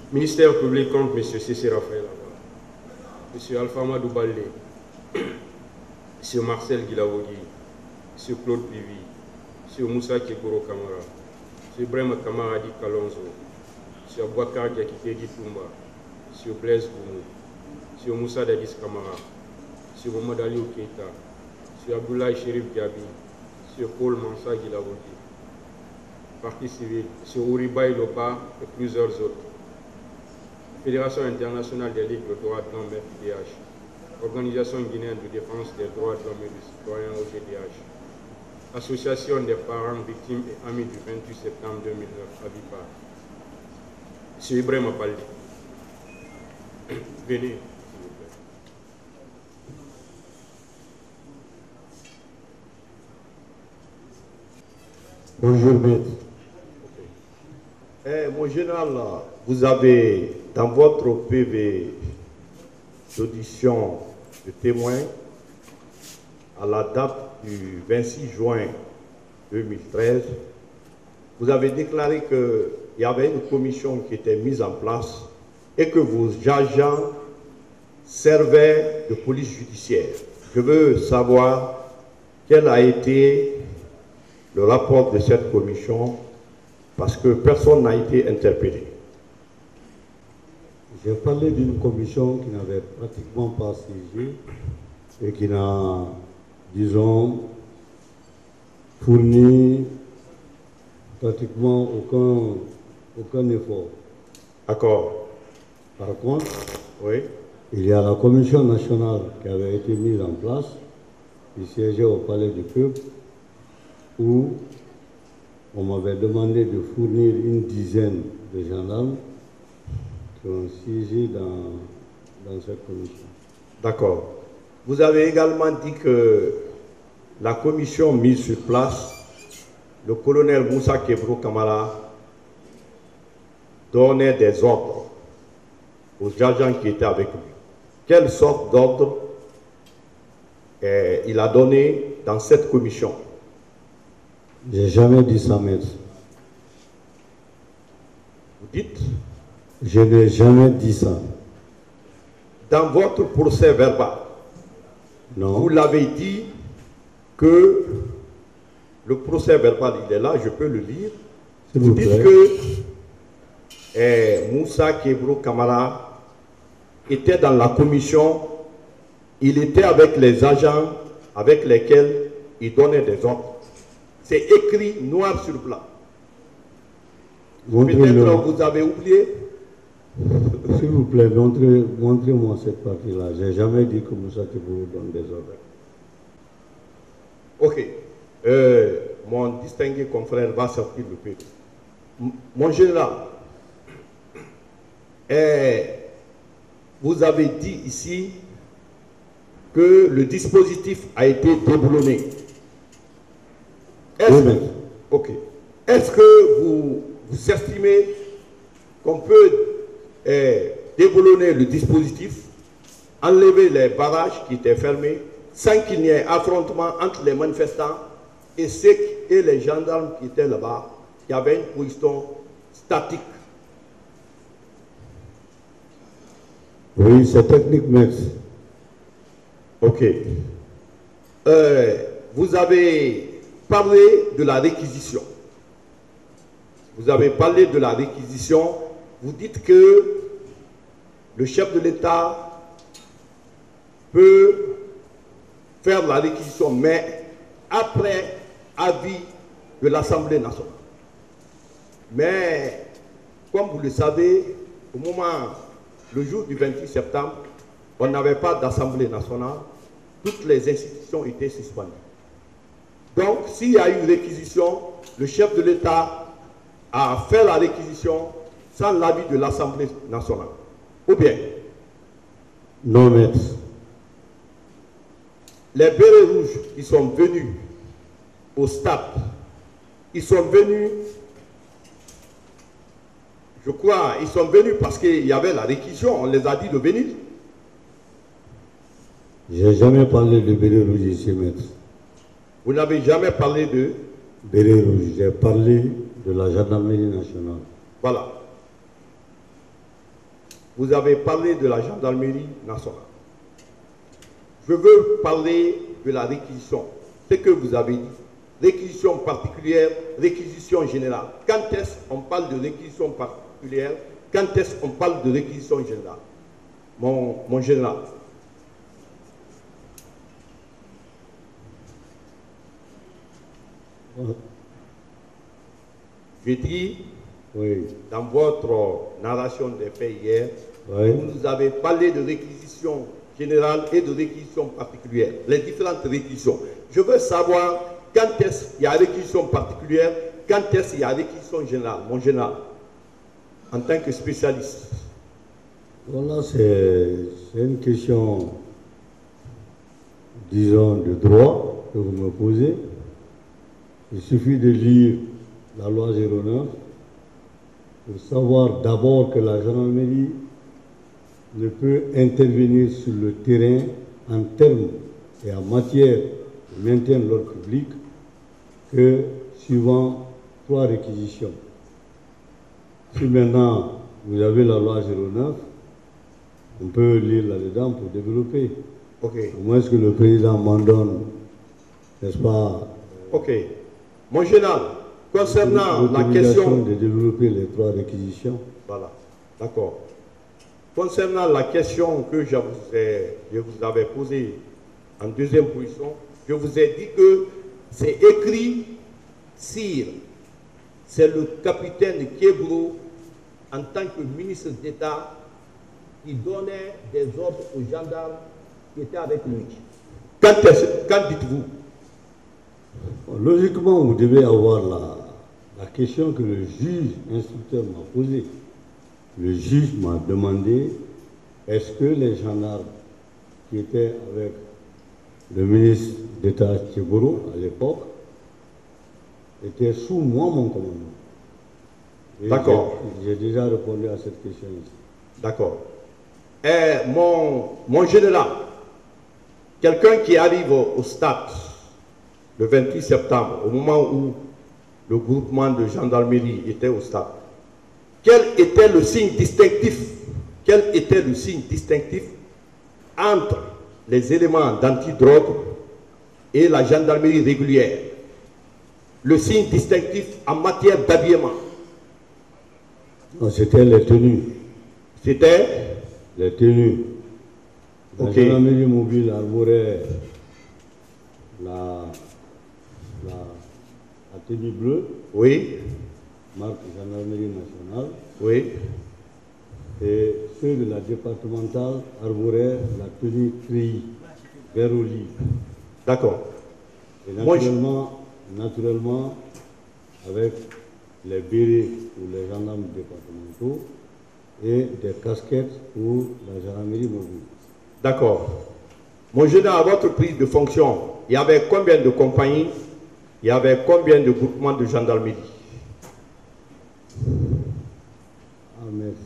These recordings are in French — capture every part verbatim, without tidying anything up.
Ministère public contre M. Cissé Raphaël, M. Alpha Madou Baldé, M. Marcel Guilavogui, M. Claude Pivi, M. Moussa Kekoro Kamara, M. Brema Kamara Di Kalonzo, M. Abouakar Diakité Di Toumba, M. Blaise Boumou, M. Moussa Dadis Kamara, M. Mohamed Ali Keita, M. Abdoulaye Chérif Diaby, M. Paul Mansa Guilavogui, Parti civil, M. Ouribaï Lopa et plusieurs autres. Fédération internationale des ligues de droits de l'homme F I D H, Organisation guinéenne de défense des droits de l'homme et des citoyens O G D H, Association des parents victimes et amis du vingt-huit septembre deux mille neuf, A V I P A. M. Ibrahim Apaldi. Venez, s'il vous plaît. Bonjour, maître. Eh, mon général, vous avez, dans votre P V d'audition de témoin, à la date du vingt-six juin deux mille treize, vous avez déclaré qu'il y avait une commission qui était mise en place et que vos agents servaient de police judiciaire. Je veux savoir quel a été le rapport de cette commission, parce que personne n'a été interpellé. J'ai parlé d'une commission qui n'avait pratiquement pas siégé et qui n'a, disons, fourni pratiquement aucun, aucun effort. D'accord. Par contre, oui, il y a la commission nationale qui avait été mise en place, qui siégeait au Palais du Peuple, où on m'avait demandé de fournir une dizaine de gendarmes qui ont siégé dans, dans cette commission. D'accord. Vous avez également dit que la commission mise sur place, le colonel Moussa Kebro Kamara donnait des ordres aux agents qui étaient avec lui. Quelle sorte d'ordre eh, il a donné dans cette commission? J'ai jamais dit ça, maître. Vous dites? Je n'ai jamais dit ça. Dans votre procès verbal, non, vous l'avez dit que le procès verbal, il est là, je peux le lire. Vous, vous dites que eh, Moussa Kebro Kamara était dans la commission, il était avec les agents avec lesquels il donnait des ordres. C'est écrit noir sur blanc. Peut-être vous avez oublié. S'il vous plaît, montrez-moi montrez cette partie-là. Je n'ai jamais dit que Moussa Kebro donne des ordres. Ok. Euh, mon distingué confrère va sortir le P V. Mon général, eh, vous avez dit ici que le dispositif a été déboulonné. Est-ce oui, que, ok. Est-ce que vous, vous estimez qu'on peut eh, déboulonner le dispositif, enlever les barrages qui étaient fermés, sans qu'il n'y ait affrontement entre les manifestants et ceux et les gendarmes qui étaient là-bas, qui avaient une position statique? Oui, c'est technique, maître. Ok. Euh, vous avez parlé de la réquisition. Vous avez parlé de la réquisition. Vous dites que le chef de l'État peut faire la réquisition, mais après avis de l'Assemblée nationale. Mais, comme vous le savez, au moment, le jour du vingt-huit septembre, on n'avait pas d'Assemblée nationale. Toutes les institutions étaient suspendues. Donc, s'il y a eu une réquisition, le chef de l'État a fait la réquisition sans l'avis de l'Assemblée nationale. Ou bien? Non, maître. Les bérets rouges qui sont venus au stade, ils sont venus, je crois, ils sont venus parce qu'il y avait la réquisition, on les a dit de venir. Je n'ai jamais parlé de bérets rouges ici, maître. Vous n'avez jamais parlé de bérets rouges, j'ai parlé de la gendarmerie nationale. Voilà. vous avez parlé de la gendarmerie nationale. Je veux parler de la réquisition. Ce que vous avez dit, réquisition particulière, réquisition générale. Quand est-ce qu'on parle de réquisition particulière? Quand est-ce qu'on parle de réquisition générale? Mon, mon général. J'ai dit, oui, dans votre narration des faits hier, oui, vous nous avez parlé de réquisition générale et de réquisition particulière, les différentes réquisitions. Je veux savoir quand est-ce qu'il y a réquisition particulière, quand est-ce qu'il y a réquisition générale, mon général, en tant que spécialiste. Voilà, c'est une question, disons, de droit que vous me posez. Il suffit de lire la loi zéro neuf pour savoir d'abord que la gendarmerie ne peut intervenir sur le terrain en termes et en matière de maintien de l'ordre public que suivant trois réquisitions. Si maintenant vous avez la loi zéro neuf, on peut lire là-dedans pour développer. Ok. Au moins que le président m'en donne, n'est-ce pas? Ok. Mon général, concernant la question de développer les trois réquisitions. Voilà, d'accord. Concernant la question que je vous, ai, je vous avais posée en deuxième position, je vous ai dit que c'est écrit, sire, c'est le capitaine Kebro, en tant que ministre d'État, qui donnait des ordres aux gendarmes qui étaient avec lui. Quand, quand dites-vous? Logiquement, vous devez avoir la, la question que le juge instructeur m'a posée. Le juge m'a demandé est-ce que les gendarmes qui étaient avec le ministre d'État Tchéboro à l'époque étaient sous moi, mon commandement. D'accord. J'ai déjà répondu à cette question ici. D'accord. Eh, mon, mon général, quelqu'un qui arrive au, au stade le vingt-huit septembre, au moment où le groupement de gendarmerie était au stade, quel était le signe distinctif, quel était le signe distinctif entre les éléments d'antidrogue et la gendarmerie régulière? Le signe distinctif en matière d'habillement? C'était les tenues. C'était les tenues. La okay. gendarmerie mobile arborait la, la, la tenue bleue. Oui. Marque gendarmerie nationale. Oui. Et ceux de la départementale arboraient la tenue treillis, vert olive. D'accord. Et naturellement, je... naturellement, avec les bérets pour les gendarmes départementaux et des casquettes pour la gendarmerie mobile. D'accord. Mon général, à votre prise de fonction, il y avait combien de compagnies? Il y avait combien de groupements de gendarmerie? Ah, merci.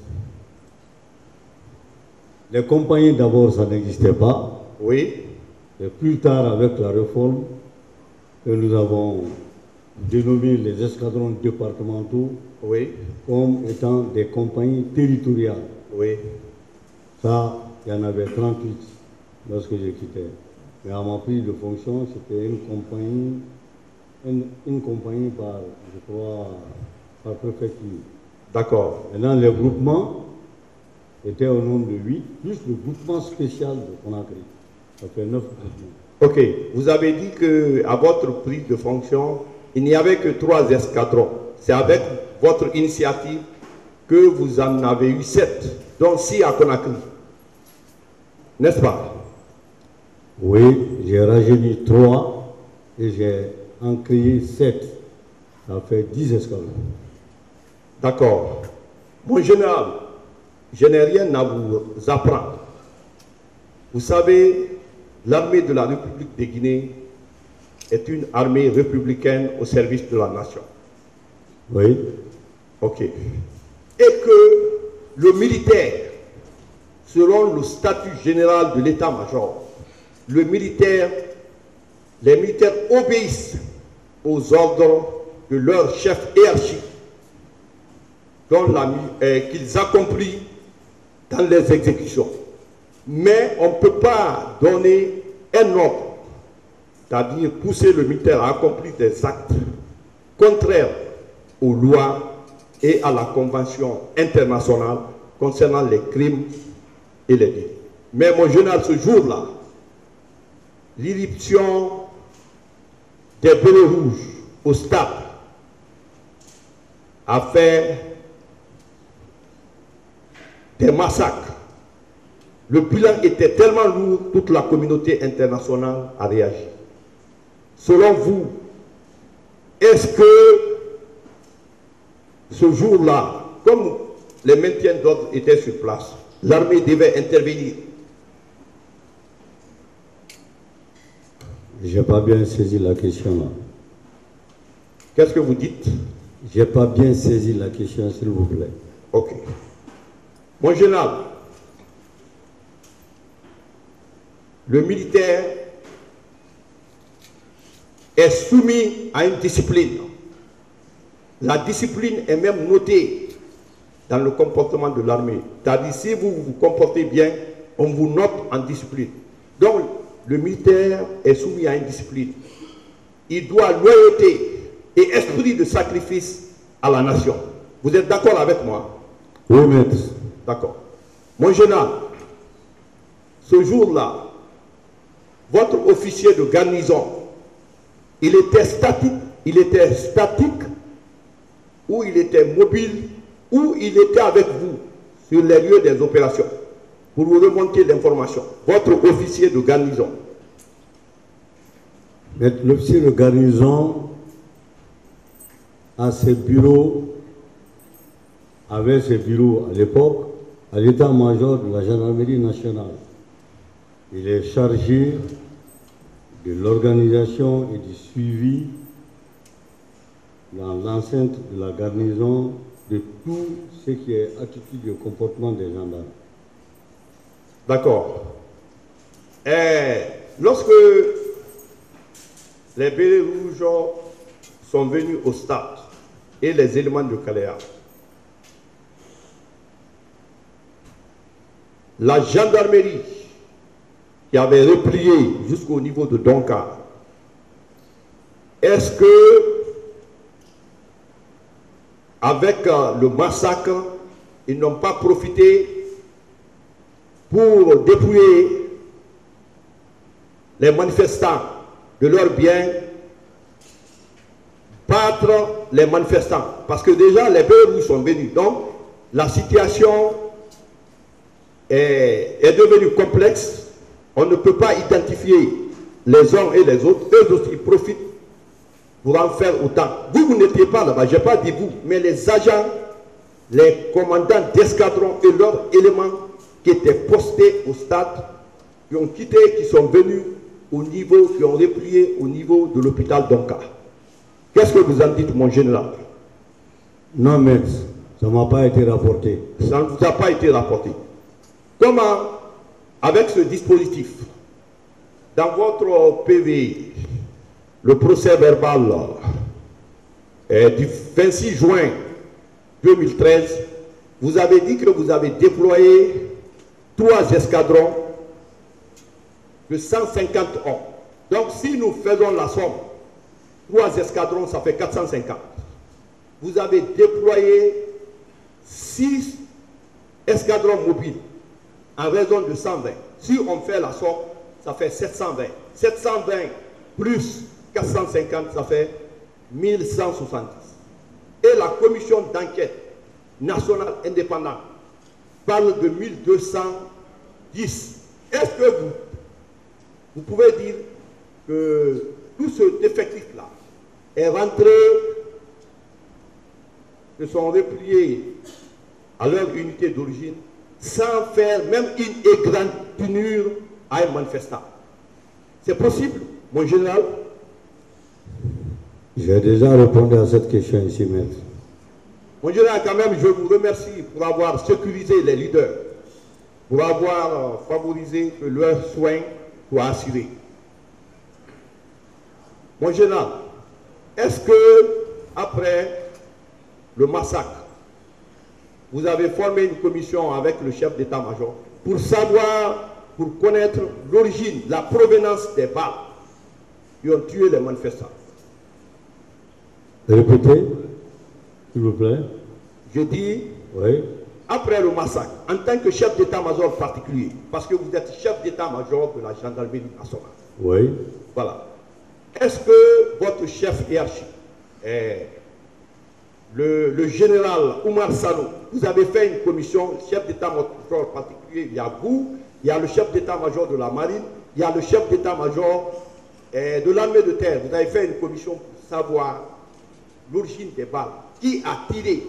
Les compagnies, d'abord, ça n'existait pas. Oui. Et plus tard, avec la réforme, que nous avons dénommé les escadrons départementaux, oui, comme étant des compagnies territoriales. Oui. Ça, il y en avait trente-huit lorsque j'ai quitté. Mais à ma prise de fonction, c'était une compagnie, une, une compagnie par, je crois, par préfecture. D'accord. Maintenant, les groupements étaient au nombre de huit, plus le groupement spécial de Conakry. Ça fait neuf groupements. Ok. Vous avez dit qu'à votre prise de fonction, il n'y avait que trois escadrons. C'est avec votre initiative que vous en avez eu sept, dont six à Conakry. N'est-ce pas? Oui, j'ai rajeuni trois et j'ai en créé sept. Ça fait dix escadrons. D'accord. Mon général, je n'ai rien à vous apprendre. Vous savez, l'armée de la République de Guinée est une armée républicaine au service de la nation. Oui. Ok. Et que le militaire, selon le statut général de l'état-major, le militaire, les militaires obéissent aux ordres de leur chef hiérarchique, dont la, euh, qu'ils accomplissent dans les exécutions. Mais on ne peut pas donner un ordre, c'est-à-dire pousser le militaire à accomplir des actes contraires aux lois et à la Convention internationale concernant les crimes et les délits. Mais mon général, ce jour-là, l'irruption des bérets rouges au stade a fait des massacres. Le bilan était tellement lourd, toute la communauté internationale a réagi. Selon vous, est-ce que ce jour-là, comme les maintiens d'ordre étaient sur place, l'armée devait intervenir? Je n'ai pas bien saisi la question là. Qu'est-ce que vous dites? Je n'ai pas bien saisi la question, s'il vous plaît. Ok. Mon général, le militaire est soumis à une discipline. La discipline est même notée dans le comportement de l'armée. C'est-à-dire, si vous vous comportez bien, on vous note en discipline. Donc, le militaire est soumis à une discipline. Il doit loyauté et esprit de sacrifice à la nation. Vous êtes d'accord avec moi? Oui, maître. D'accord. Mon général, ce jour-là, votre officier de garnison, il était statique, il était statique, ou il était mobile, ou il était avec vous sur les lieux des opérations, pour vous remonter l'information. Votre officier de garnison. L'officier de garnison a ses bureaux, avait ses bureaux à l'époque, à l'état-major de la gendarmerie nationale. Il est chargé de l'organisation et du suivi dans l'enceinte de la garnison de tout ce qui est attitude et comportement des gendarmes. D'accord. Et lorsque les bérets rouges sont venus au stade et les éléments de Kaléa, la gendarmerie qui avait replié jusqu'au niveau de Donka, est-ce que avec le massacre, ils n'ont pas profité pour dépouiller les manifestants de leurs biens, battre les manifestants? Parce que déjà les bérets rouges sont venus, donc la situation est, est devenue complexe. On ne peut pas identifier les uns et les autres. Eux aussi profitent pour en faire autant. Vous, vous n'étiez pas là-bas, je n'ai pas dit vous, mais les agents, les commandants d'escadron et leurs éléments qui étaient postés au stade, qui ont quitté, qui sont venus au niveau, qui ont replié au niveau de l'hôpital Donka. Qu'est-ce que vous en dites, mon général? Non, maître, ça ne m'a pas été rapporté. Ça ne vous a pas été rapporté. Comment, avec ce dispositif, dans votre P V, le procès verbal euh, du vingt-six juin deux mille treize, vous avez dit que vous avez déployé trois escadrons de cent cinquante hommes. Donc si nous faisons la somme, trois escadrons, ça fait quatre cent cinquante. Vous avez déployé six escadrons mobiles en raison de cent vingt. Si on fait la somme, ça fait sept cent vingt. sept cent vingt plus quatre cent cinquante, ça fait mille cent soixante-dix. Et la commission d'enquête nationale indépendante parle de mille deux cent dix. Est-ce que vous, vous pouvez dire que tout ce effectif-là est rentré, se sont repliés à leur unité d'origine sans faire même une égratignure à un manifestant? C'est possible, mon général? J'ai déjà répondu à cette question ici, maître. Mon général, quand même, je vous remercie pour avoir sécurisé les leaders, pour avoir favorisé que leurs soins soient assurés. Mon général, est-ce que, après le massacre, vous avez formé une commission avec le chef d'état-major pour savoir, pour connaître l'origine, la provenance des balles qui ont tué les manifestants. Répétez, s'il vous plaît. Je dis, Oui. après le massacre, en tant que chef d'état-major particulier, parce que vous êtes chef d'état-major de la gendarmerie nationale. Oui. Voilà. Est-ce que votre chef hiérarchique, eh, le, le général Oumar Sano, vous avez fait une commission, chef d'état-major particulier, il y a vous, il y a le chef d'état-major de la marine, il y a le chef d'état-major eh, de l'armée de terre. Vous avez fait une commission pour savoir l'origine des balles. Qui a tiré?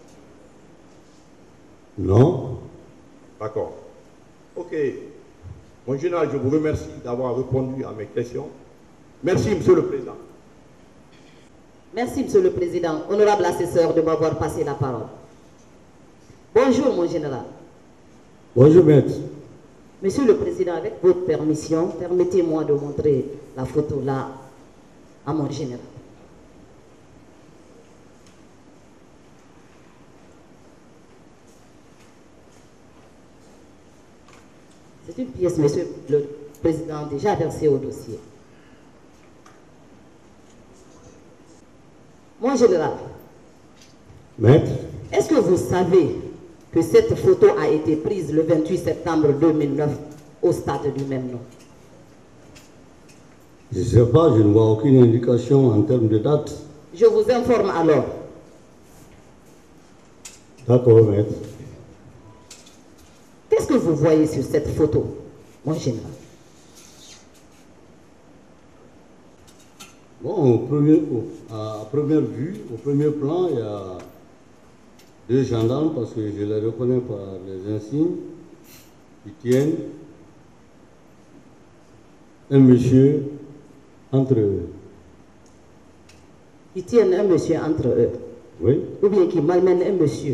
Non. D'accord. Ok. Mon général, je vous remercie d'avoir répondu à mes questions. Merci, Monsieur le Président. Merci, Monsieur le Président. Honorable assesseur, de m'avoir passé la parole. Bonjour, mon général. Bonjour, maître. Monsieur le Président, avec votre permission, permettez-moi de montrer la photo là à mon général. C'est une pièce, Monsieur le Président, déjà versée au dossier. Mon général, Maître. est-ce que vous savez que cette photo a été prise le vingt-huit septembre deux mille neuf au stade du même nom? Je ne sais pas, je ne vois aucune indication en termes de date. Je vous informe alors. D'accord, maître. Qu'est-ce que vous voyez sur cette photo, mon général? Bon, au premier, au, à première vue, au premier plan, il y a deux gendarmes, parce que je les reconnais par les insignes, qui tiennent un monsieur entre eux. Qui tiennent un monsieur entre eux? Oui? Ou bien qui malmènent un monsieur?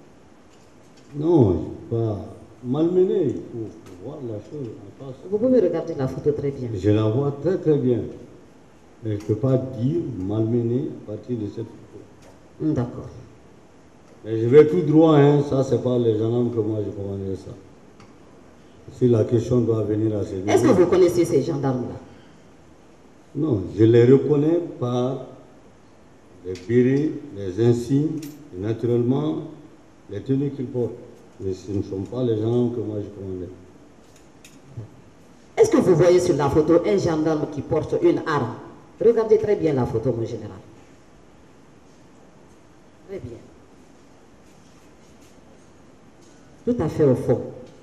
Non, je ne vais pas malmener, il faut, faut voir la chose en face. Vous pouvez regarder la photo très bien. Je la vois très très bien. Mais je ne peux pas dire malmener à partir de cette photo. D'accord. Mais je vais tout droit, hein. Ça, c'est pas les gendarmes que moi je commanderais ça. Si la question doit venir à ce niveau. Est-ce que vous connaissez ces gendarmes-là? Non, je les reconnais par les bérets, les insignes, et naturellement les tenues qu'ils portent. Mais ce ne sont pas les gendarmes que moi je commandais. Est-ce que vous voyez sur la photo un gendarme qui porte une arme? Regardez très bien la photo, mon général. Très bien. Tout à fait au fond.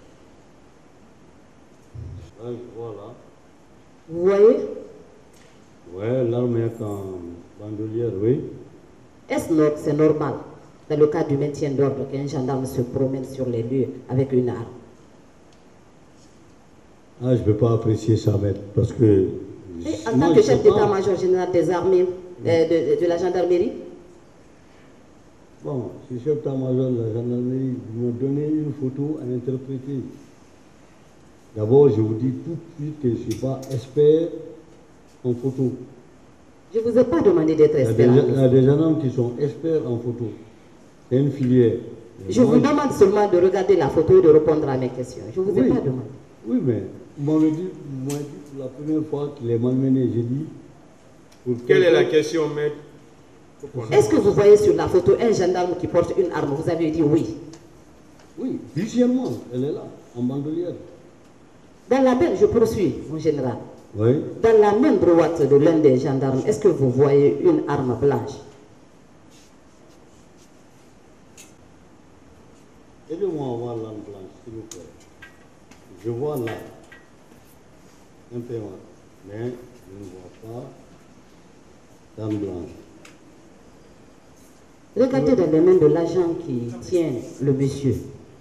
Là, je vois là. Vous voyez? Ouais, l'arme est en bandolière, oui. Est-ce que c'est normal, dans le cas du maintien d'ordre, qu'un gendarme se promène sur les lieux avec une arme? Ah, je ne peux pas apprécier ça, maître, parce que... Et en moi, tant que je chef sais pas. d'état-major général des armées, euh, de, de la gendarmerie? Bon, je suis chef d'état-major de la gendarmerie, vous me donnez une photo à interpréter. D'abord, je vous dis tout de suite que je ne suis pas expert en photo. Je ne vous ai pas demandé d'être Il y a des, expert. il y a des gendarmes qui sont experts en photo. C'est une filière. Je vous demande seulement de regarder la photo et de répondre à mes questions. Je ne vous ai Oui. pas demandé. Oui, mais vous m'avez dit, vous m'avez dit pour la première fois qu'il est malmené. J'ai dit... pour Quelle est la quelqu'un- question, maître? Est-ce que vous voyez sur la photo un gendarme qui porte une arme? Vous avez dit oui. Oui, visuellement, elle est là, en bandolière. Dans la main, je poursuis, mon général. Oui. Dans la main droite de l'un des gendarmes, est-ce que vous voyez une arme blanche? Aidez-moi à voir l'arme blanche, s'il vous plaît. Je vois là, un peu loin, mais je ne vois pas d'arme blanche. Regardez dans les mains de l'agent qui tient le monsieur.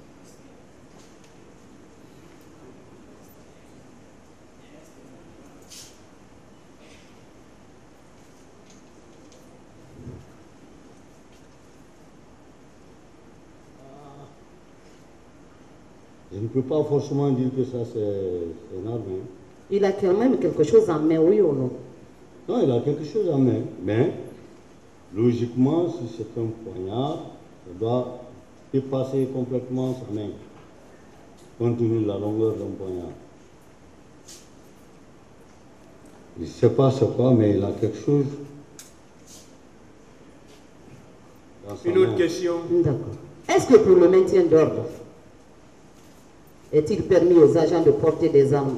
Je ne peux pas forcément dire que ça c'est une arme. Hein. Il a quand même quelque chose en main, oui ou non? Non, il a quelque chose en main, mais logiquement, si c'est un poignard, ça doit dépasser complètement sa main, compte tenu de la longueur d'un poignard. Je ne sais pas ce quoi, mais il a quelque chose dans sa Une autre main. question. D'accord. Est-ce que pour le maintien d'ordre, est-il permis aux agents de porter des armes?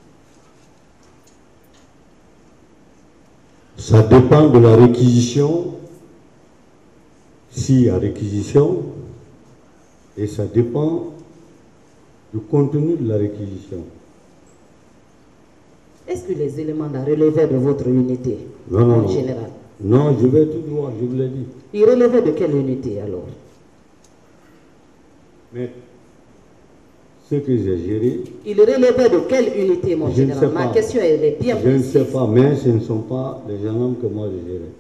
Ça dépend de la réquisition, s'il y a réquisition, et ça dépend du contenu de la réquisition. Est-ce que les éléments là relevaient de votre unité Non, non, en non. général? Non, je vais tout droit, je vous l'ai dit. Ils relevaient de quelle unité alors? Mais ce que j'ai géré, Ils relevaient de quelle unité, mon je ne sais général? Ma pas. question elle est bien Je ne précise. sais pas, mais ce ne sont pas les gendarmes que moi j'ai gérés.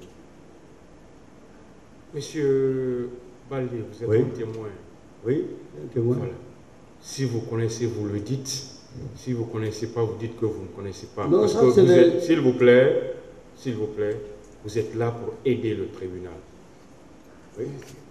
Monsieur Baldé, vous êtes Oui. un témoin. Oui, un témoin. Voilà. Si vous connaissez, vous le dites. Si vous ne connaissez pas, vous dites que vous ne connaissez pas. Non, Parce ça, que c'est vous les- êtes, s'il vous plaît, s'il vous plaît, vous êtes là pour aider le tribunal. Oui.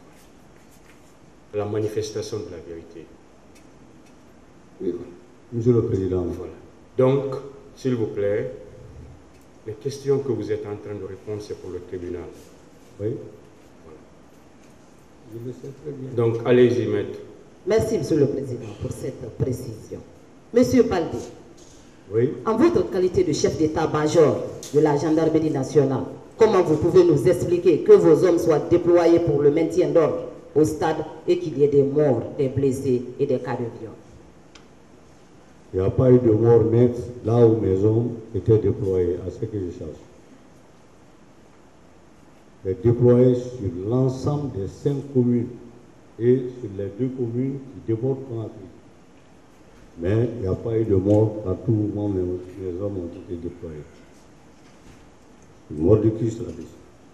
À la manifestation de la vérité. Oui. Monsieur le Président. Voilà. Donc, s'il vous plaît, les questions que vous êtes en train de répondre, c'est pour le tribunal. Oui. Voilà. Je le sais très bien. Donc, allez-y, maître. Merci, Monsieur le Président, pour cette précision. Monsieur Baldé, Oui. en votre qualité de chef d'état-major de la gendarmerie nationale, comment vous pouvez nous expliquer que vos hommes soient déployés pour le maintien d'ordre au stade et qu'il y ait des morts, des blessés et des cas de viol? Il n'y a pas eu de mort nette là où mes hommes étaient déployés, à ce que je sache. Les déployés sur l'ensemble des cinq communes et sur les deux communes qui débordent Conakry. Mais il n'y a pas eu de mort partout où moi, mes, mes hommes ont été déployés. Mort de Christ là-dessus.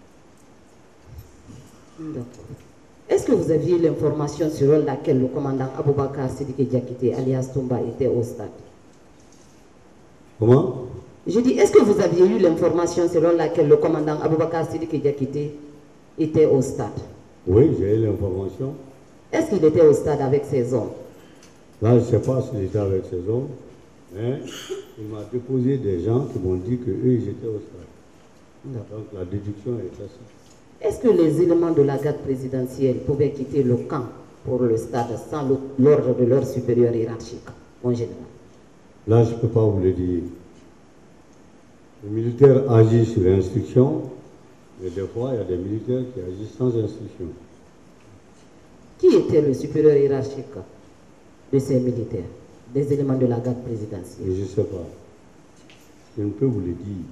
D'accord. Est-ce que vous aviez l'information sur laquelle le commandant Aboubakar Sidiki Diakité, alias Toumba, était au stade? Comment? Je dis, est-ce que vous aviez eu l'information selon laquelle le commandant Aboubakar Sidiki Diakité était au stade? Oui, j'ai eu l'information. Est-ce qu'il était au stade avec ses hommes? Là, je ne sais pas si j'étais avec ces hommes, mais il m'a déposé des gens qui m'ont dit qu'eux, ils étaient au stade. Donc la déduction est facile. Est-ce que les éléments de la garde présidentielle pouvaient quitter le camp pour le stade sans l'ordre de leur supérieur hiérarchique, en général? Là, je ne peux pas vous le dire. Le militaire agit sur instruction, mais des fois, il y a des militaires qui agissent sans instruction. Qui était le supérieur hiérarchique de ces militaires, des éléments de la garde présidentielle? Et je ne sais pas. Je ne peux vous le dire.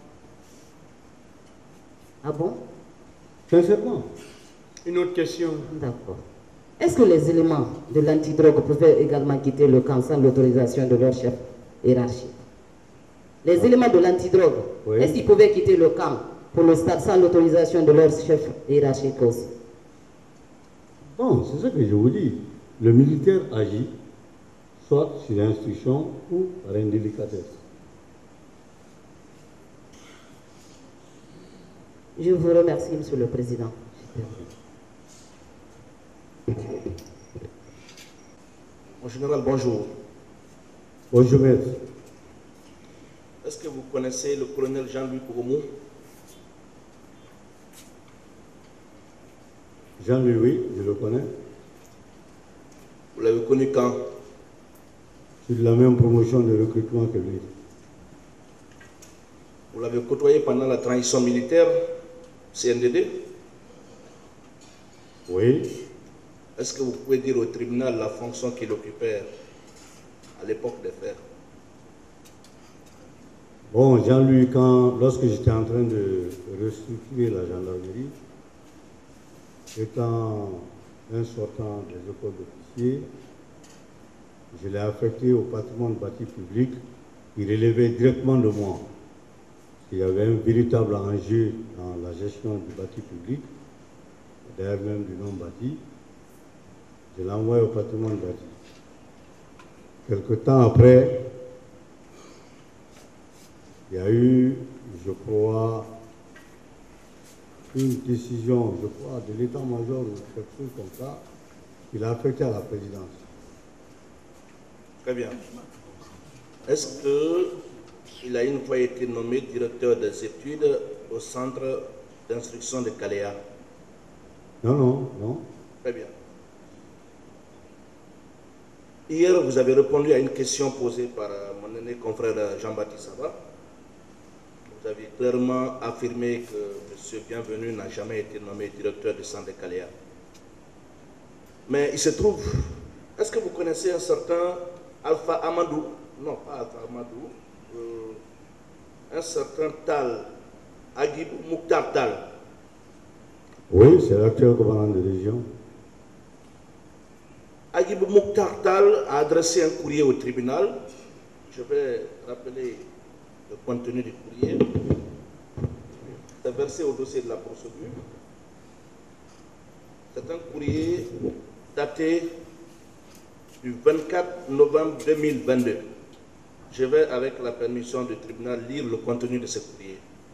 Ah bon? Sincèrement. Une autre question. D'accord. Est-ce que les éléments de l'antidrogue pouvaient également quitter le camp sans l'autorisation de leur chef hiérarchique? Les éléments de l'antidrogue, Oui. est-ce qu'ils pouvaient quitter le camp pour le stade sans l'autorisation de leur chef hiérarchique aussi? Bon, c'est ce que je vous dis. Le militaire agit soit sur instruction ou par indélicatesse. Je vous remercie, Monsieur le Président. Mon général, bonjour. Bonjour, maître. Est-ce que vous connaissez le colonel Jean-Louis Kouromou? Jean-Louis, oui, je le connais. Vous l'avez connu quand? Je suis de la même promotion de recrutement que lui. Vous l'avez côtoyé pendant la transition militaire, C N D D? Oui. Est-ce que vous pouvez dire au tribunal la fonction qu'il occupait à l'époque des faits? Bon, Jean-Louis, quand, lorsque j'étais en train de restructurer la gendarmerie, étant un sortant des écoles d'officiers, je l'ai affecté au patrimoine de bâti public qui relevait directement de moi. Il y avait un véritable enjeu dans la gestion du bâti public, d'ailleurs même du non-bâti. Je l'ai envoyé au patrimoine de bâti. Quelque temps après, il y a eu, je crois, une décision, je crois, de l'état-major ou quelque chose comme ça, Il a affecté à la présidence. Très bien. Est-ce qu'il a une fois été nommé directeur des études au centre d'instruction de Caléa? Non, non, non. Très bien. Hier, vous avez répondu à une question posée par mon aîné confrère Jean-Baptiste Saba. Vous avez clairement affirmé que M. Bienvenu n'a jamais été nommé directeur du centre de Caléa. Mais il se trouve, est-ce que vous connaissez un certain Alpha Amadou? Non, pas Alpha Amadou. Euh, un certain Tal, Agibou Mouktar Tal. Oui, c'est l'actuel commandant de région. Agibou Mouktar Tal a adressé un courrier au tribunal. Je vais rappeler le contenu du courrier. C'est versé au dossier de la procédure. C'est un courrier daté du vingt-quatre novembre deux mille vingt-deux. Je vais, avec la permission du tribunal, lire le contenu de ce courrier.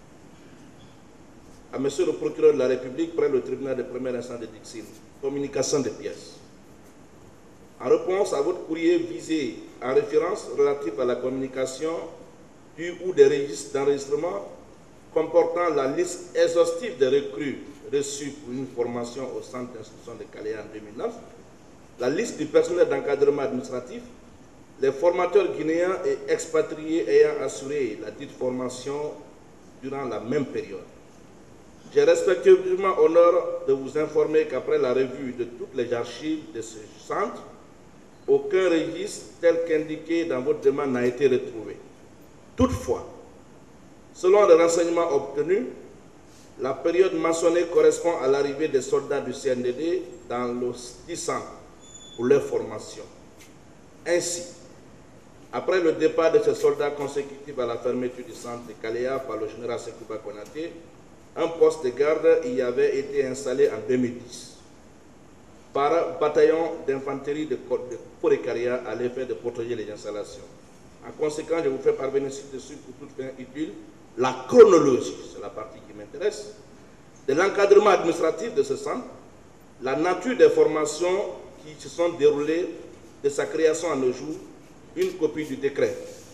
À Monsieur le procureur de la République, près le tribunal de première instance de Dixine, communication des pièces. En réponse à votre courrier visé en référence relatif à la communication du ou des registres d'enregistrement comportant la liste exhaustive des recrues reçues pour une formation au centre d'instruction de Caléa en deux mille neuf, la liste du personnel d'encadrement administratif, les formateurs guinéens et expatriés ayant assuré la dite formation durant la même période. J'ai respectueusement honneur de vous informer qu'après la revue de toutes les archives de ce centre, aucun registre tel qu'indiqué dans votre demande n'a été retrouvé. Toutefois, selon les renseignements obtenus, la période mentionnée correspond à l'arrivée des soldats du C N D D dans le dit centre pour leur formation. Ainsi, après le départ de ces soldats consécutifs à la fermeture du centre de Caléa par le général Sekouba Konaté, un poste de garde y avait été installé en deux mille dix par bataillon d'infanterie de Forécaria à l'effet de protéger les installations. En conséquence, je vous fais parvenir ci-dessus pour toute fin utile la chronologie, c'est la partie qui m'intéresse, de l'encadrement administratif de ce centre, la nature des formations qui se sont déroulées de sa création à nos jours, une copie du décret.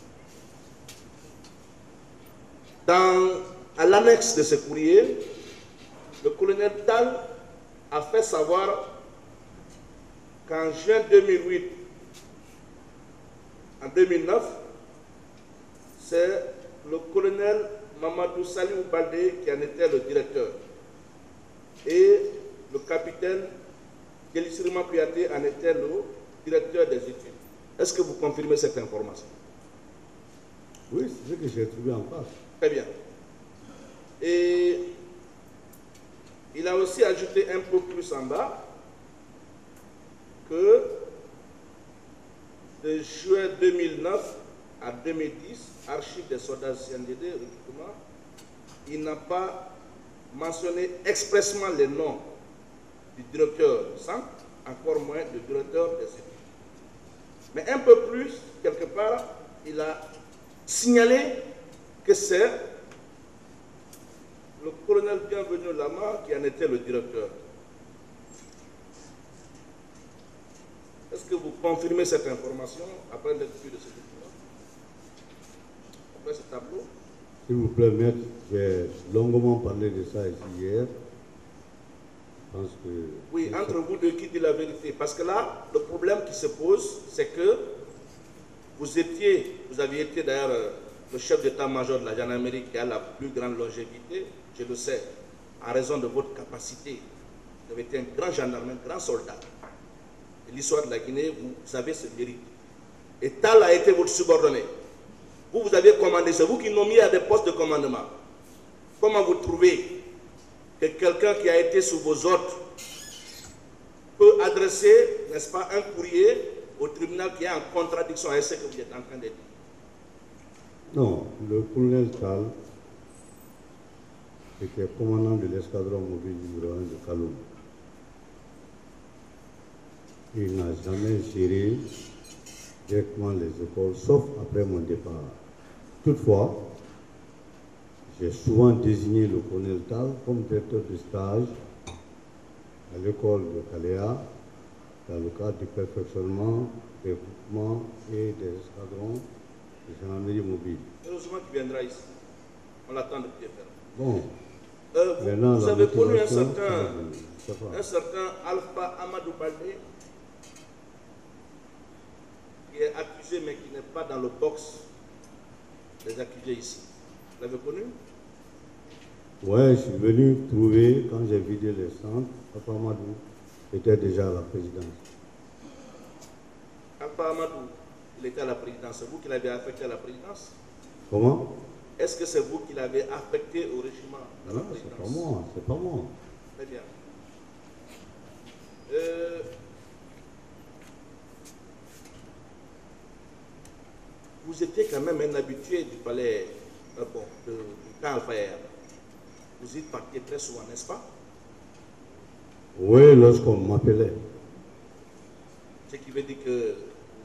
Dans, à l'annexe de ce courrier, le colonel Tal a fait savoir qu'en juin deux mille huit, en deux mille neuf, c'est le colonel Mamadou Saliou Baldé qui en était le directeur et le capitaine Gélisirima Kouyaté en était le directeur des études. Est-ce que vous confirmez cette information? Oui, c'est ce que j'ai trouvé en face. Très bien. Et il a aussi ajouté un peu plus en bas que de juin deux mille neuf à deux mille dix, archives des soldats C N D D, recrutement, il n'a pas mentionné expressément les noms du directeur du centre, encore moins du directeur des études. Mais un peu plus, quelque part, il a signalé que c'est le colonel Bienvenu Lama qui en était le directeur. Est-ce que vous confirmez cette information après lecture de ce document, après ce tableau? S'il vous plaît, maître, j'ai longuement parlé de ça ici hier. Je pense que... Oui, entre vous deux, qui dit la vérité? Parce que là, le problème qui se pose, c'est que vous étiez, vous aviez été d'ailleurs le chef d'état-major de la gendarmerie qui a la plus grande longévité, je le sais, en raison de votre capacité. Vous avez été un grand gendarme, un grand soldat. L'histoire de la Guinée, vous avez ce mérite. Et Tal a été votre subordonné. Vous, vous avez commandé, c'est vous qui nommiez à des postes de commandement. Comment vous trouvez que quelqu'un qui a été sous vos ordres peut adresser, n'est-ce pas, un courrier au tribunal qui est en contradiction avec ce que vous êtes en train de dire? Non, le colonel Tal était commandant de l'escadron mobile numéro un de Kaloum. Il n'a jamais géré directement les écoles, sauf après mon départ. Toutefois, j'ai souvent désigné le colonel Tal comme directeur de stage à l'école de Caléa, dans le cadre du perfectionnement des groupements et des escadrons de gendarmerie mobile. Heureusement qu'il viendra ici. On l'attend depuis faire. Bon, Euh, vous, maintenant, vous la avez connu un motivation, certain, je sais pas. un certain Alpha Amadou Baldé qui est accusé mais qui n'est pas dans le box des accusés ici. Vous l'avez connu? Ouais, je suis venu trouver, quand j'ai vidé les centres, Papa Amadou était déjà à la présidence. Alpha Amadou, il était à la présidence. C'est vous qui l'avez affecté à la présidence? Comment? Est-ce que c'est vous qui l'avez affecté au régiment à la Non, présidence? c'est pas moi, c'est pas moi. Très bien. Euh, vous étiez quand même un habitué du palais, euh, bon, de, du camp Alphaïr. Vous y partiez très souvent, n'est-ce pas? Oui, lorsqu'on m'appelait. Ce qui veut dire que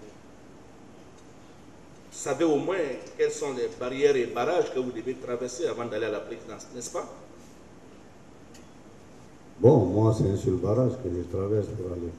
vous savez au moins quelles sont les barrières et barrages que vous devez traverser avant d'aller à la présidence, n'est-ce pas? Bon, moi, c'est un seul barrage que je traverse pour aller.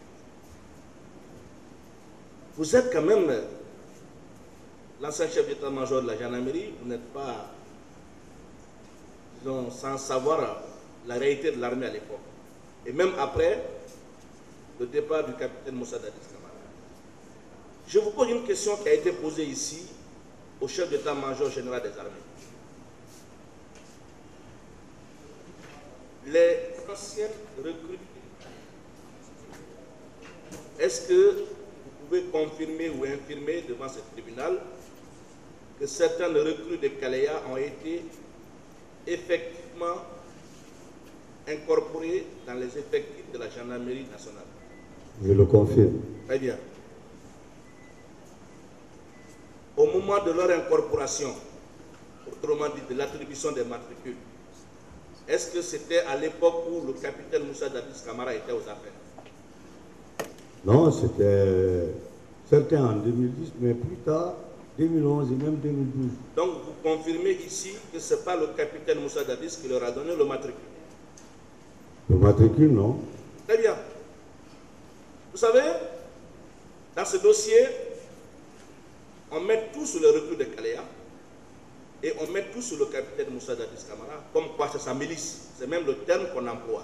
Vous êtes quand même l'ancien chef d'état-major de la gendarmerie, vous n'êtes pas, disons, sans savoir la réalité de l'armée à l'époque. Et même après le départ du capitaine Moussa Dadis Camara. Je vous pose une question qui a été posée ici au chef d'état-major général des armées. Les anciennes recrues, est-ce que vous pouvez confirmer ou infirmer devant ce tribunal que certaines recrues de Kalea ont été effectivement incorporées dans les effectifs de la gendarmerie nationale? Je le confirme. Très bien. Au moment de leur incorporation, autrement dit de l'attribution des matricules, est-ce que c'était à l'époque où le capitaine Moussa Dadis Camara était aux affaires? Non, c'était certains en deux mille dix, mais plus tard, deux mille onze et même deux mille douze. Donc vous confirmez ici que ce n'est pas le capitaine Moussa Dadis qui leur a donné le matricule? Le matricule, non. Très bien. Vous savez, dans ce dossier, on met tout sur le recrue de Kalea et on met tout sur le capitaine Moussa Dadis Camara, comme quoi c'est sa milice. C'est même le terme qu'on emploie.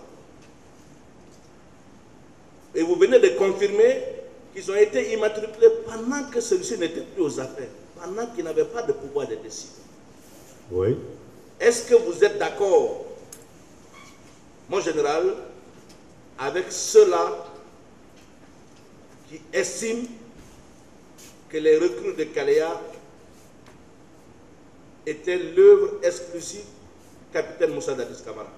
Et vous venez de confirmer qu'ils ont été immatriculés pendant que celui-ci n'était plus aux affaires, pendant qu'il n'avait pas de pouvoir de décision. Oui. Est-ce que vous êtes d'accord, mon général, avec ceux-là qui estiment que les recrues de Kalea étaient l'œuvre exclusive du capitaine Moussa Dadis Camara?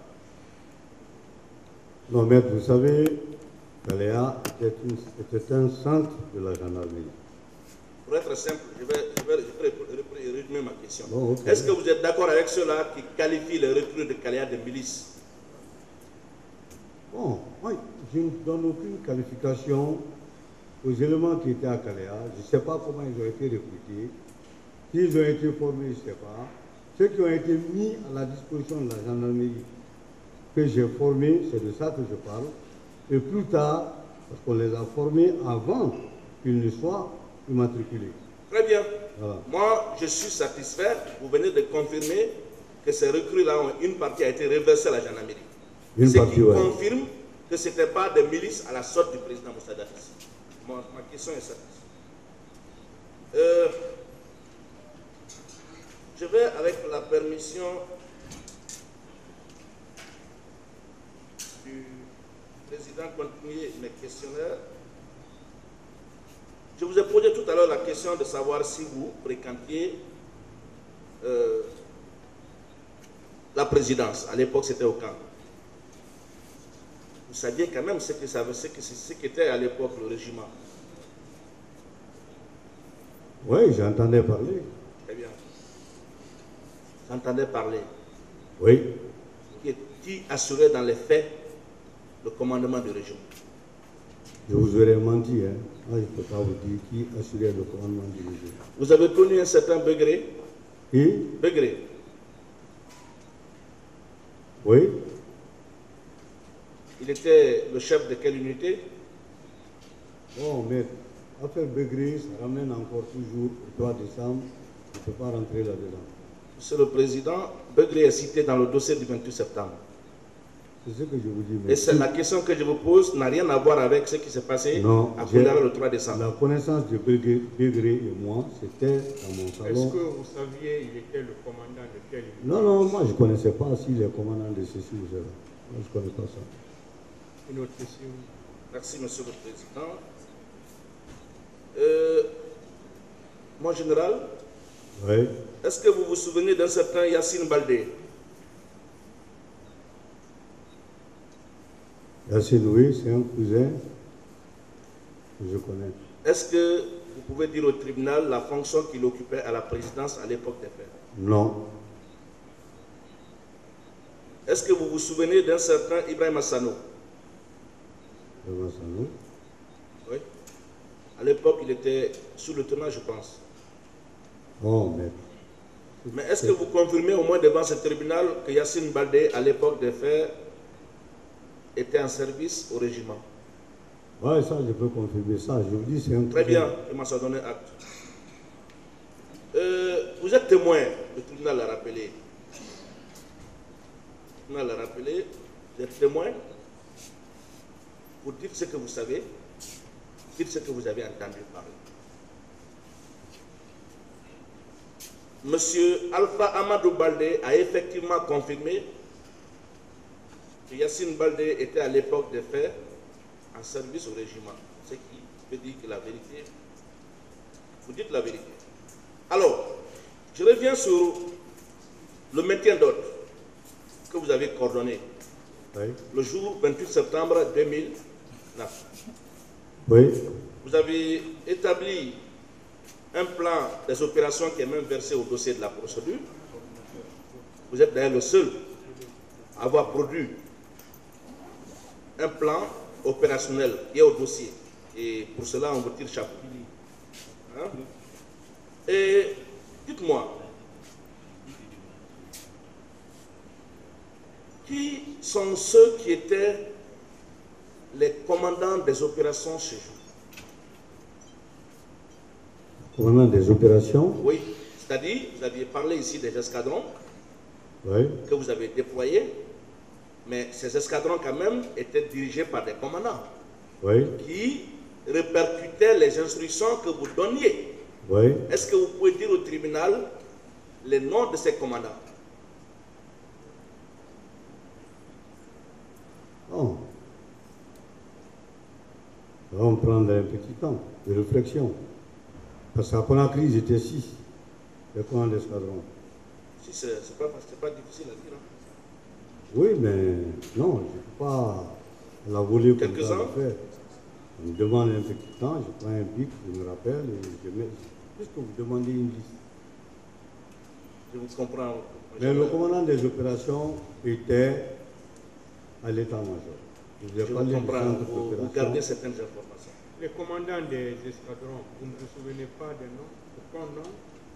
Non, mais vous savez, Kalea était, une, était un centre de la gendarmerie. Pour être simple, je vais, je vais, je vais résumer ma question. Bon, okay. Est-ce que vous êtes d'accord avec ceux-là qui qualifient les recrues de Kalea de milice? Bon, moi, je ne donne aucune qualification aux éléments qui étaient à Kalea. Je ne sais pas comment ils ont été recrutés. S'ils ont été formés, je ne sais pas. Ceux qui ont été mis à la disposition de la gendarmerie que j'ai formés, c'est de ça que je parle. Et plus tard, parce qu'on les a formés avant qu'ils ne soient immatriculés. Très bien. Voilà. Moi, je suis satisfait. Vous venez de confirmer que ces recrues-là, ont une partie a été reversée à la gendarmerie. Une Ce partie, qui ouais. confirme que ce n'était pas des milices à la sorte du président Moussa Dadis. Ma, ma question est satisfaite. Euh, je vais, avec la permission du président, continuer mes questionnaires. Je vous ai posé tout à l'heure la question de savoir si vous fréquentiez euh, la présidence. À l'époque, c'était au camp. Vous saviez quand même ce que ça veut, ce que ce qu'était à l'époque le régiment. Oui, j'entendais parler. Très bien. J'entendais parler. Oui. Qui, qui assurait dans les faits le commandement du régiment? Je vous aurais menti, hein. Moi, je ne peux pas vous dire qui assurait le commandement du régime. Vous avez connu un certain Begré? Qui? Begré. Oui. Il était le chef de quelle unité? Bon, mais affaire Begré, ça ramène encore toujours au trois décembre. Je ne peux pas rentrer là-dedans. Monsieur le Président, Begré est cité dans le dossier du vingt-huit septembre. C'est ce que je vous dis. Mais Et c'est la question que je vous pose n'a rien à voir avec ce qui s'est passé non, à Koundara le trois décembre. La connaissance de Begré, Begré et moi, c'était dans mon salon. Est-ce que vous saviez il était le commandant de quel unité? Non, non, moi je ne connaissais pas s'il est commandant de ceci ou cela. Moi je ne connais pas ça. Une autre question. Merci, Monsieur le Président. Euh, mon général, Oui. est-ce que vous vous souvenez d'un certain Yassine Baldé? Yassine, oui, c'est un cousin que je connais. Est-ce que vous pouvez dire au tribunal la fonction qu'il occupait à la présidence à l'époque des faits? Non. Est-ce que vous vous souvenez d'un certain Ibrahim Assano? Ibrahim Assano? Oui. À l'époque, il était sous-lieutenant, je pense. Oh, mais... Mais est-ce que vous confirmez au moins devant ce tribunal que Yassine Baldé, à l'époque des faits, était en service au régiment? Oui, ça, je peux confirmer ça. Je vous dis, c'est un... Très bien, je m'en suis donné acte. Euh, vous êtes témoin, le tribunal l'a rappelé. Le tribunal l'a rappelé, vous êtes témoin. Vous dites ce que vous savez, dites ce que vous avez entendu parler. Monsieur Alpha Amadou Baldé a effectivement confirmé que Yassine Baldé était à l'époque des faits en service au régiment. Ce qui veut dire que la vérité, vous dites la vérité. Alors, je reviens sur le maintien d'ordre que vous avez coordonné Oui. le jour vingt-huit septembre deux mille neuf. Oui. Vous avez établi un plan des opérations qui est même versé au dossier de la procédure. Vous êtes d'ailleurs le seul à avoir produit un plan opérationnel qui est au dossier. Et pour cela, on vous tire chapeau. Hein? Et dites-moi, qui sont ceux qui étaient les commandants des opérations chez vous? Commandant des opérations? Oui, c'est-à-dire, vous aviez parlé ici des escadrons Oui. que vous avez déployés, mais ces escadrons quand même étaient dirigés par des commandants Oui. qui répercutaient les instructions que vous donniez. Oui. Est-ce que vous pouvez dire au tribunal les noms de ces commandants? Oh. Ça va me prendre un petit temps de réflexion. Parce qu'à Conakry, ils étaient six, les commandants d'escadron. Si c'est pas, pas difficile à dire. Hein? Oui, mais non, je ne peux pas la voler comme ça. Quelques-uns? On me demande un petit temps, je prends un pic, je me rappelle, et je mets... Puisque vous demandez une liste. Je vous comprends. Mais le commandant des opérations était à l'état-major. Je Je vous comprends. Vous, vous gardez certaines informations. Les commandants des escadrons, vous ne vous souvenez pas des noms? Aucun nom?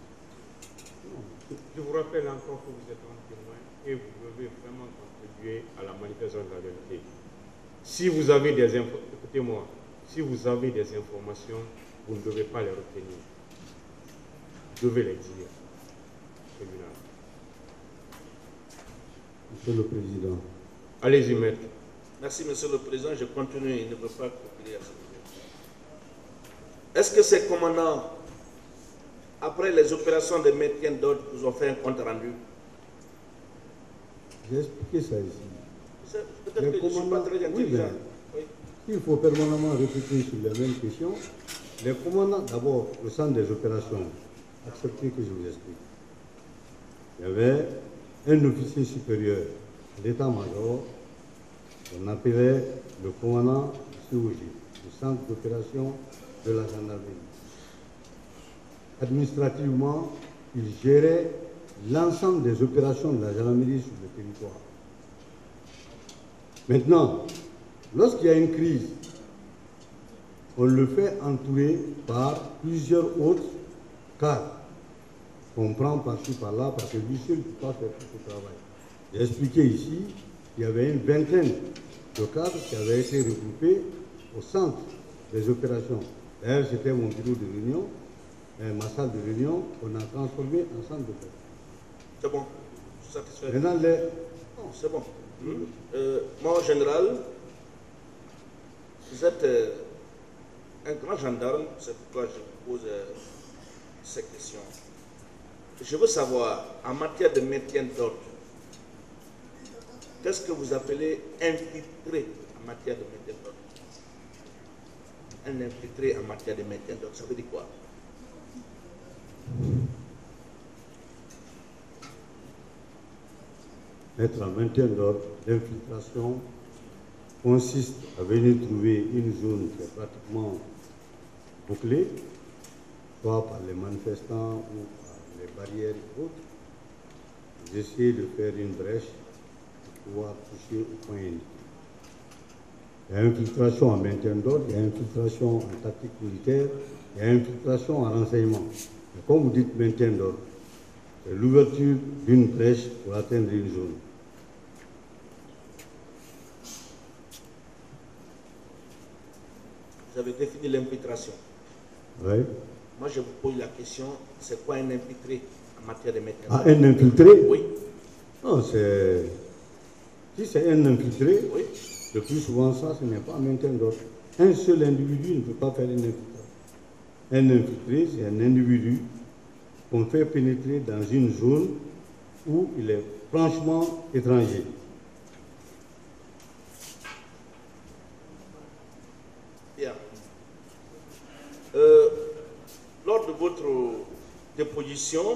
Je vous rappelle encore que vous êtes un témoin et vous devez vraiment contribuer à la manifestation de la vérité. Si vous avez des informations, écoutez-moi, si vous avez des informations, vous ne devez pas les retenir. Vous devez les dire. Tribunal. Monsieur le Président. Allez-y, maître. Merci, Monsieur le Président. Je continue. Il ne veut pas conclure à ce niveau. Est-ce que ces commandants, après les opérations de maintien d'ordre, vous ont fait un compte rendu? J'ai expliqué ça ici. Peut-être que je ne suis pas très intelligent. Oui, il faut permanemment répéter sur les mêmes questions. Les commandants, d'abord, au centre des opérations, acceptez que je vous explique. Il y avait un officier supérieur de l'état-major qu'on appelait le commandant C O G, le centre d'opération de la gendarmerie. Administrativement, il gérait l'ensemble des opérations de la gendarmerie sur le territoire. Maintenant, lorsqu'il y a une crise, on le fait entourer par plusieurs autres cadres qu'on prend par-ci par-là parce que lui seul ne peut pas faire tout ce travail. J'ai expliqué ici qu'il y avait une vingtaine de cadres qui avaient été regroupés au centre les opérations. D'ailleurs, c'était mon bureau de réunion, euh, ma salle de réunion, on a transformé en centre de presse. C'est bon. Je suis satisfait. Maintenant, les... Non, c'est bon. Mmh. Euh, moi, en général, vous êtes euh, un grand gendarme, c'est pourquoi je vous pose euh, ces questions. Je veux savoir, en matière de maintien d'ordre, qu'est-ce que vous appelez infiltré en matière de maintien d'ordre? Un infiltré en matière de maintien d'ordre, ça veut dire quoi? Être en maintien d'ordre, l'infiltration consiste à venir trouver une zone qui est pratiquement bouclée, soit par les manifestants ou par les barrières et autres. Vous essayez de faire une brèche pour pouvoir toucher au point indiqué. Il y a infiltration en maintien d'ordre, il y a infiltration en tactique militaire, il y a infiltration en renseignement. Mais comme vous dites maintien d'ordre, c'est l'ouverture d'une brèche pour atteindre une zone. Vous avez défini l'infiltration. Oui. Moi, je vous pose la question, c'est quoi un infiltré en matière de maintien Ah, d'ordre? un infiltré? Oui. Non, c'est... Si c'est un infiltré, Oui. le plus souvent ça, ce n'est pas un maintien d'ordre. Un seul individu ne peut pas faire une infiltration. Un infiltré, c'est un individu qu'on fait pénétrer dans une zone où il est franchement étranger. Bien. Euh, lors de votre déposition,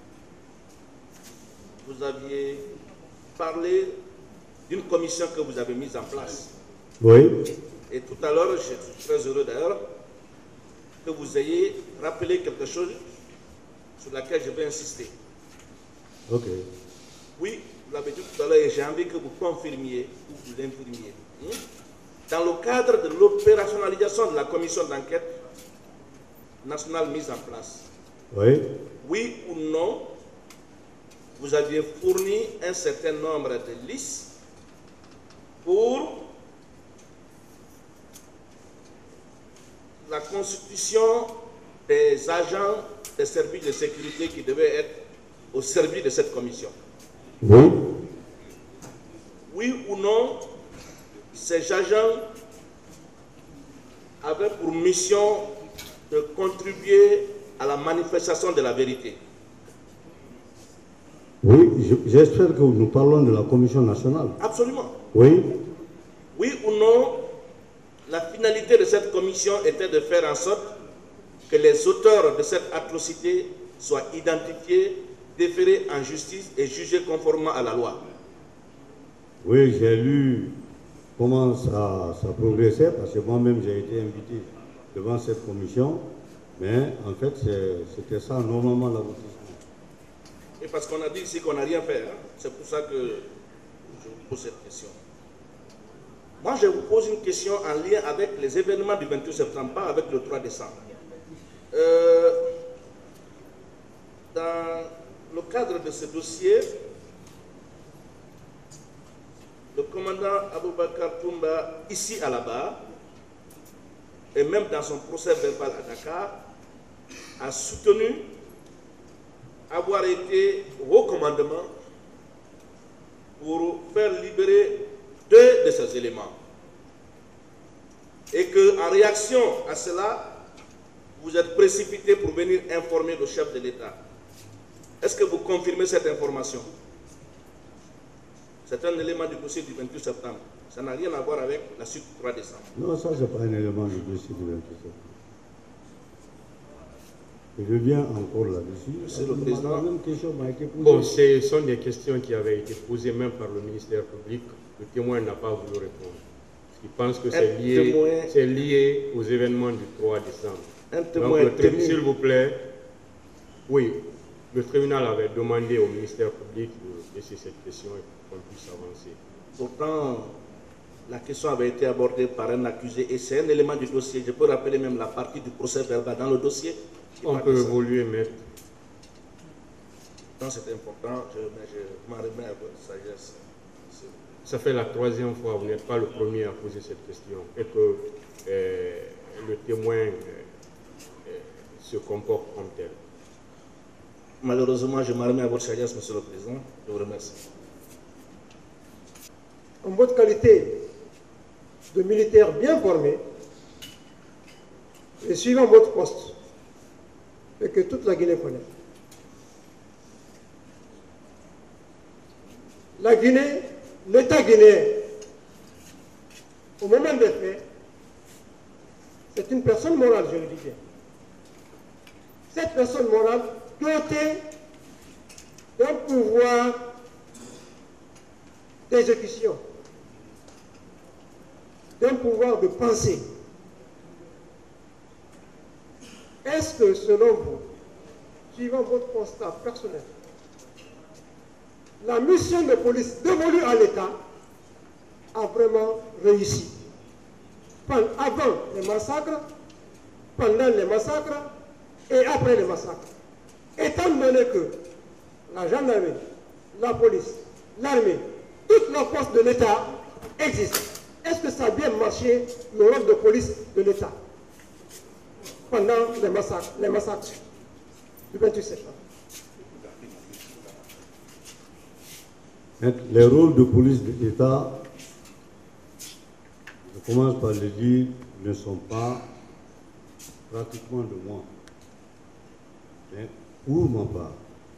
vous aviez parlé d'une commission que vous avez mise en place. Oui. Et tout à l'heure, je suis très heureux d'ailleurs que vous ayez rappelé quelque chose sur laquelle je vais insister. Ok. Oui, vous l'avez dit tout à l'heure et j'ai envie que vous confirmiez ou vous l'infirmiez. Dans le cadre de l'opérationnalisation de la commission d'enquête nationale mise en place, Oui. oui ou non, vous aviez fourni un certain nombre de listes pour la constitution des agents des services de sécurité qui devaient être au service de cette commission. Oui. Oui ou non, ces agents avaient pour mission de contribuer à la manifestation de la vérité. Oui, j'espère que nous parlons de la commission nationale. Absolument. Oui. Oui ou non, la finalité de cette commission était de faire en sorte que les auteurs de cette atrocité soient identifiés, déférés en justice et jugés conformément à la loi. Oui, j'ai lu comment ça, ça progressait, parce que moi-même j'ai été invité devant cette commission, mais en fait c'était ça normalement l'aboutissement. Et parce qu'on a dit ici qu'on n'a rien fait, hein, c'est pour ça que je vous pose cette question. Moi, je vous pose une question en lien avec les événements du vingt-huit septembre, pas avec le trois décembre. Euh, dans le cadre de ce dossier, le commandant Aboubakar Toumba, ici à la barre, et même dans son procès verbal à Dakar, a soutenu avoir été au commandement pour faire libérer deux de ces éléments. Et qu'en réaction à cela, vous êtes précipité pour venir informer le chef de l'État. Est-ce que vous confirmez cette information? C'est un élément du dossier du vingt-huit septembre. Ça n'a rien à voir avec la suite du trois décembre. Non, ça, ce n'est pas un élément du dossier du vingt-huit septembre. Je reviens encore là-dessus. Monsieur le Président. La même question m'a été posée. Bon, ce sont des questions qui avaient été posées même par le ministère public. Le témoin n'a pas voulu répondre. Il pense que c'est lié, c'est lié aux événements du trois décembre. Un témoin Donc, s'il vous plaît, oui, le tribunal avait demandé au ministère public de laisser cette question et qu'on puisse avancer. Pourtant, la question avait été abordée par un accusé et c'est un élément du dossier. Je peux rappeler même la partie du procès verbal dans le dossier. On peut évoluer, maître. Non, c'est important, je, je m'en remets à votre sagesse. Ça fait la troisième fois, vous n'êtes pas le premier à poser cette question. Et que euh, témoin euh, euh, se comporte comme tel. Malheureusement, je m'en remets à votre sagesse, Monsieur le Président. Je vous remercie. En votre qualité de militaire bien formé et suivant votre poste, et que toute la Guinée connaît. La Guinée, l'État guinéen, au moment des faits, c'est une personne morale, je le dis bien. Cette personne morale dotée d'un pouvoir d'exécution, d'un pouvoir de pensée. Est-ce que, selon vous, suivant votre constat personnel, la mission de police dévolue à l'État a vraiment réussi? Avant les massacres, pendant les massacres et après les massacres. Étant donné que la gendarmerie, la police, l'armée, toutes les forces de l'État existent, est-ce que ça a bien marché, le rôle de police de l'État pendant les massacres, les massacres du vingt-huit septembre? Les rôles de police de l'État, je commence par le dire, ne sont pas pratiquement de moi. Mais pour ma part,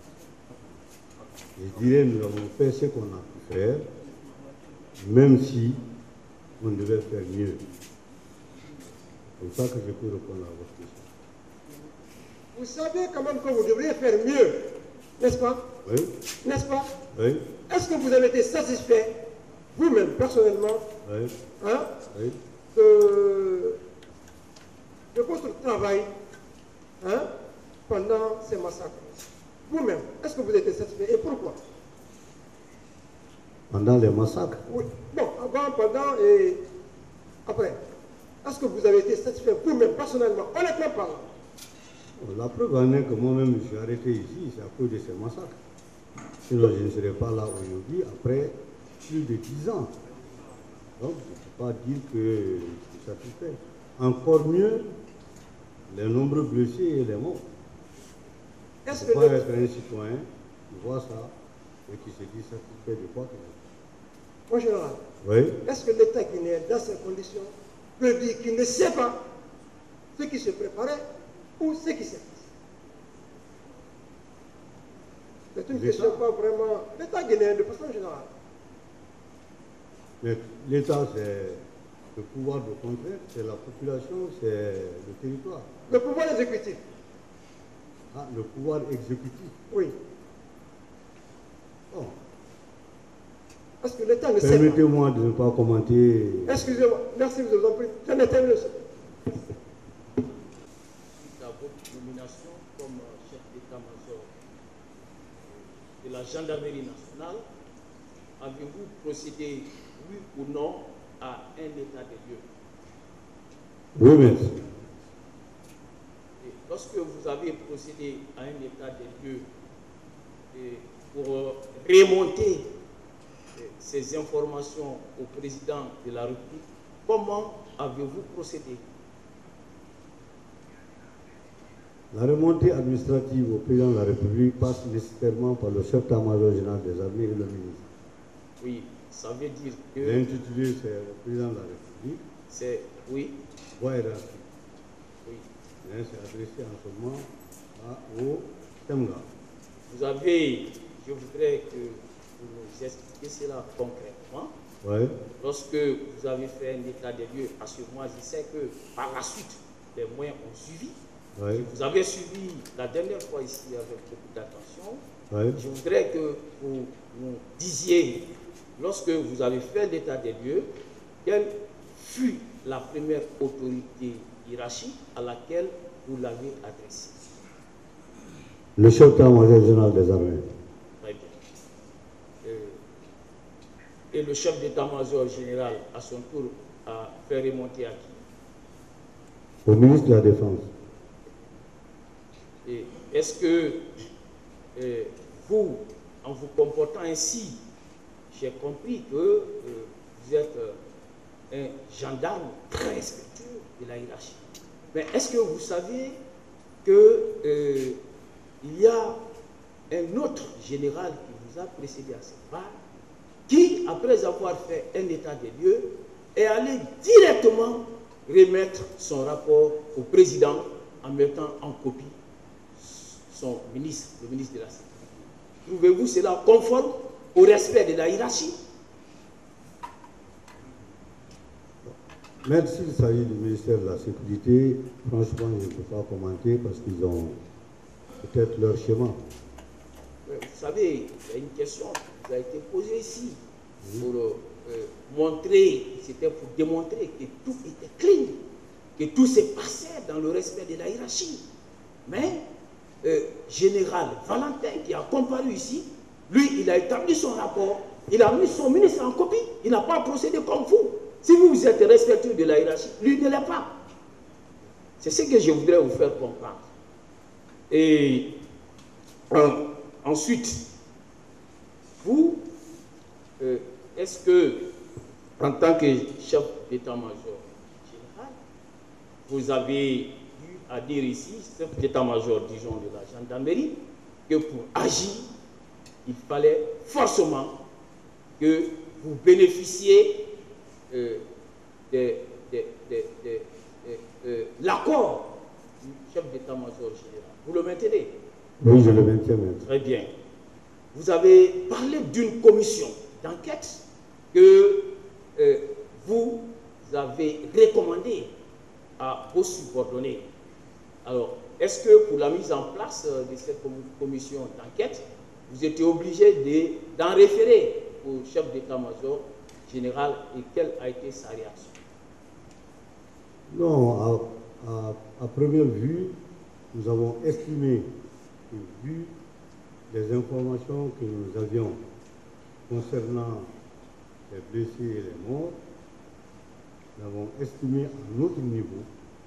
je dirais nous avons fait ce qu'on a pu faire, même si on devait faire mieux. C'est comme ça que je peux répondre à votre question. Vous savez quand même que vous devriez faire mieux, n'est-ce pas? Oui. N'est-ce pas? Oui. Est-ce que vous avez été satisfait, vous-même, personnellement, Oui. hein, Oui. de, de votre travail, hein, pendant ces massacres? Vous-même, est-ce que vous avez été satisfait et pourquoi? Pendant les massacres? Oui. Bon, avant, pendant et après. Est-ce que vous avez été satisfait vous-même, personnellement, honnêtement parlant? La preuve en est que moi-même je suis arrêté ici, c'est à cause de ces massacres. Sinon je ne serais pas là aujourd'hui après plus de dix ans. Donc je ne peux pas dire que je suis satisfait. Encore mieux, les nombreux blessés et les morts. Est-ce Il ne que faut pas le... être un citoyen qui voit ça et qui se dit satisfait de quoi que ce soit. Mon général, Oui. est-ce que l'État guinéen, dans ces conditions, peut dire qu'il ne sait pas ce qui se préparait ou ce qui s'est passé? C'est une question pas vraiment... L'État guinéen, de façon générale. Mais l'État, c'est le pouvoir de contrainte, c'est la population, c'est le territoire. Le pouvoir exécutif. Ah, le pouvoir exécutif. Oui. Bon. Parce que l'État ne sait pas. Permettez-moi de ne pas commenter. Excusez-moi, merci, je vous en prie. J'en ai terminé. À votre nomination comme chef d'état-major de la gendarmerie nationale, avez-vous procédé, oui ou non, à un état des lieux? Oui, merci. Et lorsque vous avez procédé à un état des lieux et pour remonter ces informations au président de la République, comment avez-vous procédé? La remontée administrative au président de la République passe nécessairement par le chef d'état-major général des armées et le ministre. Oui, ça veut dire que... L'intitulé, c'est le président de la République. C'est... Oui. Voix hiérarchique. Oui. C'est adressé en ce moment à, au Temga. Vous avez... Je voudrais que vous nous expliquiez cela concrètement. Oui. Lorsque vous avez fait un état des lieux, parce que moi je sais que par la suite, les moyens ont suivi. Oui. Vous avez suivi la dernière fois ici avec beaucoup d'attention. Oui. Je voudrais que vous nous disiez, lorsque vous avez fait l'état des lieux, quelle fut la première autorité hiérarchique à laquelle vous l'avez adressée? Le chef d'état-major général des armées. Très bien. Euh, et le chef d'état-major général, à son tour, a fait remonter à qui? Au ministre de la Défense. Est-ce que euh, vous, en vous comportant ainsi, j'ai compris que euh, vous êtes euh, un gendarme très respectueux de la hiérarchie? Mais est-ce que vous savez que euh, il y a un autre général qui vous a précédé à cette barre, qui, après avoir fait un état des lieux, est allé directement remettre son rapport au président en mettant en copie son ministre, le ministre de la Sécurité. Trouvez-vous cela conforme au respect de la hiérarchie? Même s'il s'agit du ministère de la Sécurité, franchement, je ne peux pas commenter parce qu'ils ont peut-être leur schéma. Vous savez, il y a une question qui a été posée ici pour euh, montrer, c'était pour démontrer que tout était clean, que tout se passait dans le respect de la hiérarchie. Mais, euh, général Valentin, qui a comparu ici, lui, il a établi son rapport, il a mis son ministre en copie, il n'a pas procédé comme vous. Si vous, vous êtes respectueux de la hiérarchie, lui ne l'est pas. C'est ce que je voudrais vous faire comprendre. Et euh, ensuite, vous, euh, est-ce que, en tant que chef d'état-major général, vous avez eu à dire ici, chef d'état-major, disons, de la gendarmerie, que pour agir, il fallait forcément que vous bénéficiez euh, de, de, de, de, de, de l'accord du chef d'état-major général. Vous le maintenez? Oui, je le maintiens même. Très bien. Vous avez parlé d'une commission d'enquête que euh, vous avez recommandée à vos subordonnés. Alors, est-ce que pour la mise en place de cette commission d'enquête, vous étiez obligé d'en référer au chef d'état-major général et quelle a été sa réaction? Non, à, à, à première vue, nous avons estimé que, vu les informations que nous avions concernant les blessés et les morts, nous avons estimé à notre niveau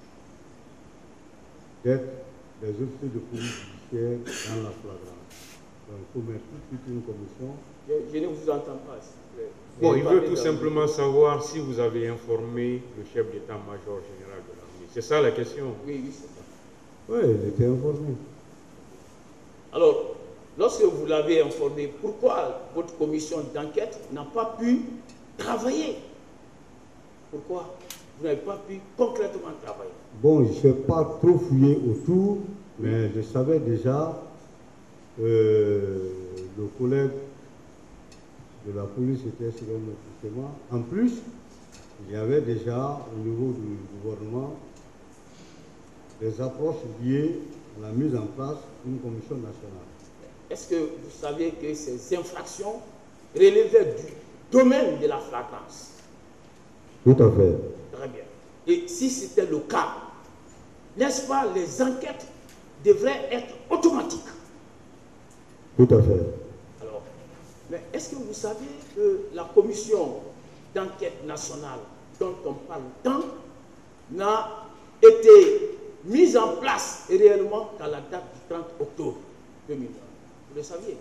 d'être des officiers de police judiciaire dans la flagrance. Donc il faut mettre tout de suite une commission. Je, je ne vous entends pas. Bon, il veut tout simplement savoir si vous avez informé le chef d'état-major général de l'armée. C'est ça la question? Oui, oui, c'est ça. Oui, il était informé. Alors, lorsque vous l'avez informé, pourquoi votre commission d'enquête n'a pas pu travailler? Pourquoi vous n'avez pas pu concrètement travailler? Bon, je ne sais pas trop fouiller autour, mais je savais déjà euh, le collègue de la police était sur un autre schéma. En plus, il y avait déjà au niveau du gouvernement des approches liées à la mise en place d'une commission nationale. Est-ce que vous savez que ces infractions relevaient du domaine de la flagrance? Tout à fait. Très bien. Et si c'était le cas, n'est-ce pas, les enquêtes devraient être automatiques? Tout à fait. Alors, mais est-ce que vous savez que la commission d'enquête nationale dont on parle tant n'a été mise en place réellement qu'à la date du trente octobre deux mille vingt? Vous le saviez?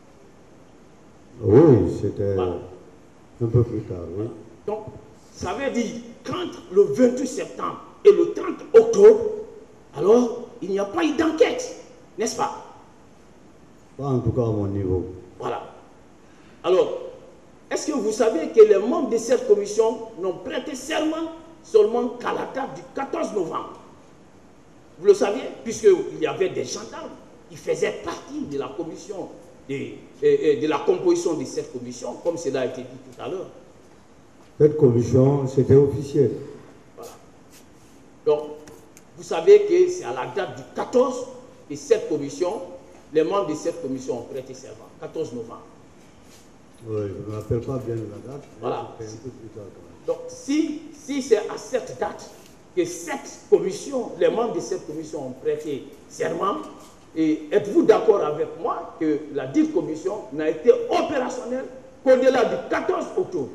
Oui, c'était Voilà. un peu plus tard, oui. Donc, ça veut dire qu'entre le vingt-huit septembre et le trente octobre, alors, il n'y a pas eu d'enquête, n'est-ce pas? Pas en tout cas à mon niveau. Voilà. Alors, est-ce que vous savez que les membres de cette commission n'ont prêté serment seulement qu'à la date du quatorze novembre? Vous le saviez, puisqu'il y avait des gendarmes qui faisaient partie de la commission, de, de, de la composition de cette commission, comme cela a été dit tout à l'heure. Cette commission, c'était officiel. Voilà. Donc, vous savez que c'est à la date du quatorze de cette commission, les membres de cette commission ont prêté serment, quatorze novembre. Oui, je ne me rappelle pas bien de la date. Voilà. C'était un peu plus tard quand même. Donc, si, si c'est à cette date que cette commission, les membres de cette commission ont prêté serment, et êtes-vous d'accord avec moi que la dite commission n'a été opérationnelle qu'au-delà du quatorze octobre?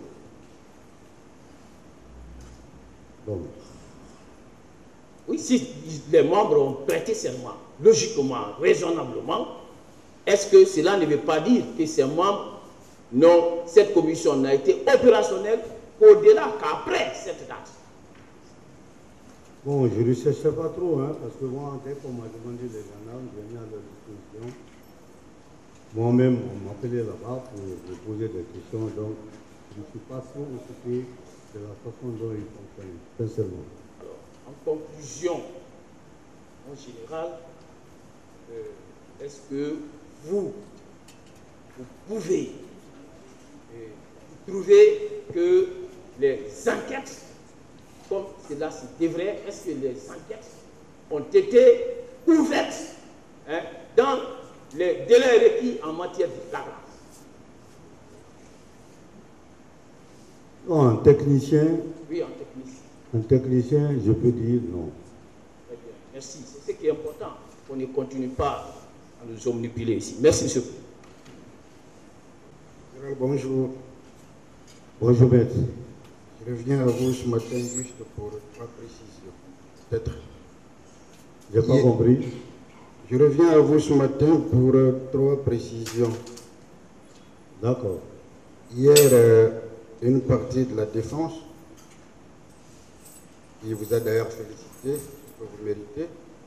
Bon. Oui, si les membres ont prêté serment, logiquement, raisonnablement, est-ce que cela ne veut pas dire que ces membres, non, cette commission n'a été opérationnelle qu'au-delà, qu'après cette date? Bon, je ne cherchais pas trop, hein, parce que moi, dès qu'on m'a demandé les gendarmes, je venais à leur disposition. Moi-même, on m'appelait là-bas pour me poser des questions, donc je ne suis pas trop occupé de la façon dont ils fonctionnent, sincèrement. Alors, en conclusion, en général, euh, est-ce que vous, vous pouvez euh, trouver que les enquêtes, comme cela se devrait, est-ce que les enquêtes ont été ouvertes hein, dans les délais requis en matière de flagrance? Non, un technicien, Oui, en technicien. un technicien, je peux dire non. Très bien, merci. C'est ce qui est important. On ne continue pas à nous omnipiler ici. Merci, monsieur. Bonjour. Bonjour, maître. Je reviens à vous ce matin juste pour trois précisions. Peut-être. Je n'ai pas Hier- compris. Je reviens à vous ce matin pour euh, trois précisions. D'accord. Hier, euh, une partie de la défense, qui vous a d'ailleurs félicité, ce que vous méritez,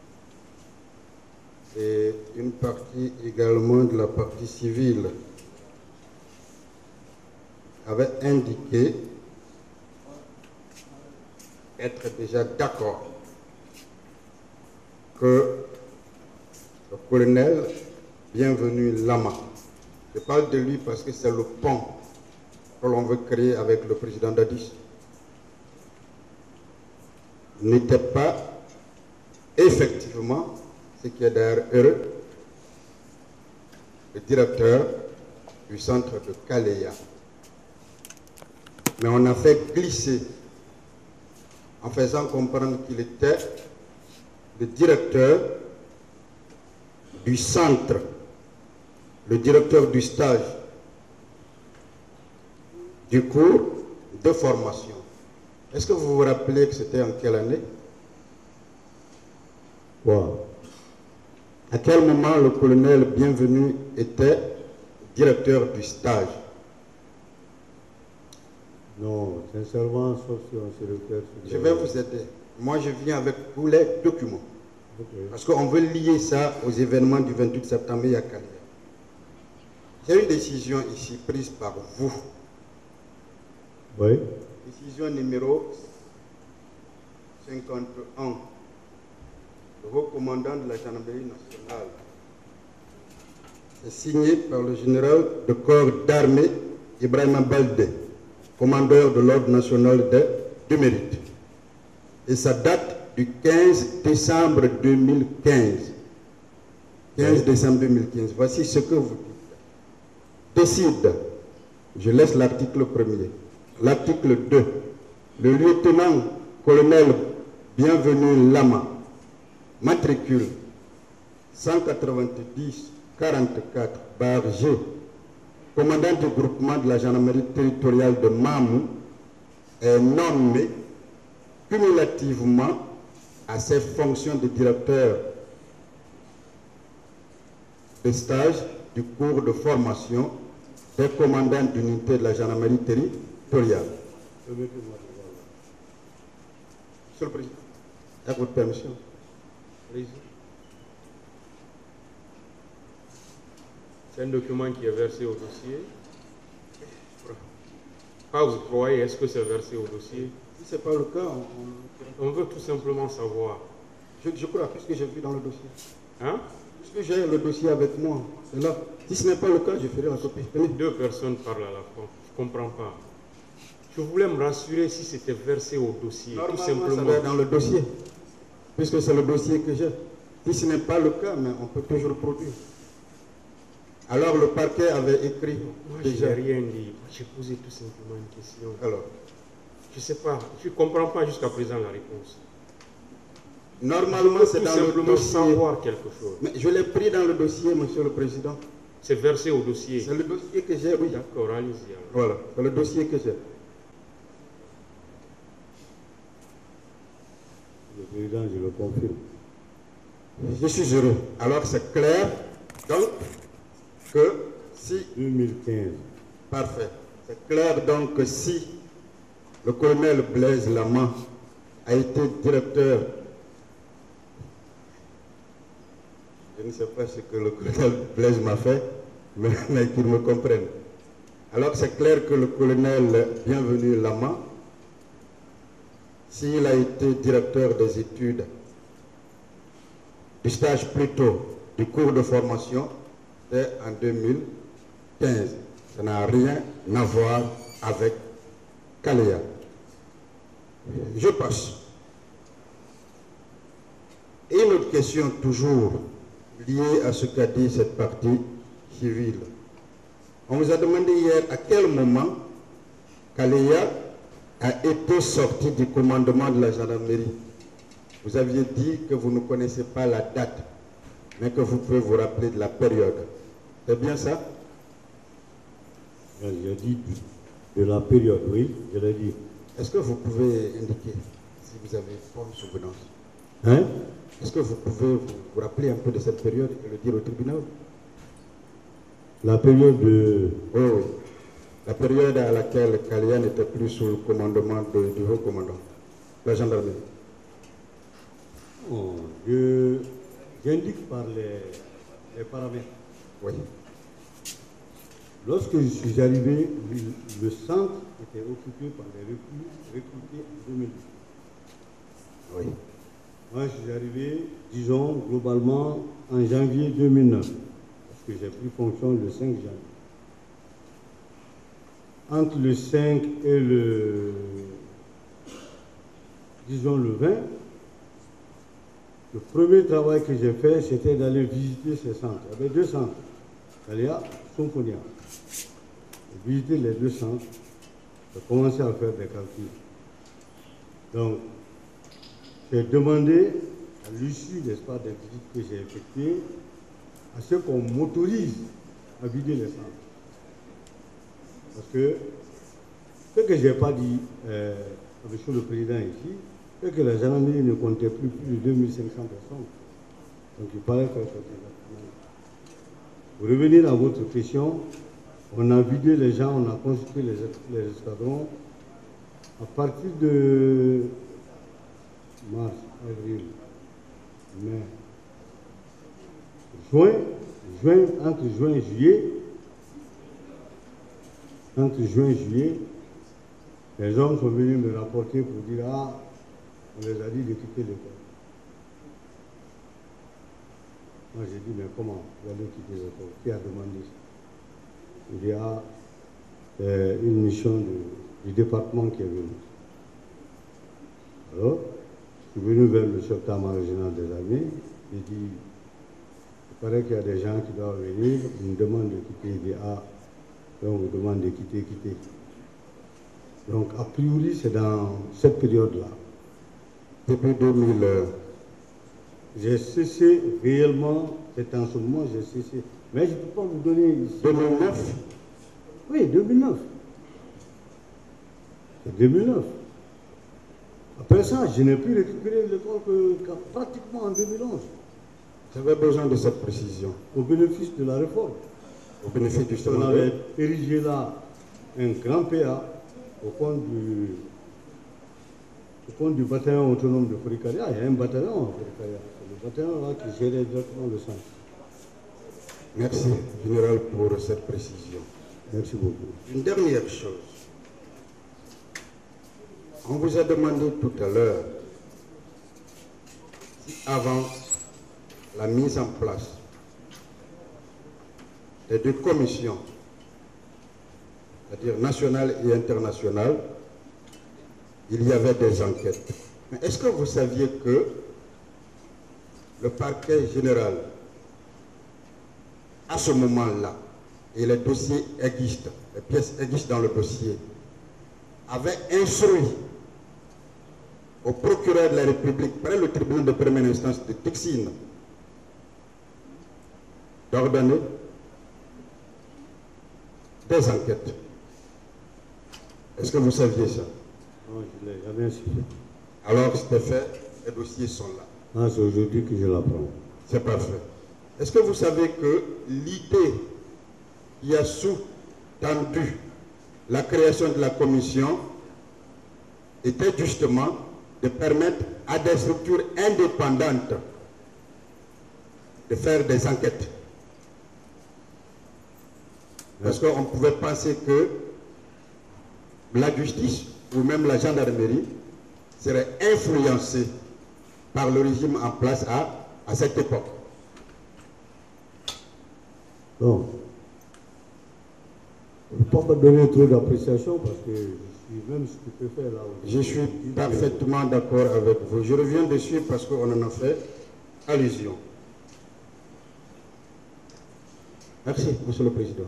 et une partie également de la partie civile avait indiqué être déjà d'accord que le colonel Bienvenu Lama, je parle de lui parce que c'est le pont que l'on veut créer avec le président Dadis, n'était pas effectivement, ce qui est d'ailleurs heureux, le directeur du centre de Kaleya. Mais on a fait glisser en faisant comprendre qu'il était le directeur du centre, le directeur du stage, du cours de formation. Est-ce que vous vous rappelez que c'était en quelle année? Quoi? À quel moment le colonel Bienvenu était directeur du stage? Non, sincèrement, sauf si on se réfère sur Je les- vais vous aider. Moi, je viens avec tous les documents. Ok. Parce qu'on veut lier ça aux événements du vingt-huit septembre à Calais. Il y a une décision ici prise par vous. Oui. Décision numéro cinquante et un. Le haut commandant de la gendarmerie nationale. C'est signé par le général de corps d'armée Ibrahima Baldé, commandeur de l'ordre national de, du mérite. Et ça date du quinze décembre deux mille quinze. quinze décembre deux mille quinze. Voici ce que vous dites. Décide, je laisse l'article premier. L'article deux. Le lieutenant-colonel Bienvenu Lama, matricule cent quatre-vingt-dix quarante-quatre bar G, commandant du groupement de la gendarmerie territoriale de Mamou, est nommé cumulativement à ses fonctions de directeur de stage du cours de formation des commandants d'unité de la gendarmerie territoriale. Permettez-moi de voir là. Monsieur le Président, avec votre permission. Allez-y. C'est un document qui est versé au dossier. Pas vous croyez, est-ce que c'est versé au dossier? Si ce n'est pas le cas, on, On veut tout simplement savoir. je, je crois, puisque j'ai vu dans le dossier. Hein? Puisque j'ai le dossier avec moi, c'est là. Si ce n'est pas le cas, je ferai la copie. Tenez. Deux personnes parlent à la fois. Je ne comprends pas. Je voulais me rassurer si c'était versé au dossier, tout Normalement, ça simplement. doit être dans le dossier, puisque c'est le dossier que j'ai. Si ce n'est pas le cas, mais on peut toujours produire. Alors le parquet avait écrit Moi, je déjà. n'ai rien dit. J'ai posé tout simplement une question. Alors, Je ne sais pas. Je ne comprends pas jusqu'à présent la réponse. normalement, Je c'est veux dans tout le simplement dossier. savoir quelque chose. Mais je l'ai pris dans le dossier, Monsieur le Président. C'est versé au dossier. C'est le dossier que j'ai, oui. D'accord, allez-y. alors. Voilà, c'est le dossier que j'ai. Le président, je le confirme. Je suis heureux. Alors c'est clair, donc, que si, deux mille quinze. parfait, c'est clair donc que si le colonel Blaise Lama a été directeur, je ne sais pas ce que le colonel Blaise m'a fait, mais, mais qu'il me comprenne. Alors c'est clair que le colonel Bienvenu Lama, s'il a été directeur des études, du stage plutôt, du cours de formation, c'est en deux mille quinze. Ça n'a rien à voir avec Kalea. Je passe. Et une autre question toujours liée à ce qu'a dit cette partie civile. On vous a demandé hier à quel moment Kalea a été sorti du commandement de la gendarmerie. Vous aviez dit que vous ne connaissez pas la date, mais que vous pouvez vous rappeler de la période. C'est bien ça? J'ai dit de la période, oui, je l'ai dit. Est-ce que vous pouvez indiquer si vous avez bonne souvenance? Hein? Est-ce que vous pouvez vous, vous rappeler un peu de cette période et le dire au tribunal? La période de... Oui, oui. La période à laquelle Kalea n'était plus sous le commandement de, du haut commandant, la gendarmerie. Oh, je... J'indique par les, les paramètres. Oui. Lorsque je suis arrivé, le, le centre était occupé par les recrues recrutés en deux mille dix. Oui. Moi, je suis arrivé, disons, globalement, en janvier deux mille neuf, parce que j'ai pris fonction le cinq janvier. Entre le cinq et le, disons, le vingt, le premier travail que j'ai fait, c'était d'aller visiter ces centres. Il y avait deux centres, Kalea, Somphonia. J'ai visité les deux centres, j'ai commencé à faire des calculs. Donc, j'ai demandé, à l'issue, n'est-ce pas, des visites que j'ai effectuées, à ce qu'on m'autorise à vider les centres. Parce que ce que je n'ai pas dit euh, à M. le Président ici, c'est que la gendarmerie ne comptait plus, plus de deux mille cinq cents personnes. Donc il paraît faire quelque chose. Pour revenir à votre question, on a vidé les gens, on a constitué les, les escadrons. À partir de mars, avril, mai, juin, juin, entre juin et juillet, entre juin et juillet, les hommes sont venus me rapporter pour dire « Ah, on les a dit de quitter l'école. » Moi j'ai dit « Mais comment vous allez quitter l'école? Qui a demandé ça ?» Il dit « Ah, c'est une mission de, du département qui est venue. » Alors, je suis venu vers le chef d'état-major régional des armées, il dit « Il paraît qu'il y a des gens qui doivent venir, ils me demandent de quitter. » Il dit « Ah, on vous demande de quitter, quitter. » Donc, a priori, c'est dans cette période-là. Depuis deux mille, j'ai cessé réellement, c'est en ce moment, j'ai cessé. Mais je ne peux pas vous donner ici. deux mille neuf? Oui, deux mille neuf. C'est deux mille neuf. Après ça, je n'ai plus récupéré l'école que, que pratiquement en deux mille onze. J'avais besoin de cette précision. Au bénéfice de la réforme. Au bénéfice du On avait érigé là un grand P A au compte du, au compte du bataillon autonome de Forikaria. Il y a un bataillon à Forikaria. C'est le bataillon là qui gérait directement le centre. Merci, général, pour cette précision. Merci beaucoup. Une dernière chose. On vous a demandé tout à l'heure si avant la mise en place des deux commissions, c'est-à-dire nationale et internationale, il y avait des enquêtes. Mais est-ce que vous saviez que le parquet général, à ce moment-là, et les dossiers existent, les pièces existent dans le dossier, avait instruit au procureur de la République, près le tribunal de première instance de Tixine, d'ordonner des enquêtes. Est-ce que vous saviez ça? Non, je ne l'ai jamais su. Alors, c'était fait, les dossiers sont là. Ah, c'est aujourd'hui que je l'apprends. C'est parfait. Est-ce que vous savez que l'idée qui a sous-tendu la création de la commission était justement de permettre à des structures indépendantes de faire des enquêtes. Parce qu'on pouvait penser que la justice ou même la gendarmerie serait influencée par le régime en place à, à cette époque. Bon. Je ne peux pas me donner trop d'appréciation parce que je suis même stupéfait là. Je suis parfaitement d'accord avec vous. Je reviens dessus parce qu'on en a fait allusion. Merci, Monsieur le Président.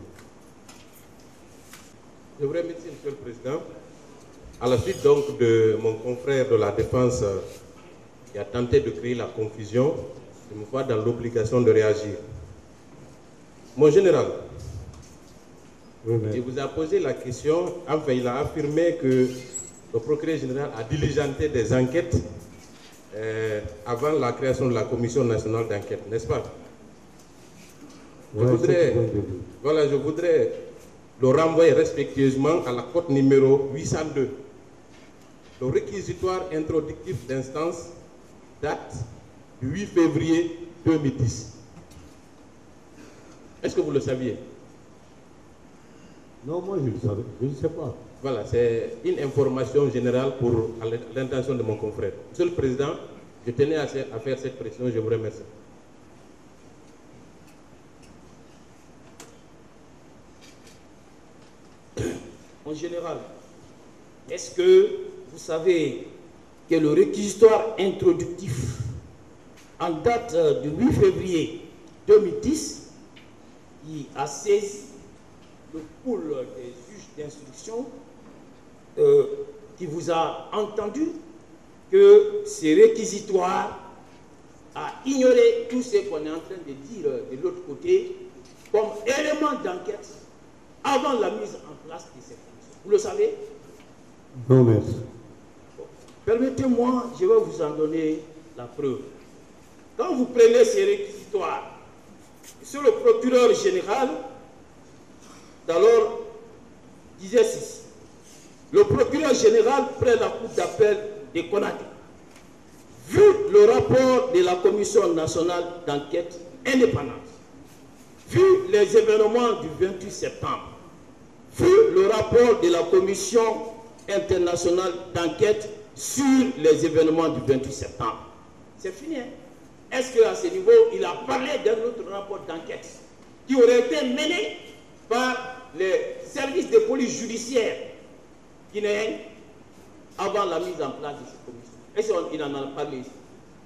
Je vous remercie, Monsieur le Président. À la suite donc de mon confrère de la Défense euh, qui a tenté de créer la confusion, je me vois dans l'obligation de réagir. Mon général, oui, il vous a posé la question, enfin il a affirmé que le procureur général a diligenté des enquêtes euh, avant la création de la Commission nationale d'enquête, n'est-ce pas? Je ouais, voudrais, voilà, je voudrais le renvoyer respectueusement à la cote numéro huit cent deux. Le réquisitoire introductif d'instance date du huit février deux mille dix. Est-ce que vous le saviez? Non, moi je ne savais, je ne sais pas. Voilà, c'est une information générale pour l'intention de mon confrère. Monsieur le Président, je tenais à faire cette pression, je vous remercie. En général, est-ce que vous savez que le réquisitoire introductif en date du huit février deux mille dix, qui a saisi le pool des juges d'instruction, euh, qui vous a entendu que ce réquisitoire a ignoré tout ce qu'on est en train de dire de l'autre côté comme élément d'enquête avant la mise en place de cette commission. Vous le savez? Non, merci. Bon. Permettez-moi, je vais vous en donner la preuve. Quand vous prenez ces réquisitoires, sur le procureur général, d'alors, disait ceci. Le procureur général près la cour d'appel de Conakry. Vu le rapport de la Commission nationale d'enquête indépendante, vu les événements du vingt-huit septembre, vu le rapport de la Commission internationale d'enquête sur les événements du vingt-huit septembre, c'est fini. Hein? Est-ce qu'à ce niveau, il a parlé d'un autre rapport d'enquête qui aurait été mené par les services de police judiciaire guinéens avant la mise en place de cette commission? Est-ce qu'il en a parlé ici?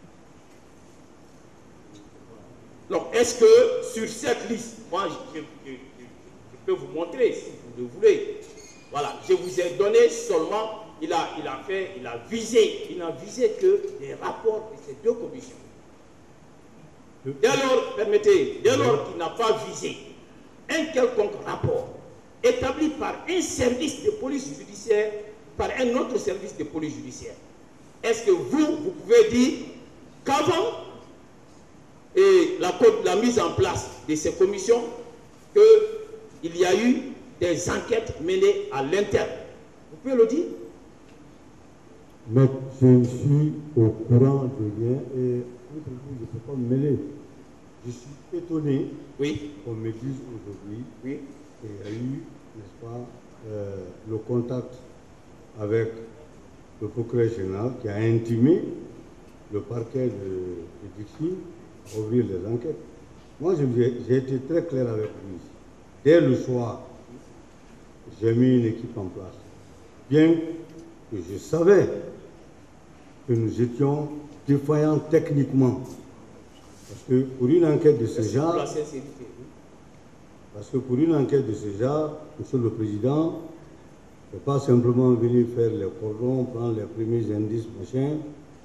Donc, est-ce que sur cette liste, moi, je, je, je, je peux vous montrer si vous le voulez. Voilà, je vous ai donné seulement, il a, il a fait, il a visé, il n'a visé que les rapports de ces deux commissions. Dès lors, permettez, dès lors qu'il n'a pas visé un quelconque rapport établi par un service de police judiciaire, par un autre service de police judiciaire, est-ce que vous, vous pouvez dire qu'avant et la, la mise en place de ces commissions, qu'il y a eu des enquêtes menées à l'interne? Vous pouvez le dire? Mais je suis au courant de rien et je ne peux pas me mêler. Je suis étonné oui. qu'on me dise aujourd'hui oui. qu'il y a eu, n'est-ce pas, euh, le contact avec le procureur général qui a intimé le parquet de, de Dixie à ouvrir les enquêtes. Moi, j'ai été très clair avec lui. Dès le soir, j'ai mis une équipe en place. Bien que je savais que nous étions défaillants techniquement. Parce que pour une enquête de ce genre, parce que pour une enquête de ce genre, Monsieur le Président, ne peut pas simplement venir faire les cordons, prendre les premiers indices, machin.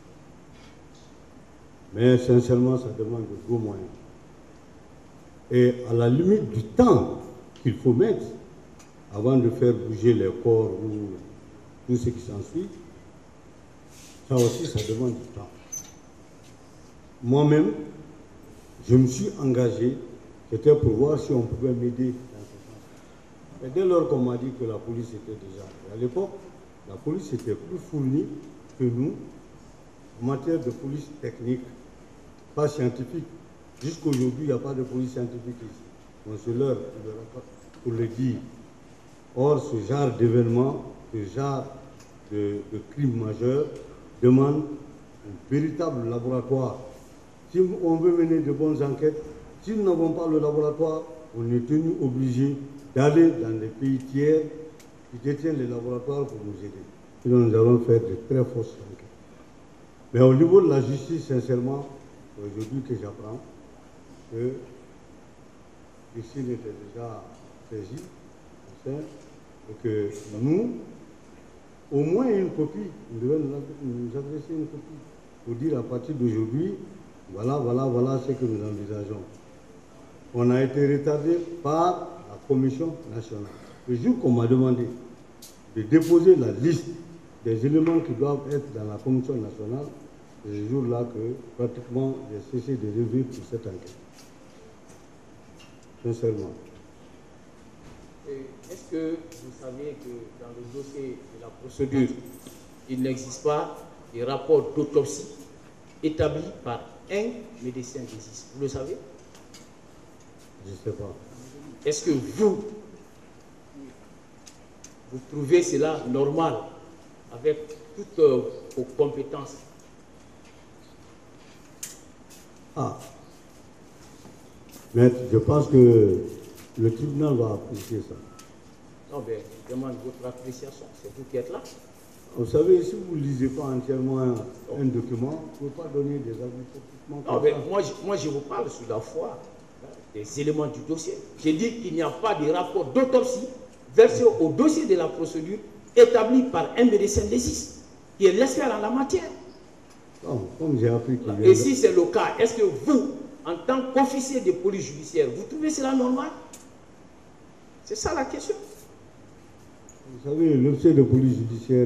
Mais sincèrement, ça demande de gros moyens. Et à la limite du temps qu'il faut mettre avant de faire bouger les corps ou tout ce qui s'ensuit, ça aussi, ça demande du temps. Moi-même, je me suis engagé, c'était pour voir si on pouvait m'aider dans ce sens. Mais dès lors qu'on m'a dit que la police était déjà... À l'époque, la police était plus fournie que nous en matière de police technique, pas scientifique. Jusqu'aujourd'hui, il n'y a pas de police scientifique ici. On se leurre pour le dire. Or, ce genre d'événement, ce genre de, de crime majeur demande un véritable laboratoire. Si on veut mener de bonnes enquêtes, si nous n'avons pas le laboratoire, on est tenu obligé d'aller dans les pays tiers qui détiennent les laboratoires pour nous aider. Sinon, nous allons faire de très fausses enquêtes. Mais au niveau de la justice, sincèrement, aujourd'hui que j'apprends que ici il était déjà saisi, et que nous, au moins une copie, nous devons nous adresser une copie pour dire à partir d'aujourd'hui, voilà, voilà, voilà ce que nous envisageons. On a été retardé par la Commission nationale. Le jour qu'on m'a demandé de déposer la liste des éléments qui doivent être dans la Commission nationale, c'est ce jour-là que pratiquement j'ai cessé de rêver pour cette enquête. Sincèrement. Est-ce que vous saviez que dans le dossier de la procédure, il n'existe pas de rapport d'autopsie établi par un médecin légiste? Vous le savez? Je ne sais pas. Est-ce que vous, vous trouvez cela normal avec toutes euh, vos compétences? Ah. Maître, je pense que le tribunal va apprécier ça. Non, mais je demande votre appréciation. C'est vous qui êtes là. Vous savez, si vous ne lisez pas entièrement un, un document, vous ne pouvez pas donner des avis politiquement. Non, mais moi, je, moi, je vous parle sous la foi des éléments du dossier. J'ai dit qu'il n'y a pas de rapport d'autopsie versé au dossier de la procédure établi par un médecin légiste qui est l'expert en la matière. Non, comme j'ai appris qu'il Et si c'est le cas, est-ce que vous, en tant qu'officier de police judiciaire, vous trouvez cela normal? C'est ça la question. Vous savez, l'officier de police judiciaire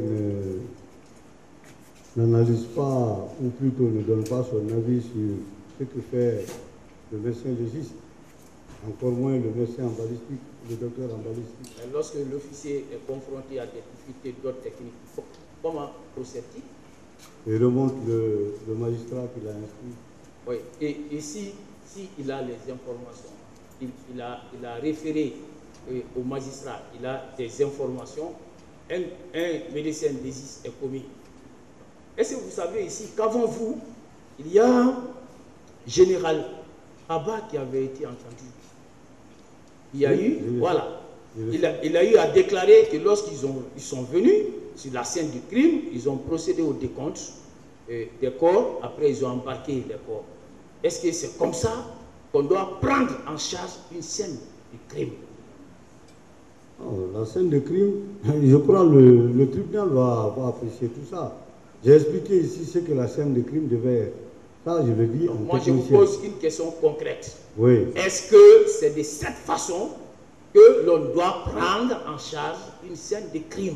n'analyse pas, ou plutôt ne donne pas son avis sur ce que fait le médecin légiste, encore moins le médecin en balistique, le docteur en balistique. Et lorsque l'officier est confronté à des difficultés d'autres techniques, comment procède-t-il? Il remonte le, le magistrat qui l'a inscrit. Oui, et, et si, si il a les informations, il, il, a, il a référé euh, au magistrat, il a des informations, un, un médecin légiste est commis. Est-ce que vous savez ici qu'avant vous, il y a un général Abba qui avait été entendu? Il y a oui, eu, oui, voilà, oui. il a, il a eu à déclarer que lorsqu'ils ils sont venus sur la scène du crime, ils ont procédé au décompte euh, des corps, après ils ont embarqué les corps. Est-ce que c'est comme ça qu'on doit prendre en charge une scène du crime? Oh, la scène de crime, je crois que le, le tribunal va, va apprécier tout ça. J'ai expliqué ici ce que la scène de crime devait être. Ça, je le dis en Moi, je vous pose une question concrète. Oui. Est-ce que c'est de cette façon que l'on doit prendre en charge une scène de crime?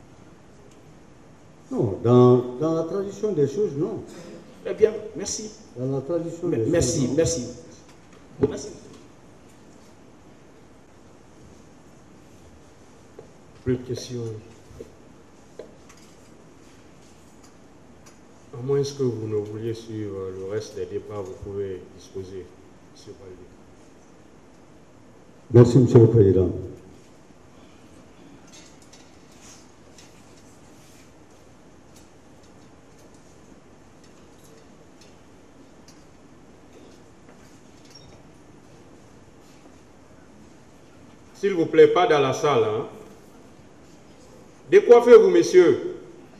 Non, dans, dans la tradition des choses, non. Très bien, merci. Dans la tradition des merci, choses, merci, merci. Plus de questions. À moins que vous ne vouliez suivre le reste des débats, vous pouvez disposer, M. Baldé. Merci, M. le Président. S'il vous plaît, pas dans la salle. Hein? Décoiffez-vous, messieurs.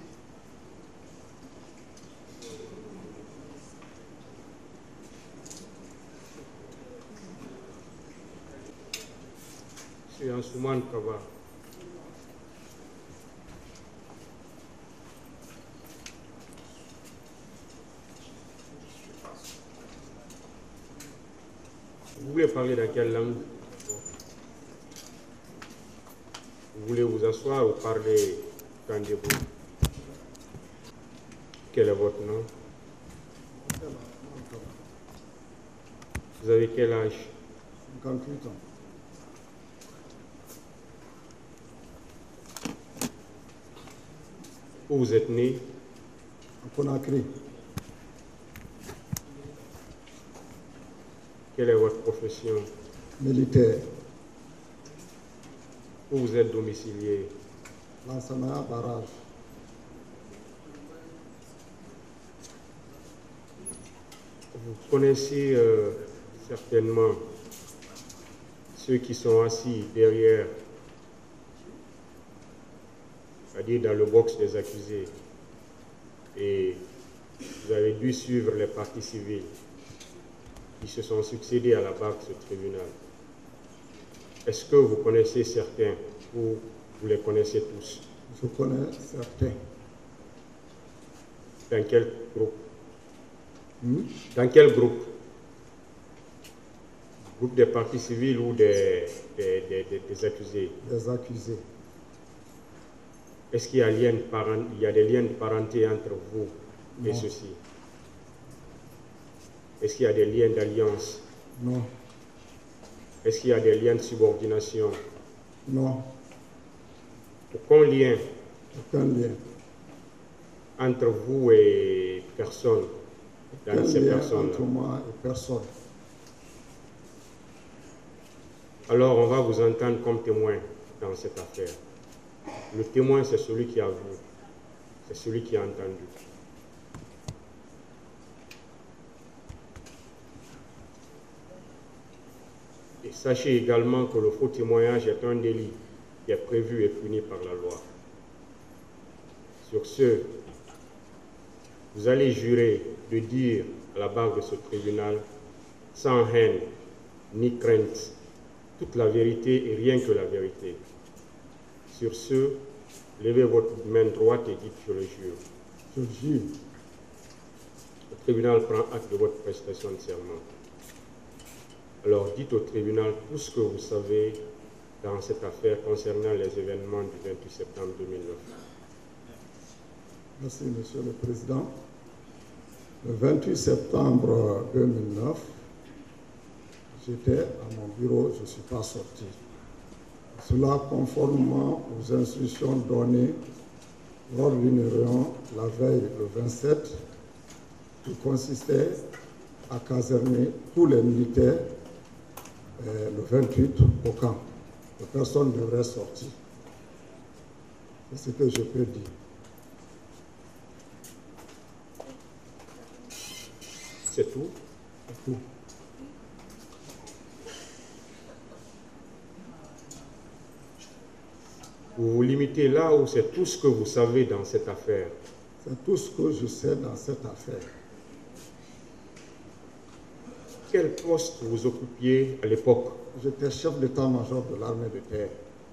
Monsieur Ansouman Kaba. Vous voulez parler dans quelle langue? Vous voulez vous asseoir ou parler quand debout? Quel est votre nom? Vous avez quel âge? cinquante-huit ans. Où vous êtes né? À Conakry. Quelle est votre profession? Militaire. Où vous êtes domicilié? Lansana Barrage. Vous connaissez euh, certainement ceux qui sont assis derrière, c'est-à-dire dans le box des accusés. Et vous avez dû suivre les parties civiles qui se sont succédés à la barre de ce tribunal. Est-ce que vous connaissez certains ou vous les connaissez tous? Je connais certains. Dans quel groupe? Hmm? Dans quel groupe? Groupe des partis civils ou des, des, des, des, des accusés? Des accusés. Est-ce qu'il y a, lien de parent, il y a des liens de parenté entre vous et Non. ceux-ci? Est-ce qu'il y a des liens d'alliance? Non. Est-ce qu'il y a des liens de subordination? Non. Aucun lien Aucun lien. entre vous et personne dans Aucun ces lien personnes-là? entre moi et personne. Alors on va vous entendre comme témoin dans cette affaire. Le témoin, c'est celui qui a vu, c'est celui qui a entendu. Et sachez également que le faux témoignage est un délit qui est prévu et puni par la loi. Sur ce, vous allez jurer de dire à la barre de ce tribunal, sans haine ni crainte, toute la vérité et rien que la vérité. Sur ce, levez votre main droite et dites « je le jure ». Je jure. Le tribunal prend acte de votre prestation de serment. Alors dites au tribunal tout ce que vous savez dans cette affaire concernant les événements du vingt-huit septembre deux mille neuf. Merci, Monsieur le Président. Le vingt-huit septembre deux mille neuf, j'étais à mon bureau, je ne suis pas sorti. Cela conformément aux instructions données lors d'une réunion la veille le vingt-sept, qui consistait à caserner tous les militaires euh, le vingt-huit au camp. Que personne ne devrait sortir. C'est ce que je peux dire. C'est tout? C'est tout. Vous vous limitez là où c'est tout ce que vous savez dans cette affaire? C'est tout ce que je sais dans cette affaire. Quel poste vous occupiez à l'époque? J'étais chef d'état-major de l'armée de terre.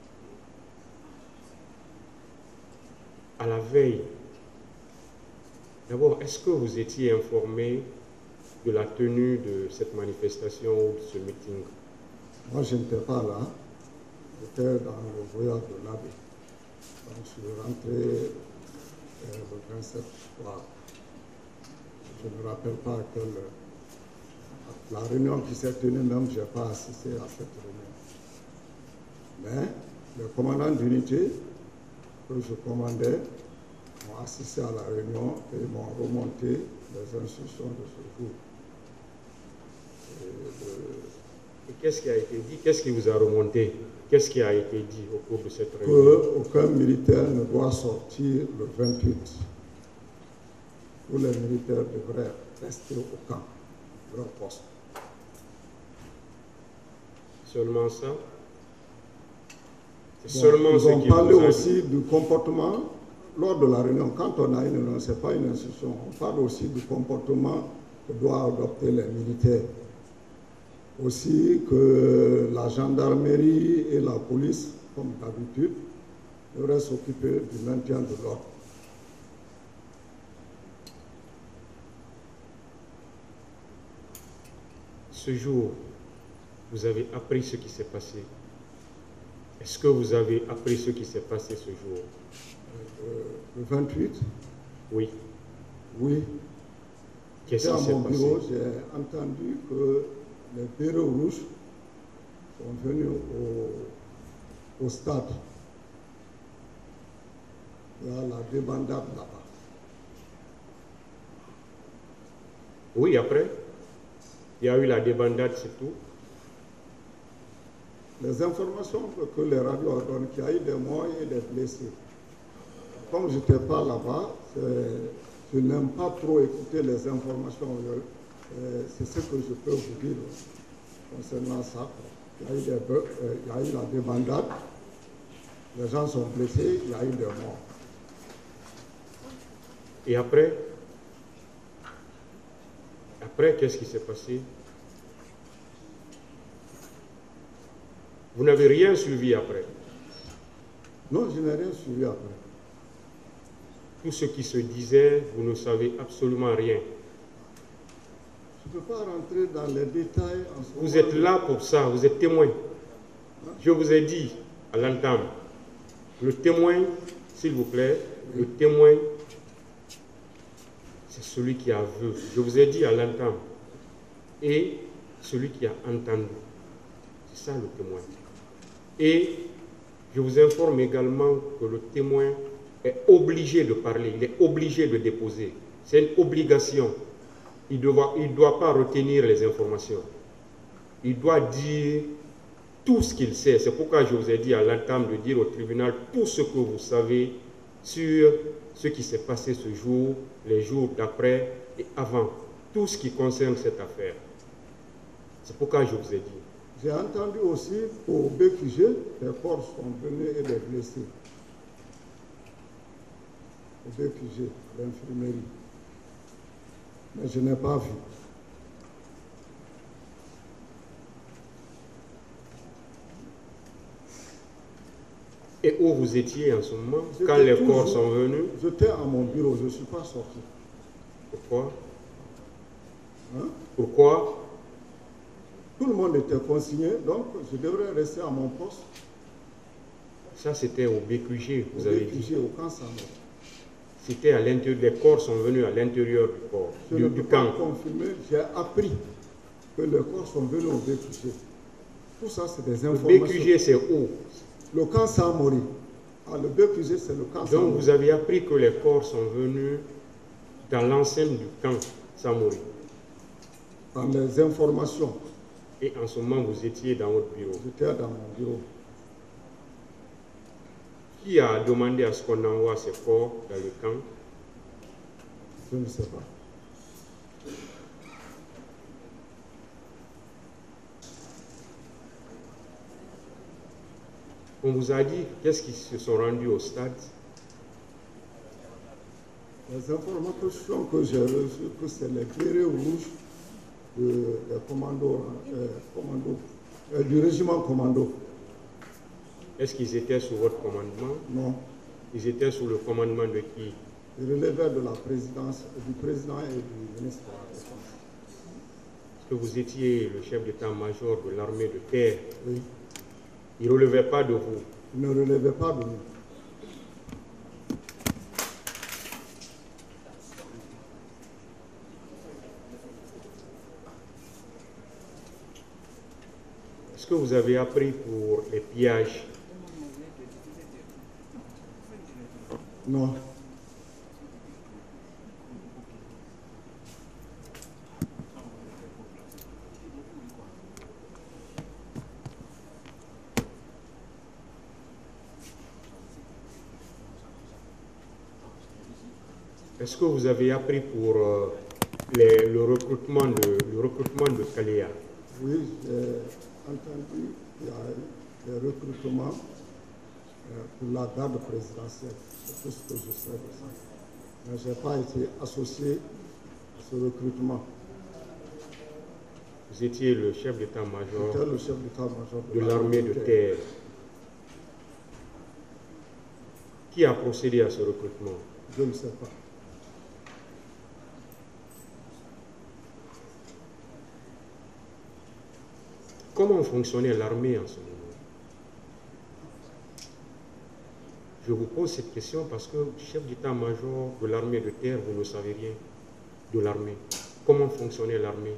À la veille, d'abord, est-ce que vous étiez informé de la tenue de cette manifestation ou de ce meeting? Moi, je n'étais pas là. J'étais dans le voyage de l'abbé. Donc, je suis rentré euh, le vingt-sept soir. Je ne me rappelle pas quelle... La réunion qui s'est tenue, même, je n'ai pas assisté à cette réunion. Mais les commandants d'unité que je commandais ont assisté à la réunion et m'ont remonté les instructions de ce jour. Et le... Et qu'est-ce qui a été dit? Qu'est-ce qui vous a remonté? Qu'est-ce qui a été dit au cours de cette réunion? Qu'aucun militaire ne doit sortir le vingt-huit. Tous les militaires devraient rester au camp, leur poste. Seulement ça? C'est Bon, seulement ils ce ont qui parlé vous a aussi dit. du comportement lors de la réunion. Quand on a une réunion, ce n'est pas une institution. On parle aussi du comportement que doivent adopter les militaires. Aussi que la gendarmerie et la police, comme d'habitude, devraient s'occuper du maintien de l'ordre. Ce jour, vous avez appris ce qui s'est passé. Est-ce que vous avez appris ce qui s'est passé ce jour? Euh, le vingt-huit, Oui. oui. Qu'est-ce J'étais qui à s'est mon passé? bureau, j'ai entendu que les bérets rouges sont venus au, au stade. Il y a la débandade là-bas. Oui, après? Il y a eu la débandade, c'est tout. Les informations que les radios donnent, qu'il y a eu des morts et des blessés. Comme je n'étais pas là-bas, je n'aime pas trop écouter les informations. C'est ce que je peux vous dire concernant ça. Il y a eu, des, il y a eu la débandade, les gens sont blessés, il y a eu des morts. Et après, après, qu'est-ce qui s'est passé? Vous n'avez rien suivi après? Non, je n'ai rien suivi après. Tout ce qui se disait, vous ne savez absolument rien. Je ne peux pas rentrer dans les détails. En ce vous moment. êtes là pour ça, vous êtes témoin. Hein? Je vous ai dit à l'entame, le témoin, s'il vous plaît, oui. Le témoin, c'est celui qui a vu. Je vous ai dit à l'entame. Et celui qui a entendu. C'est ça le témoin. Et je vous informe également que le témoin est obligé de parler, il est obligé de déposer. C'est une obligation. Il ne doit, il doit pas retenir les informations. Il doit dire tout ce qu'il sait. C'est pourquoi je vous ai dit à l'entame de dire au tribunal tout ce que vous savez sur ce qui s'est passé ce jour, les jours d'après et avant. Tout ce qui concerne cette affaire. C'est pourquoi je vous ai dit. J'ai entendu aussi qu'au B Q G, les corps sont venus et les blessés. Au B Q G, l'infirmerie. Mais je n'ai pas vu. Et où vous étiez en ce moment, quand les corps sont venus? J'étais à mon bureau, je ne suis pas sorti. Pourquoi? Hein? Pourquoi? Tout le monde était consigné, donc je devrais rester à mon poste. Ça, c'était au B Q G, vous au avez B Q G, dit. Au camp Samori. C'était à l'intérieur, les corps sont venus à l'intérieur du corps, je du, ne du peux camp. pas confirmer, j'ai appris que les corps sont venus au B Q G. Tout ça, c'est des informations. Le B Q G, c'est où? Le camp Samori. Ah, le B Q G, c'est le camp Donc, Samori. vous avez appris que les corps sont venus dans l'enceinte du camp Samori. Dans les informations. Et en ce moment, vous étiez dans votre bureau. J'étais dans mon bureau. Qui a demandé à ce qu'on envoie ces corps dans le camp? Je ne sais pas. On vous a dit qu'est-ce qui se sont rendus au stade? Les informations que j'ai reçues, que c'est les bérets rouges de, de commando, euh, commando, euh, du régiment commando. Est-ce qu'ils étaient sous votre commandement? Non. Ils étaient sous le commandement de qui? Ils relevaient de la présidence, du président et du ministre de la Défense. Est-ce que vous étiez le chef d'état-major de l'armée de terre? Oui. Ils ne relevaient pas de vous? Ils ne relevaient pas de nous. Est-ce que vous avez appris pour les pillages? Non. Est-ce que vous avez appris pour euh, les, le, recrutement de, le recrutement de Kaléa? Oui, j'ai entendu qu'il y a des recrutements euh, pour la garde présidentielle. C'est tout ce que je sais de ça. Mais je n'ai pas été associé à ce recrutement. Vous étiez le chef d'état-major de, de l'armée de terre. Qui a procédé à ce recrutement? Je ne sais pas. Comment fonctionnait l'armée en ce moment? Je vous pose cette question parce que chef d'état-major de l'armée de terre, vous ne savez rien de l'armée. Comment fonctionnait l'armée?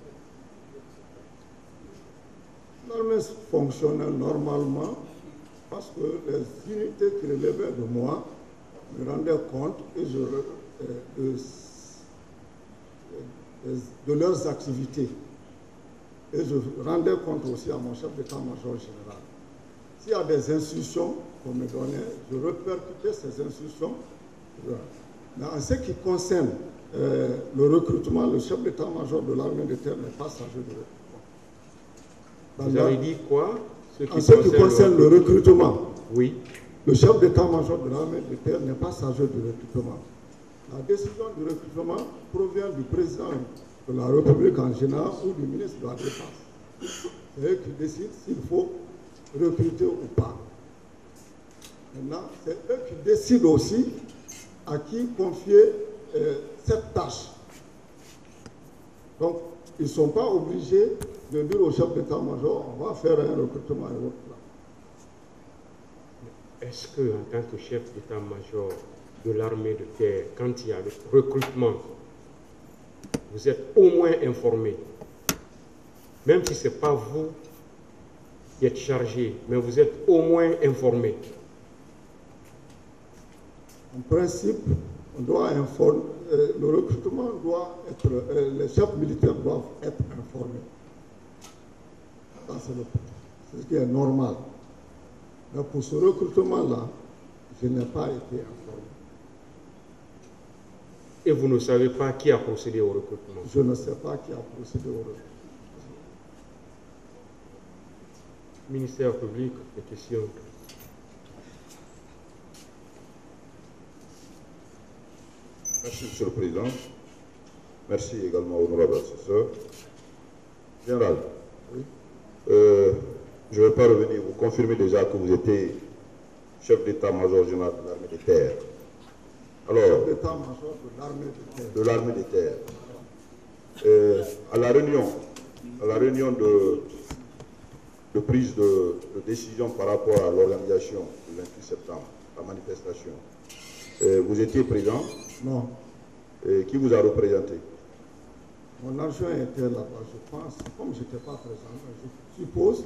L'armée fonctionnait normalement parce que les unités qui relevaient de moi me rendaient compte et je, euh, de, de leurs activités. et je rendais compte aussi à mon chef d'état-major général. S'il y a des instructions qu'on me donnait, je répercutais ces instructions. Mais en ce qui concerne euh, le recrutement, le chef d'état-major de l'armée de terre n'est pas chargé de recrutement. Vous avez dit quoi? Ce qui en ce qui concerne le recrutement, oui. Le chef d'état-major de l'armée de terre n'est pas chargé du recrutement. La décision du recrutement provient du président de la République en général ou du ministre de la Défense. C'est eux qui décident s'il faut recruter ou pas. Maintenant, c'est eux qui décident aussi à qui confier euh, cette tâche. Donc, ils ne sont pas obligés de dire au chef d'état-major, on va faire un recrutement et autres là. Est-ce que, en tant que chef d'état-major de l'armée de terre, quand il y a le recrutement, vous êtes au moins informé, même si ce n'est pas vous qui êtes chargé, mais vous êtes au moins informé? En principe, on doit informer, euh, le recrutement doit être, euh, les chefs militaires doivent être informés. Ça, c'est ce qui est normal. Mais pour ce recrutement-là, je n'ai pas été informé. Et vous ne savez pas qui a procédé au recrutement? Je ne sais pas qui a procédé au recrutement. Ministère public, des questions. Merci, Monsieur le Président. Merci également au honorable assesseur. Général, oui. euh, je ne vais pas revenir, vous confirmez déjà que vous étiez chef d'état-major général de l'armée des terres. Alors, chef d'état-major de l'armée des terres. De l'armée des terres. Euh, à la réunion, à la réunion de, de prise de, de décision par rapport à l'organisation du vingt-huit septembre, la manifestation, euh, vous étiez présent? Non. Et qui vous a représenté? Mon adjoint était là-bas, je pense. Comme je n'étais pas présent, je suppose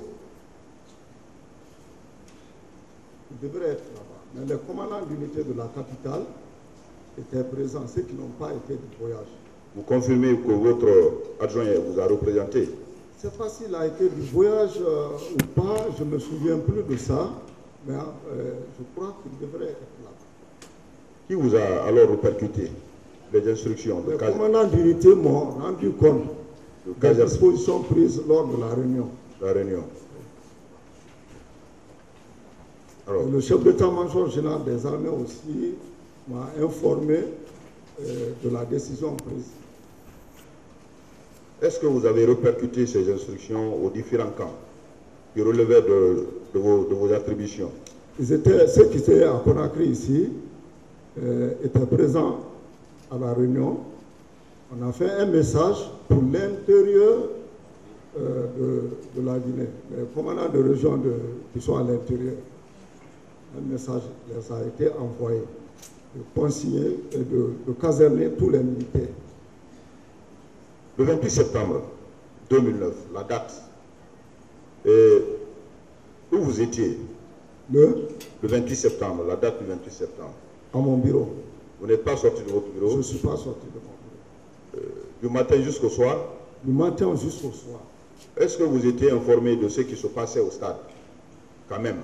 qu'il devrait être là-bas. Mais les commandants d'unité de la capitale étaient présents, ceux qui n'ont pas été du voyage. Vous confirmez que votre adjoint vous a représenté? Je ne sais pas s'il a été du voyage euh, ou pas, je ne me souviens plus de ça, mais euh, je crois qu'il devrait être là-bas. Qui vous a alors répercuté les instructions de Les commandants d'unité m'ont rendu compte des dispositions prises lors de la réunion. La réunion. Alors, le chef d'état-major général des armées aussi m'a informé euh, de la décision prise. Est-ce que vous avez répercuté ces instructions aux différents camps qui relevaient de, de, vos, de vos attributions? Ils étaient, ceux qui étaient à Conakry ici euh, étaient présents à la réunion. On a fait un message pour l'intérieur euh, de, de la Guinée, les commandants de région de, qui sont à l'intérieur. Un message les a été envoyé de consigner et de, de caserner tous les militaires. Le vingt-huit septembre deux mille neuf, la date, et où vous étiez? Le Le vingt-huit septembre, la date du vingt-huit septembre. À mon bureau. Vous n'êtes pas sorti de votre bureau? Je ne suis pas sorti de mon bureau. Euh, du matin jusqu'au soir? Du matin jusqu'au soir. Est-ce que vous étiez informé de ce qui se passait au stade? Quand même.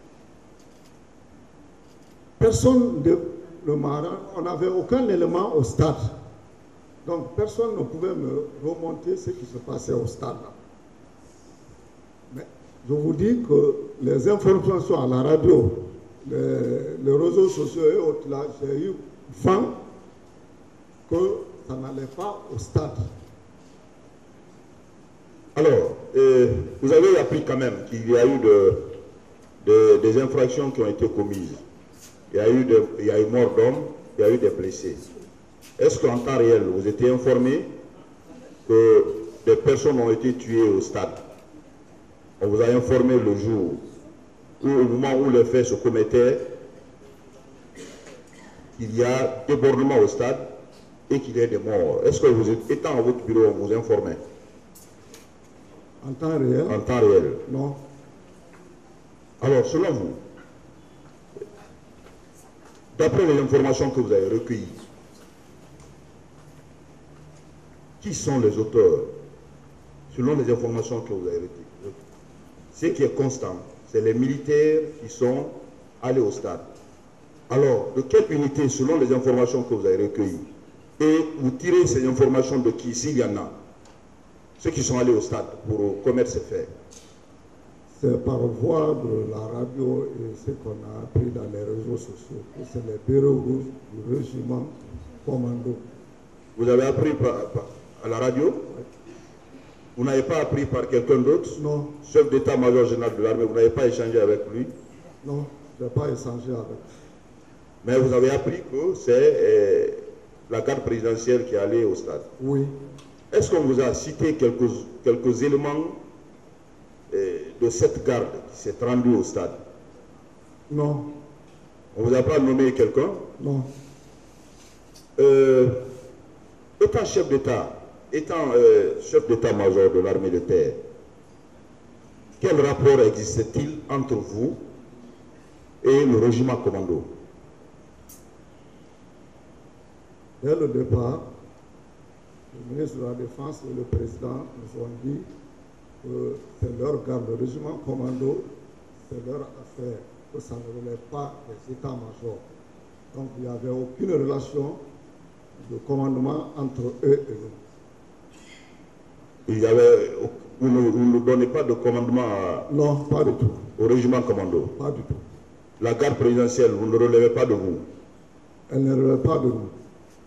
Personne de le marin, on n'avait aucun élément au stade. Donc personne ne pouvait me remonter ce qui se passait au stade. Mais je vous dis que les informations à la radio, les, les réseaux sociaux et autres, là, j'ai eu vent que ça n'allait pas au stade. Alors, euh, vous avez appris quand même qu'il y a eu de, de, des infractions qui ont été commises. Il y a eu, de, il y a eu mort d'hommes, il y a eu des blessés. Est-ce qu'en temps réel, vous étiez informé que des personnes ont été tuées au stade? On vous a informé le jour où, au moment où les faits se commettaient, qu'il y a débordement au stade et qu'il y a des morts. Est-ce que vous, étant à votre bureau, on vous informait? En temps réel? En temps réel. Non. Alors, selon vous, d'après les informations que vous avez recueillies, qui sont les auteurs selon les informations que vous avez retenues. Ce qui est constant, c'est les militaires qui sont allés au stade. Alors, de quelle unité, selon les informations que vous avez recueillies, et vous tirez ces informations de qui, s'il y en a, ceux qui sont allés au stade pour commettre ces faits? C'est par voie de la radio et ce qu'on a appris dans les réseaux sociaux, que c'est les bureaux rouges du régiment commando. Vous avez appris par, par, à la radio? Oui. Vous n'avez pas appris par quelqu'un d'autre? Non. Chef d'état-major général de l'armée, vous n'avez pas échangé avec lui? Non, je n'ai pas échangé avec lui. Mais vous avez appris que c'est euh, la garde présidentielle qui est allée au stade? Oui. Est-ce qu'on vous a cité quelques, quelques éléments euh, de cette garde qui s'est rendue au stade? Non. On ne vous a pas nommé quelqu'un? Non. Euh, étant chef d'État, étant euh, chef d'état-major de l'armée de terre, quel rapport existe-t-il entre vous et le régiment commando? Dès le départ, le ministre de la Défense et le président nous ont dit que c'est leur garde, le régiment commando, c'est leur affaire, que ça ne relève pas des états-majors. Donc il n'y avait aucune relation de commandement entre eux et nous. Il y avait, vous ne, vous ne donnez pas de commandement à, non, pas du tout. Au régiment commando? Pas du tout. La garde présidentielle, vous ne relevez pas de vous? Elle ne relève pas de nous.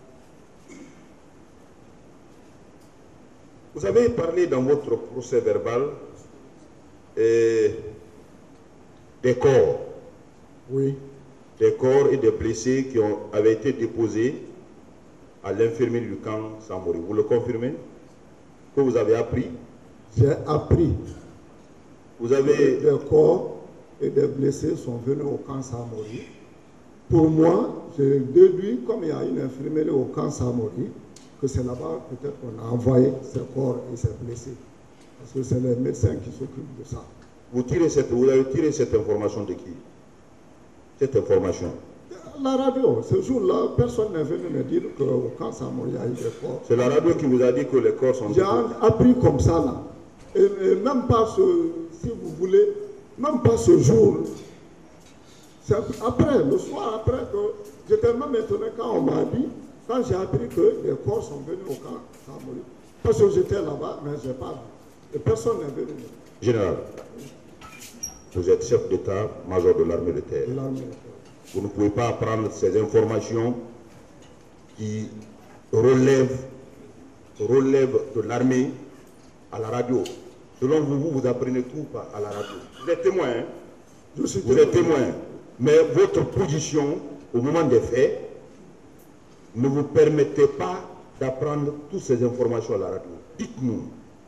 Vous avez parlé dans votre procès verbal eh, des corps. Oui. Des corps et des blessés qui ont, avaient été déposés à l'infirmerie du camp Samori. Vous le confirmez? Que vous avez appris? J'ai appris. Vous avez... Des corps et des blessés sont venus au camp Samori. Pour moi, j'ai déduit, comme il y a une infirmerie au camp Samori, que c'est là-bas peut-être qu'on a envoyé ces corps et ces blessés. Parce que c'est les médecins qui s'occupent de ça. Vous, tirez cette, vous avez tiré cette information de qui? Cette information? La radio. Ce jour-là, personne n'est venu me dire qu'au camp Samori, il y a eu des corps. C'est la radio qui vous a dit que les corps sont... J'ai appris comme ça, là. Et, et même pas ce, si vous voulez, même pas ce jour. C'est après, le soir après, que j'étais même étonné quand on m'a dit, quand j'ai appris que les corps sont venus au camp Samori. Parce que j'étais là-bas, mais je n'ai pas vu. Et personne n'est venu. Général, vous êtes chef d'état-major de l'armée de terre. Vous ne pouvez pas prendre ces informations qui relèvent, relèvent de l'armée à la radio. Selon vous, vous, vous apprenez tout à la radio. Vous êtes témoin, hein? Je suis vous êtes témoin. Mais votre position, au moment des faits, ne vous permettez pas d'apprendre toutes ces informations à la radio. Dites-nous,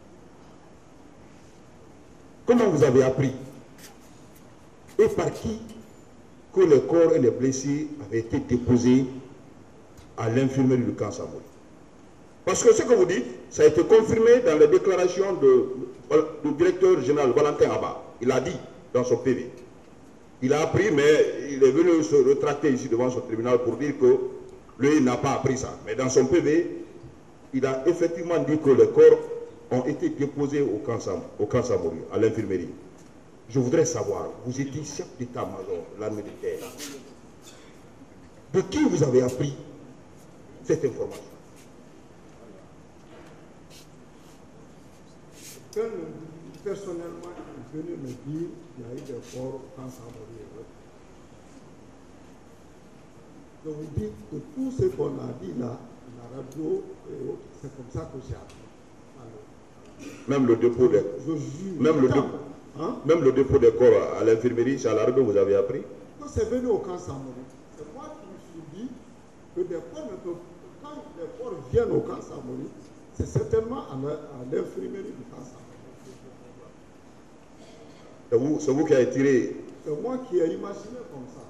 comment vous avez appris et par qui que les corps et les blessés avaient été déposés à l'infirmerie du camp Samori? Parce que ce que vous dites, ça a été confirmé dans les déclarations de, du directeur général Valentin Abba. Il a dit dans son P V. Il a appris, mais il est venu se retracter ici devant son tribunal pour dire que lui, il n'a pas appris ça. Mais dans son P V, il a effectivement dit que les corps ont été déposés au camp, Sam, au camp Samori, à l'infirmerie. Je voudrais savoir, vous étiez chef d'état-major de l'armée de terre. De qui vous avez appris cette information? Quand personnellement est venu me dire qu'il y a eu des corps au camp Samori. Je vous dis que tout ce qu'on a dit là, la radio et autres, c'est comme ça que j'ai appris. Alors, même le dépôt des même le, dépôt, hein? même le dépôt des corps à l'infirmerie, c'est à la radio, vous avez appris? Non, c'est venu au camp Samori. C'est moi qui me suis dit que des corps ne peuvent, quand les corps viennent au camp Samori, c'est certainement à l'infirmerie du camp Samori. C'est vous, c'est vous qui avez tiré? C'est moi qui ai imaginé comme ça.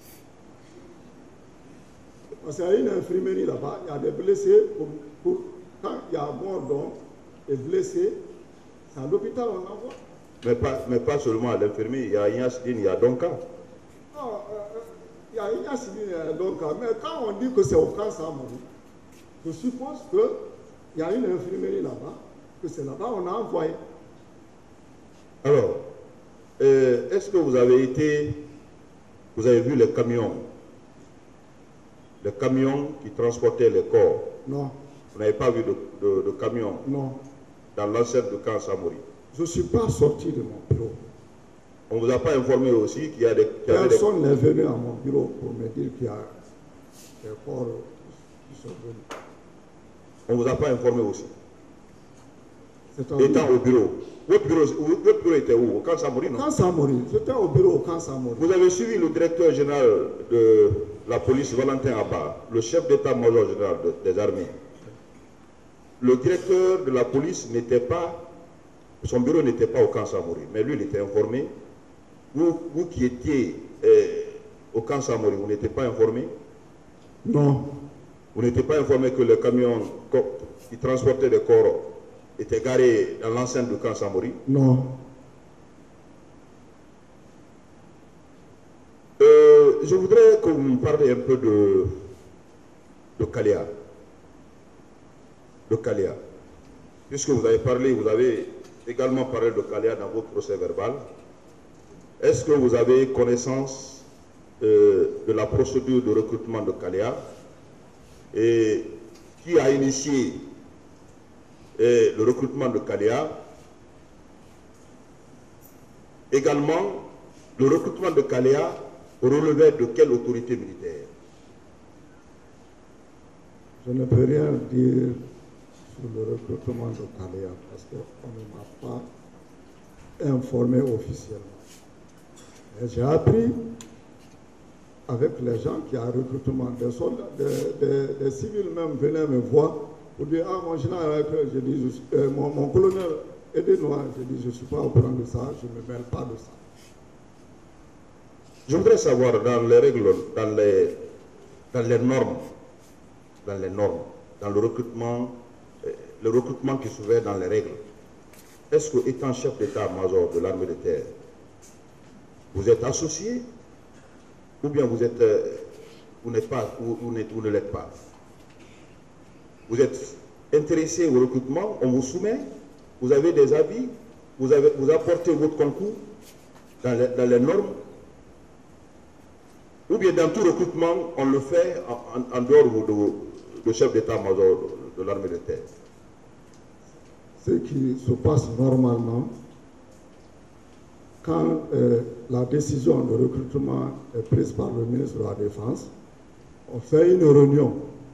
Parce qu'il y a une infirmerie là-bas, il y a des blessés, pour, pour, quand il y a mort d'homme et blessés, c'est à l'hôpital on envoie. Mais pas, mais pas seulement à l'infirmerie, il y a Ignacidine, il y a Donka. Non, euh, il y a Ignacidine, il y a Donka, mais quand on dit que c'est au camp Samori, je suppose qu'il y a une infirmerie là-bas, que c'est là-bas on a envoyé. Alors, euh, est-ce que vous avez été, vous avez vu les camions, les camions qui transportaient les corps? Non. Vous n'avez pas vu de, de, de camions? Non. Dans l'enceinte de Camp Samori? Je ne suis pas sorti de mon bureau. On ne vous a pas informé aussi qu'il y a des... Personne n'est venu à mon bureau pour me dire qu'il y a des corps qui sont venus. On ne vous a pas informé aussi? Étant Étant au bureau. Votre bureau, votre bureau était où? Au Camp Samori, non? Camp Samori. J'étais au bureau au Camp Samori. Vous avez suivi le directeur général de la police, Valentin Abba, le chef d'état-major général de, des armées. Le directeur de la police n'était pas, son bureau n'était pas au Camp Samori, mais lui, il était informé. Vous, vous qui étiez eh, au Camp Samori, vous n'étiez pas informé? Non. Vous n'étiez pas informé que le camion qui transportait des corps était garé dans l'enceinte du Camp Samori? Non. Euh, je voudrais que vous me parliez un peu de, de Kaléa. De Kaléa. Puisque vous avez parlé, vous avez également parlé de Kaléa dans votre procès verbal. Est-ce que vous avez connaissance euh, de la procédure de recrutement de Kaléa et qui a initié euh, le recrutement de Kaléa? Également, le recrutement de Kaléa relevait de quelle autorité militaire? Je ne peux rien dire sur le recrutement de Kaléa parce qu'on ne m'a pas informé officiellement. J'ai appris avec les gens qui ont recrutement, des soldats, des, des, des civils même venaient me voir pour dire, ah mon général, je dis, je suis, euh, mon, mon colonel, aidez-nous, je dis, je ne suis pas au courant de ça, je ne me mêle pas de ça. Je voudrais savoir dans les règles, dans les, dans les normes, dans les normes, dans le recrutement, euh, le recrutement qui se fait dans les règles, est-ce que étant chef d'état-major de l'armée de terre, vous êtes associé ou bien vous êtes, euh, vous n'êtes pas, ou vous, vous ne l'êtes pas? Vous êtes intéressé au recrutement, on vous soumet, vous avez des avis, vous, avez, vous apportez votre concours dans les, dans les normes, ou bien dans tout recrutement, on le fait en, en, en dehors de, de chef d'état-major de, de l'armée de terre? Ce qui se passe normalement, quand euh, la décision de recrutement est prise par le ministre de la Défense, on fait une réunion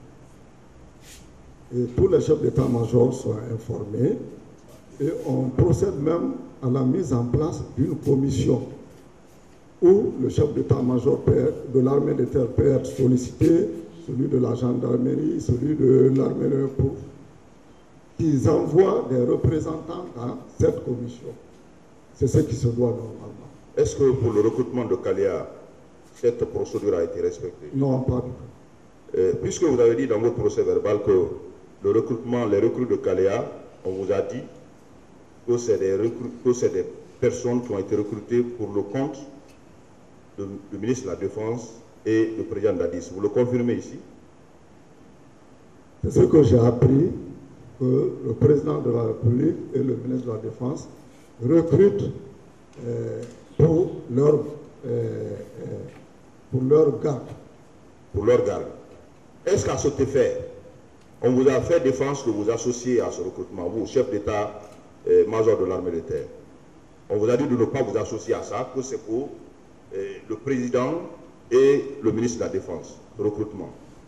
et tous les chefs d'état-major sont informés et on procède même à la mise en place d'une commission où le chef d'état-major de l'armée de terre peut être sollicité, celui de la gendarmerie, celui de l'armée de pour qu'ils envoient des représentants dans cette commission. C'est ce qui se doit normalement. Est-ce que pour le recrutement de Kaléa, cette procédure a été respectée? Non, pas du tout. Euh, puisque vous avez dit dans votre procès verbal que le recrutement, les recrues de Kaléa, on vous a dit que c'est des, des personnes qui ont été recrutées pour le compte du ministre de la Défense et du président Dadis. Vous le confirmez ici? C'est ce que j'ai appris, que le président de la République et le ministre de la Défense recrutent euh, pour, leur, euh, pour leur garde. Pour leur garde. Est-ce qu'à cet effet, on vous a fait défense de vous associer à ce recrutement, vous, chef d'état-major de l'armée de terre? On vous a dit de ne pas vous associer à ça, que c'est pour euh, le président et le ministre de la Défense, le recrutement.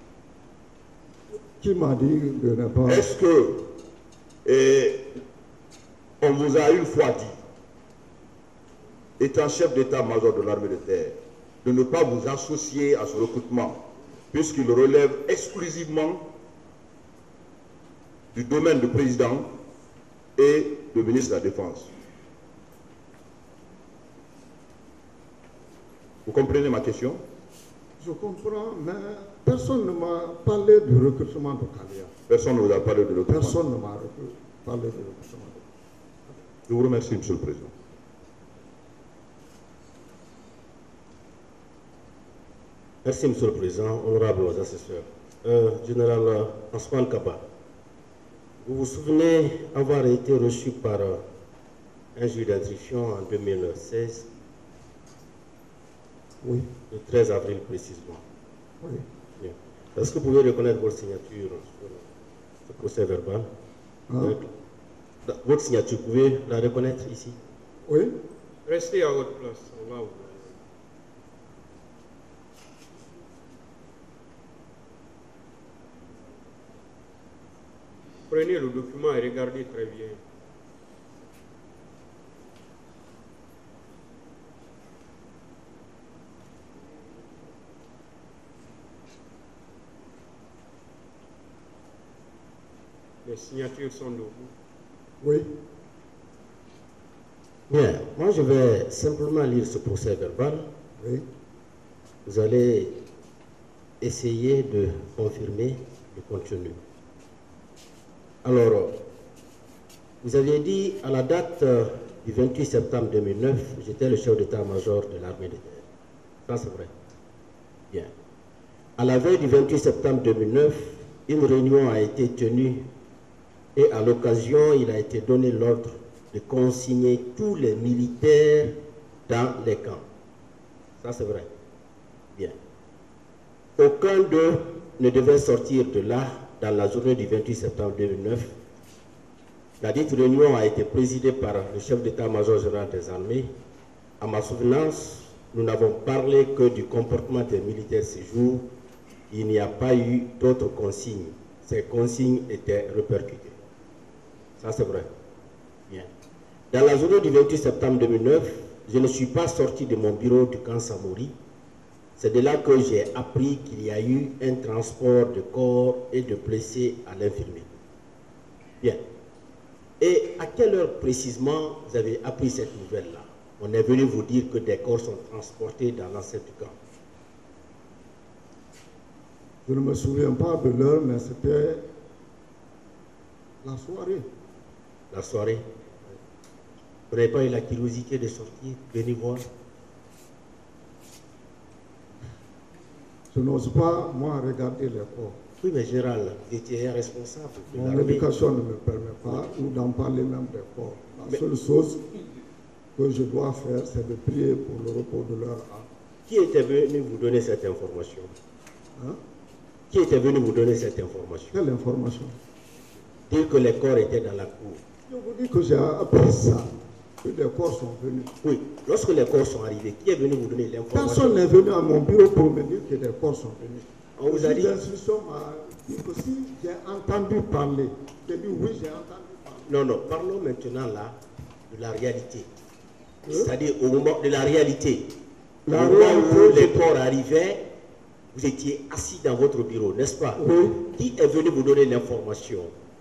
Qui m'a dit de ne pas... Est-ce que euh, on vous a une fois dit, étant chef d'état-major de l'armée de terre, de ne pas vous associer à ce recrutement, puisqu'il relève exclusivement du domaine du président et du ministre de la Défense? Vous comprenez ma question? Je comprends, mais personne ne m'a parlé du recrutement de Kaléa. Personne ne vous a parlé du recrutement? Personne ne m'a parlé du recrutement. Je vous remercie, Monsieur le Président. Merci, Monsieur le Président, honorables assesseurs. Euh, Général Ansoumane Kaba, Vous vous souvenez avoir été reçu par euh, un juge d'instruction en deux mille seize? Oui. Le treize avril précisément. Oui. Bien. Est-ce que vous pouvez reconnaître votre signature sur ce procès verbal? Hein? Euh, Votre signature, vous pouvez la reconnaître ici? Oui. Restez à votre place, on va vous. Prenez le document et regardez très bien. Les signatures sont de vous. Oui. Bien, moi je vais simplement lire ce procès verbal. Oui. Vous allez essayer de confirmer le contenu. Alors, vous aviez dit à la date euh, du vingt-huit septembre deux mille neuf, j'étais le chef d'état-major de l'armée de terre. Ça c'est vrai. Bien. À la veille du vingt-huit septembre deux mille neuf, une réunion a été tenue et à l'occasion, il a été donné l'ordre de consigner tous les militaires dans les camps. Ça c'est vrai. Bien. Aucun d'eux ne devait sortir de là dans la journée du vingt-huit septembre deux mille neuf. La dite réunion a été présidée par le chef d'état-major général des armées. À ma souvenance, nous n'avons parlé que du comportement des militaires ce jour. Il n'y a pas eu d'autres consignes. Ces consignes étaient répercutées. Ça, c'est vrai. Bien. Dans la journée du vingt-huit septembre deux mille neuf, je ne suis pas sorti de mon bureau du camp Samori. C'est de là que j'ai appris qu'il y a eu un transport de corps et de blessés à l'infirmerie. Bien. Et à quelle heure précisément vous avez appris cette nouvelle-là? On est venu vous dire que des corps sont transportés dans l'enceinte du camp. Je ne me souviens pas de l'heure, mais c'était la soirée. La soirée? Vous n'avez pas eu la curiosité de sortir, venir voir? Je n'ose pas, moi, regarder les corps. Oui, mais général, vous étiez responsable de Mon l'armée. éducation ne me permet pas, ou d'en parler même des corps. La Mais- seule chose que je dois faire, c'est de prier pour le repos de leur âme. Qui était venu vous donner cette information? Hein? Qui était venu vous donner cette information? Quelle information? Dire que les corps étaient dans la cour. Je vous dis que j'ai appris ça, que les corps sont venus. Oui, lorsque les corps sont arrivés, qui est venu vous donner l'information? Personne n'est venu à mon bureau pour me dire que des corps sont venus. On vous a dit- L'instruction m'a dit que si j'ai entendu parler, j'ai dit oui, j'ai entendu parler. Non, non, parlons maintenant là de la réalité. C'est-à-dire au moment de la réalité. La au moment réalité, où les je- corps arrivaient, vous étiez assis dans votre bureau, n'est-ce pas? Oui. Qui est venu vous donner l'information?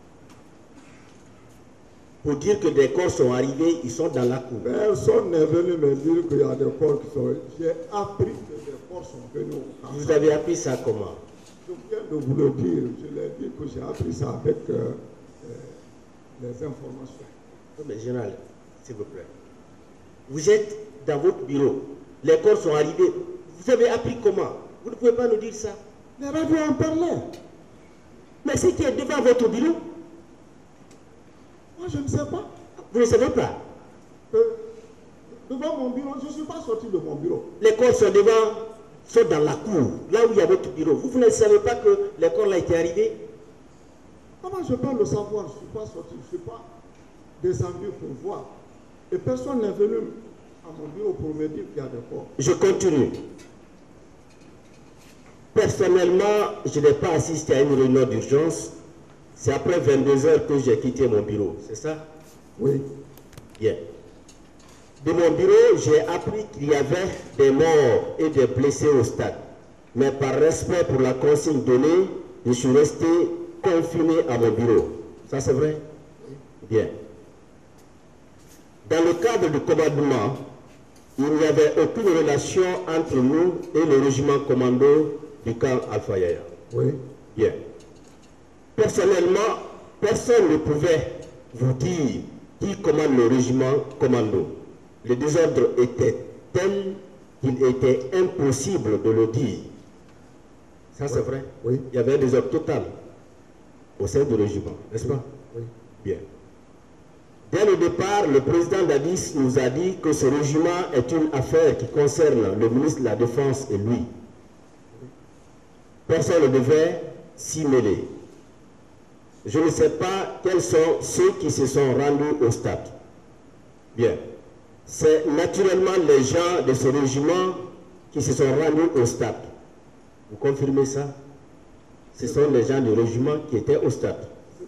Pour dire que des corps sont arrivés, ils sont dans la cour. Personne n'est venu me dire qu'il y a des corps qui sont. J'ai appris que des corps sont venus au camp. Vous avez appris ça comment? Je viens de vous le dire. Je l'ai dit que j'ai appris ça avec euh, euh, les informations. Non, mais général, s'il vous plaît. Vous êtes dans votre bureau. Les corps sont arrivés. Vous avez appris comment? Vous ne pouvez pas nous dire ça. Les radios en parlaient. Mais c'est qui est devant votre bureau? Moi, je ne sais pas. Vous ne savez pas? Euh, devant mon bureau, je ne suis pas sorti de mon bureau. Les corps sont devant, sont dans la cour, là où il y a votre bureau. Vous, vous ne savez pas que les corps là étaient arrivés? Comment je peux le savoir? Je ne suis pas sorti, je ne suis pas descendu pour voir. Et personne n'est venu à mon bureau pour me dire qu'il y a des corps. Je continue. Personnellement, je n'ai pas assisté à une réunion d'urgence. C'est après vingt-deux heures que j'ai quitté mon bureau, c'est ça? Oui. Bien. De mon bureau, j'ai appris qu'il y avait des morts et des blessés au stade. Mais par respect pour la consigne donnée, je suis resté confiné à mon bureau. Ça, c'est vrai? Bien. Dans le cadre du commandement, il n'y avait aucune relation entre nous et le régiment commando du camp Alpha Yaya. Oui. Bien. Personnellement, personne ne pouvait vous dire qui commande le régiment commando. Le désordre était tel qu'il était impossible de le dire. Ça, c'est Oui. vrai? Oui. Il y avait un désordre total au sein du régiment, n'est-ce pas? Oui. Bien. Dès le départ, le président Dadis nous a dit que ce régiment est une affaire qui concerne le ministre de la Défense et lui. Personne ne devait s'y mêler. Je ne sais pas quels sont ceux qui se sont rendus au stade. Bien. C'est naturellement les gens de ce régiment qui se sont rendus au stade. Vous confirmez ça? Ce sont les gens du régiment qui étaient au stade.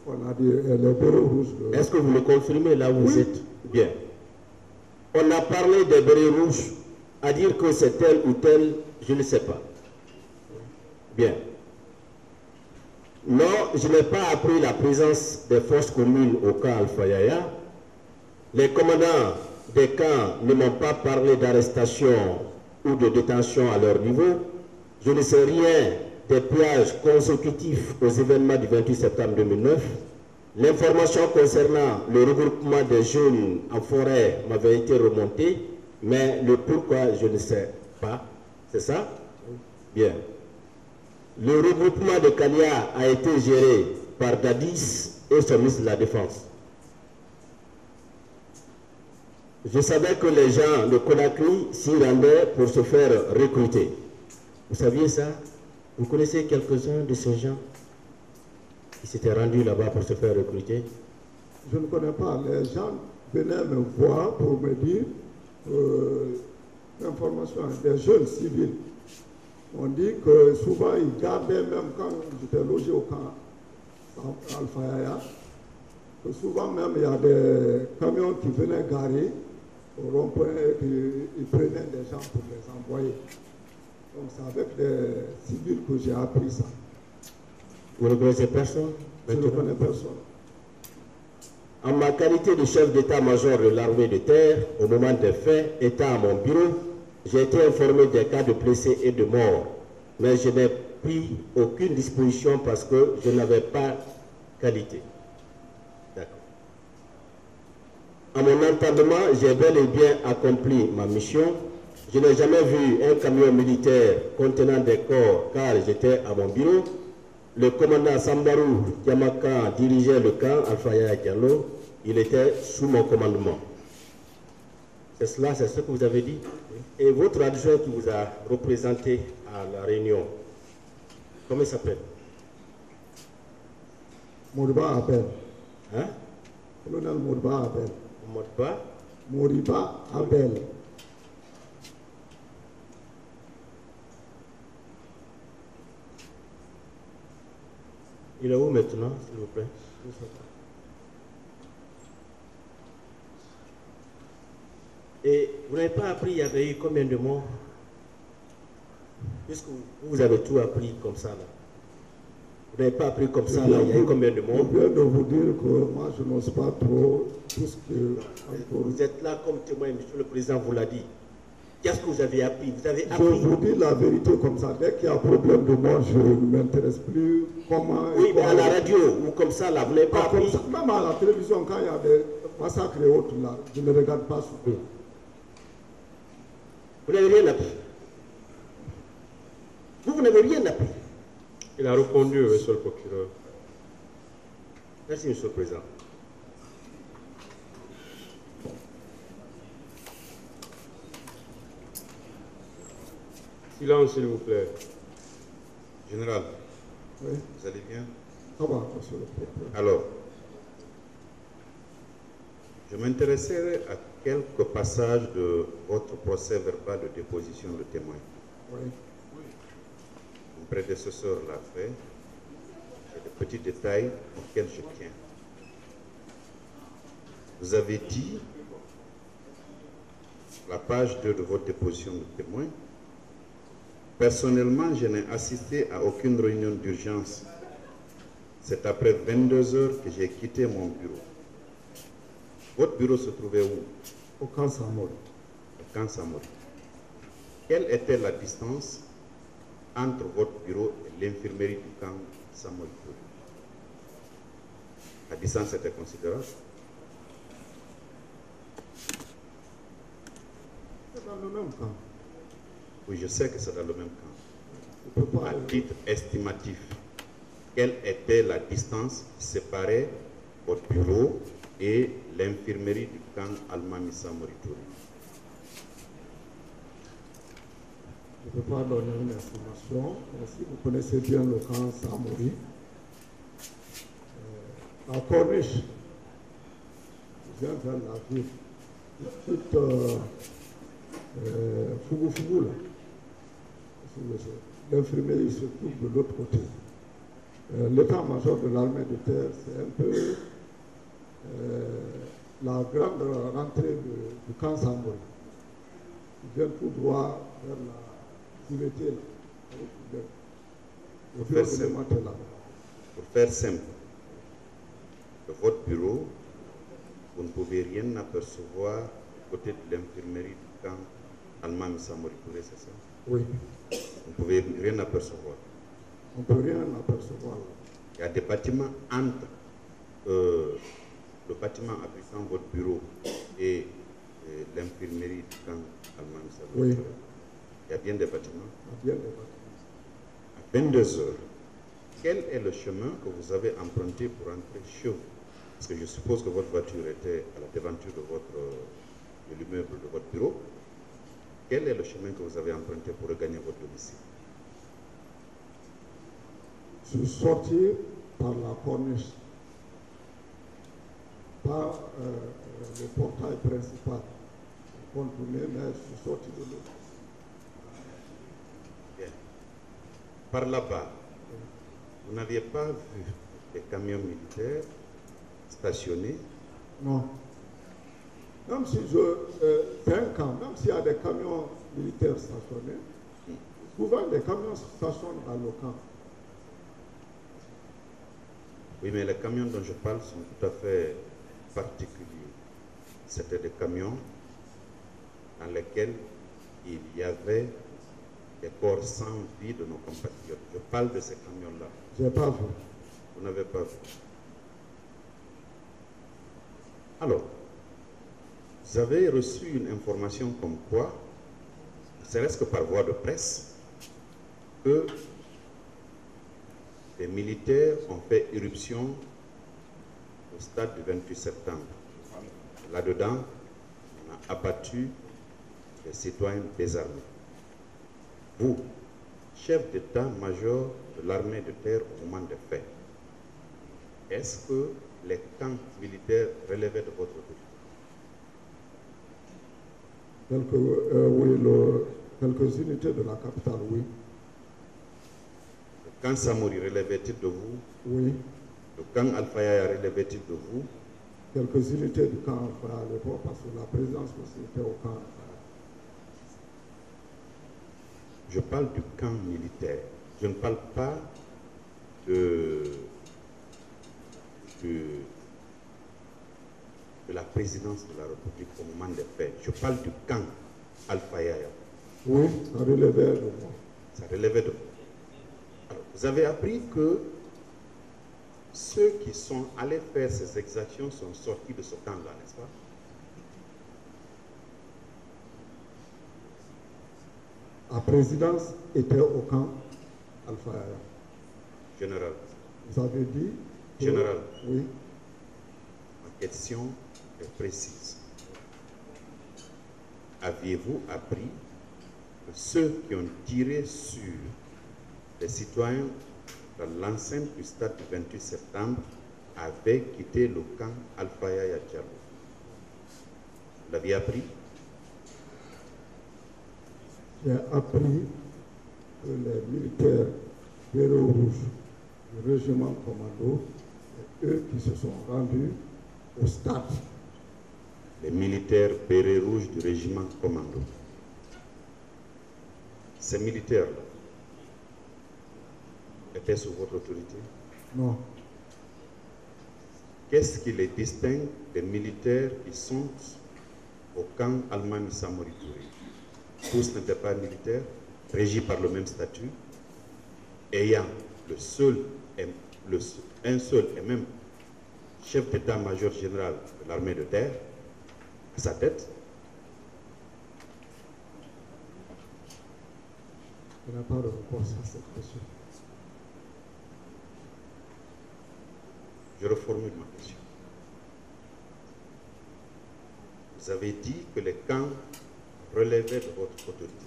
Est-ce que vous le confirmez là où vous êtes? Bien. On a parlé des bérets rouges, à dire que c'est tel ou tel, je ne sais pas. Bien. Non, je n'ai pas appris la présence des forces communes au camp Alpha-Yaya. Les commandants des camps ne m'ont pas parlé d'arrestation ou de détention à leur niveau. Je ne sais rien des pillages consécutifs aux événements du vingt-huit septembre deux mille neuf. L'information concernant le regroupement des jeunes en forêt m'avait été remontée, mais le pourquoi, je ne sais pas. C'est ça? Bien. Le regroupement de Kalia a été géré par Dadis et son ministre de la Défense. Je savais que les gens de Conakry s'y rendaient pour se faire recruter. Vous saviez ça? Vous connaissez quelques-uns de ces gens qui s'étaient rendus là-bas pour se faire recruter? Je ne connais pas. Les gens venaient me voir pour me dire euh, l'information des jeunes civils. On dit que souvent ils gardaient, même quand j'étais logé au camp Alpha-Yaya, que souvent même il y a des camions qui venaient garer au rond-point et qu'ils prenaient des gens pour les envoyer. Donc c'est avec les civils que j'ai appris ça. Vous ne connaissez personne? Je ne connais personne. En ma qualité de chef d'état-major de l'armée de terre, au moment des faits, étant à mon bureau, j'ai été informé des cas de blessés et de morts, mais je n'ai pris aucune disposition parce que je n'avais pas qualité. D'accord. À mon entendement, j'ai bel et bien accompli ma mission. Je n'ai jamais vu un camion militaire contenant des corps car j'étais à mon bureau. Le commandant Sambarou Yamaka dirigeait le camp Alpha-Yaya Diallo. Il était sous mon commandement. C'est cela, c'est ce que vous avez dit. Et votre adjoint qui vous a représenté à la réunion, comment il s'appelle? Moriba Abel. Hein? Colonel Moriba Abel. Moriba? Moriba Abel. Il est où maintenant, s'il vous plaît? Et vous n'avez pas appris, il y avait eu combien de morts? Puisque vous, vous avez tout appris comme ça, là. Vous n'avez pas appris comme ça, là, il y a eu combien de morts? Je viens de vous dire que moi, je n'ose pas trop tout ce que... Vous êtes là comme témoin, monsieur le président vous l'a dit. Qu'est-ce que vous avez appris? Vous avez appris... Je vous dis la vérité comme ça. Dès qu'il y a un problème de mort, je ne m'intéresse plus. Comment... Oui, mais à la radio, ou comme ça, là, vous n'avez pas appris... Comme ça, même à la télévision, quand il y a des massacres et autres, là, je ne regarde pas souvent. Vous n'avez rien appris. Vous, vous n'avez rien appris. Il a répondu, monsieur le procureur. Merci, monsieur le président. Silence, s'il vous plaît. Général, oui. Vous allez bien? Ça va, monsieur le procureur. Alors, je m'intéresserai à quelques passages de votre procès verbal de déposition de témoins. Oui. Mon prédécesseur l'a fait. J'ai des petits détails auxquels je tiens. Vous avez dit, la page deux de votre déposition de témoins, personnellement, je n'ai assisté à aucune réunion d'urgence. C'est après vingt-deux heures que j'ai quitté mon bureau. Votre bureau se trouvait où? Au camp Samori. Au camp Samori. Quelle était la distance entre votre bureau et l'infirmerie du camp Samori? La distance était considérable. C'est dans le même camp. Oui, je sais que c'est dans le même camp. À titre estimatif, quelle était la distance qui séparait votre bureau et l'infirmerie du camp Almami Samori Touré. Je ne peux pas donner une information, mais si vous connaissez bien le camp Samori, euh, la corniche qui vient vers la ville, toute euh, euh, Fougou Fougou là, l'infirmerie se trouve de l'autre côté. Euh, L'état-major de l'armée de terre, c'est un peu euh, la grande rentrée de, du camp Samori. Ils viennent tout droit vers la Là. Pour faire, simple, pour faire simple, de votre bureau, vous ne pouvez rien apercevoir côté de l'infirmerie du camp Almami Samori Touré, c'est ça? Oui. Vous ne pouvez rien apercevoir. On ne peut rien apercevoir. Il y a des bâtiments entre euh, le bâtiment abritant votre bureau et, et l'infirmerie du camp Almami Samori Touré. Oui. Il y a bien des bâtiments. Il y a bien des bâtiments. À vingt-deux heures, quel est le chemin que vous avez emprunté pour entrer chez vous? Parce que je suppose que votre voiture était à la devanture de votre de l'immeuble de votre bureau. Quel est le chemin que vous avez emprunté pour regagner votre domicile? Je suis sorti par la corniche, par euh, le portail principal. Contourné, mais je suis sorti de l'autre. Bien. Par là-bas, vous n'aviez pas vu des camions militaires stationnés? Non. Même si je, euh, c'est un camp, même s'il y a des camions militaires stationnés, souvent les camions stationnent dans le camp. Oui, mais les camions dont je parle sont tout à fait particuliers. C'était des camions dans lesquels il y avait des corps sans vie de nos compatriotes. Je parle de ces camions-là. Je n'ai pas vu. Vous n'avez pas vu. Alors, vous avez reçu une information comme quoi, ne serait-ce que par voie de presse, que les militaires ont fait irruption au stade du vingt-huit septembre. Là-dedans, on a abattu les citoyens désarmés. Vous, chef d'état-major de l'armée de terre au moment des faits, est-ce que les camps militaires relevaient de votre autorité? Quelques, euh, oui, le, quelques unités de la capitale, oui. Le camp Samori relevait-il de vous? Oui. Le camp Alfaya relevait-il de vous? Quelques unités du camp Alfaya à l'époque, parce que la présidence aussi était au camp Alfaya. Je parle du camp militaire. Je ne parle pas de, de, de la présidence de la République au moment des faits. Je parle du camp Alfaya. Oui, ça relevait de moi. Ça relevait de vous. Alors, vous avez appris que ceux qui sont allés faire ces exactions sont sortis de ce camp-là, n'est-ce pas? La présidence était au camp Alfaya. Général. Vous avez dit que, Général. Oui. Ma question est précise. Aviez-vous appris que ceux qui ont tiré sur les citoyens dans l'enceinte du stade du vingt-huit septembre avaient quitté le camp Alfaya Diallo? Vous l'aviez appris? J'ai appris que les militaires Béret Rouge du régiment commando, c'est eux qui se sont rendus au stade. Les militaires Béret Rouge du régiment commando. Ces militaires-là étaient sous votre autorité? Non. Qu'est-ce qui les distingue des militaires qui sont au camp Almami Samori Touré? Tous n'étaient pas militaires, régis par le même statut, ayant le seul, le, un seul et même chef d'état-major général de l'armée de terre à sa tête. Je n'ai pas de réponse à cette question. Je reformule ma question. vous avez dit que les camps relevaient de votre autorité.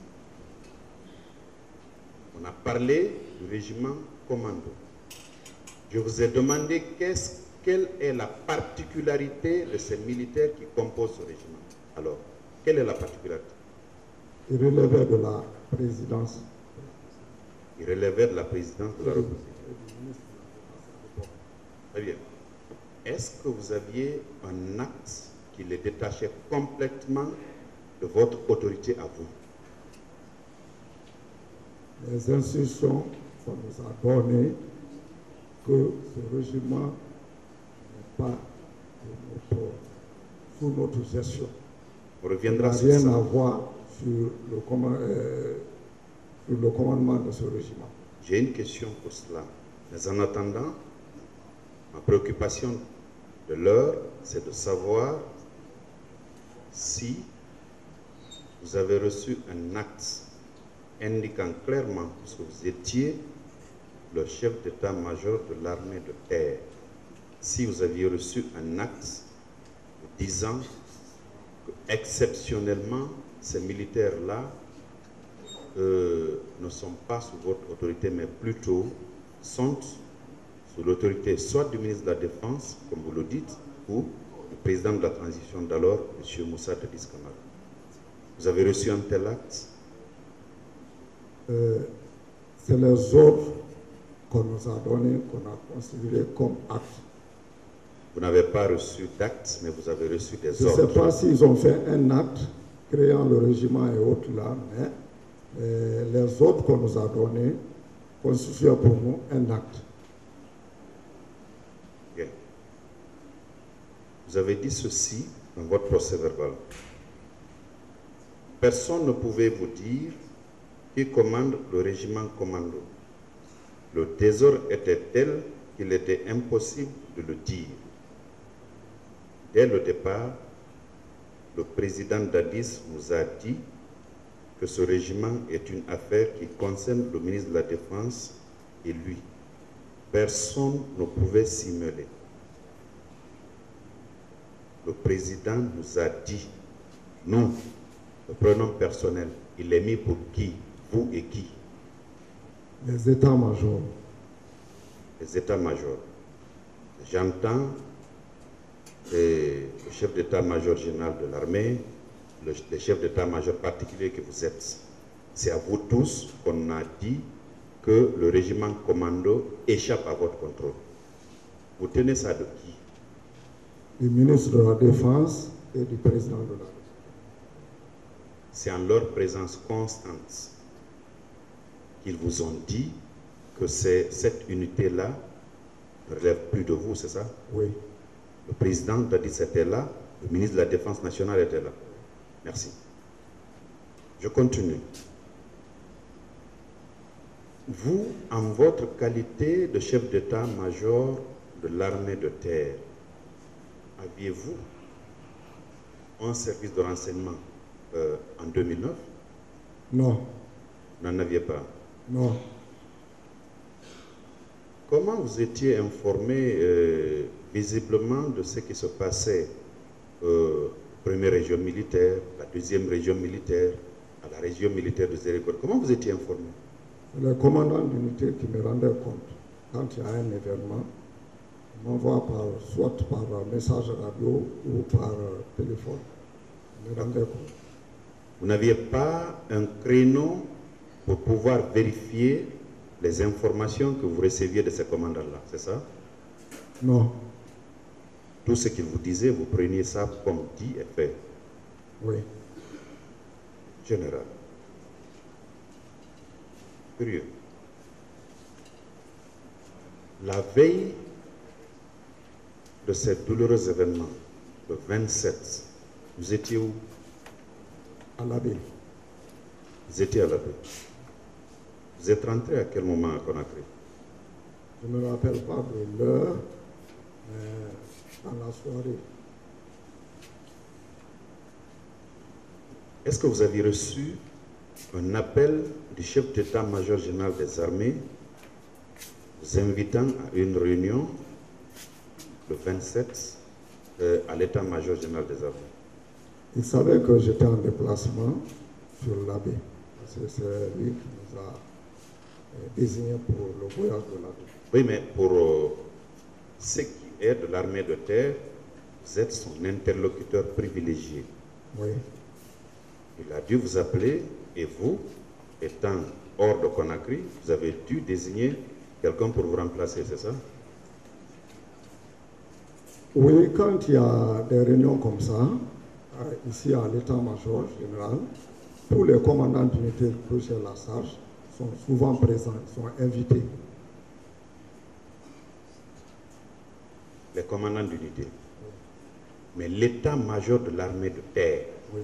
On a parlé du régiment commando. Je vous ai demandé qu'est-ce, quelle est la particularité de ces militaires qui composent ce régiment. Alors, quelle est la particularité? Il relevait de la présidence. Il relevait de la présidence de la République. Très bien. Est-ce que vous aviez un acte qui les détachait complètement de votre autorité à vous? Les instructions qu'on nous a données que ce régiment n'est pas de notre, sous notre gestion. On reviendra Il sur n'a rien ça. à voir sur le, command, euh, sur le commandement de ce régiment. J'ai une question pour cela. Mais en attendant, ma préoccupation de l'heure, c'est de savoir si vous avez reçu un acte indiquant clairement que vous étiez le chef d'état-major de l'armée de terre. Si vous aviez reçu un acte disant que exceptionnellement ces militaires-là euh, ne sont pas sous votre autorité, mais plutôt sont sous l'autorité soit du ministre de la Défense, comme vous le dites, ou du président de la transition d'alors, M. Moussa Dadis Camara. Vous avez reçu un tel acte? Euh, c'est les ordres qu'on nous a donnés, qu'on a considérés comme actes. Vous n'avez pas reçu d'acte, mais vous avez reçu des Je ne ordres. sais pas s'ils ont fait un acte créant le régiment et autres là, mais euh, les ordres qu'on nous a donnés constituaient pour nous un acte. Bien. Vous avez dit ceci dans votre procès verbal. Personne ne pouvait vous dire qui commande le régiment commando. Le désordre était tel qu'il était impossible de le dire. Dès le départ, le président Dadis nous a dit que ce régiment est une affaire qui concerne le ministre de la Défense et lui. Personne ne pouvait s'y mêler. Le président nous a dit, nous, le pronom personnel, il est mis pour qui? Vous et qui? Les états-majors. Les états-majors. J'entends le chef d'état-major général de l'armée, le, le chef d'état-major particulier que vous êtes. C'est à vous tous qu'on a dit que le régiment commando échappe à votre contrôle. Vous tenez ça de qui? Du ministre de la Défense et du président de la République. C'est en leur présence constante qu'ils vous ont dit que cette unité-là ne relève plus de vous, c'est ça? Oui. Le président Dadis était là, le ministre de la Défense nationale était là. Merci. Je continue. Vous, en votre qualité de chef d'état-major de l'armée de terre, aviez-vous un service de renseignement euh, en deux mille neuf? Non. Vous n'en aviez pas? Non. Comment vous étiez informé euh, visiblement de ce qui se passait euh, première région militaire, la deuxième région militaire, à la région militaire de Zérékot? Comment vous étiez informé? Le commandant d'unité qui me rendait compte. Quand il y a un événement, il m'envoie par, soit par message radio ou par téléphone. Il me rendait compte. Vous n'aviez pas un créneau pour pouvoir vérifier les informations que vous receviez de ces commandants-là, c'est ça? Non. Tout ce qu'ils vous disaient, vous preniez ça comme dit et fait? Oui. Général. Curieux. La veille de ces douloureux événements, le vingt-sept, vous étiez où? À la ville. Vous étiez à la ville. Vous êtes rentré à quel moment à Conakry? Je ne me rappelle pas de l'heure, mais dans la soirée. Est-ce que vous avez reçu un appel du chef d'état-major général des armées vous invitant à une réunion le vingt-sept euh, à l'état-major général des armées? il savait que j'étais en déplacement sur l'abbé. Parce que c'est lui qui nous a euh, désigné pour le voyage de l'abbé. Oui, mais pour euh, ce qui est de l'armée de terre, vous êtes son interlocuteur privilégié. Oui. Il a dû vous appeler et vous, étant hors de Conakry, vous avez dû désigner quelqu'un pour vous remplacer, c'est ça? Oui, quand il y a des réunions comme ça, ici à l'état-major général, tous les commandants d'unité que j'ai la charge sont souvent présents, sont invités. Les commandants d'unité. Mais l'état-major de l'armée de terre, oui.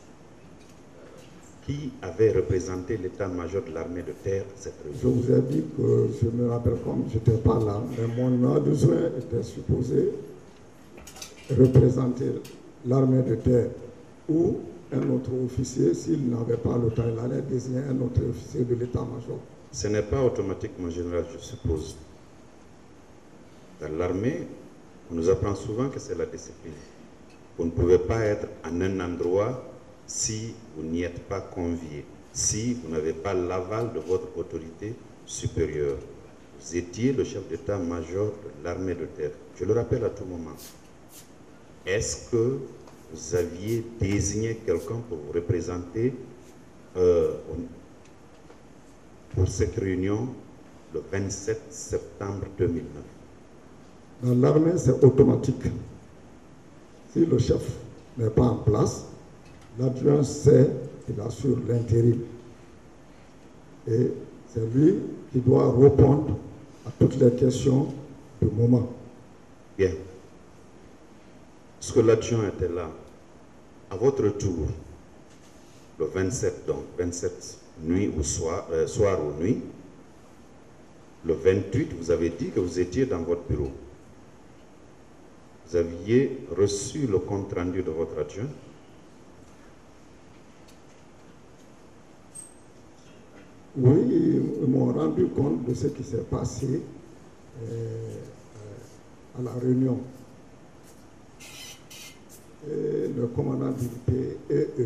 Qui avait représenté l'état-major de l'armée de terre à cette réunion? Je vous ai dit que je me rappelle comme je n'étais pas là, mais mon adjoint était supposé représenter l'armée de terre ou un autre officier. S'il n'avait pas le temps, il allait désigner un autre officier de l'état-major. Ce n'est pas automatique, mon général, je suppose. Dans l'armée, on nous apprend souvent que c'est la discipline. Vous ne pouvez pas être en un endroit si vous n'y êtes pas convié, si vous n'avez pas l'aval de votre autorité supérieure. Vous étiez le chef d'état-major de l'armée de terre. Je le rappelle à tout moment. Est-ce que vous aviez désigné quelqu'un pour vous représenter euh, pour cette réunion le vingt-sept septembre deux mille neuf? Dans l'armée, c'est automatique. Si le chef n'est pas en place, l'adjoint sait qu'il assure l'intérim. Et c'est lui qui doit répondre à toutes les questions du moment. Bien. Est-ce que l'adjoint était là à votre tour, le vingt-sept, donc vingt-sept nuit ou soir, euh, soir ou nuit? Le vingt-huit, vous avez dit que vous étiez dans votre bureau. Vous aviez reçu le compte-rendu de votre adjoint? Oui, ils m'ont rendu compte de ce qui s'est passé euh, euh, à la réunion. Et le commandant d'unité et eux.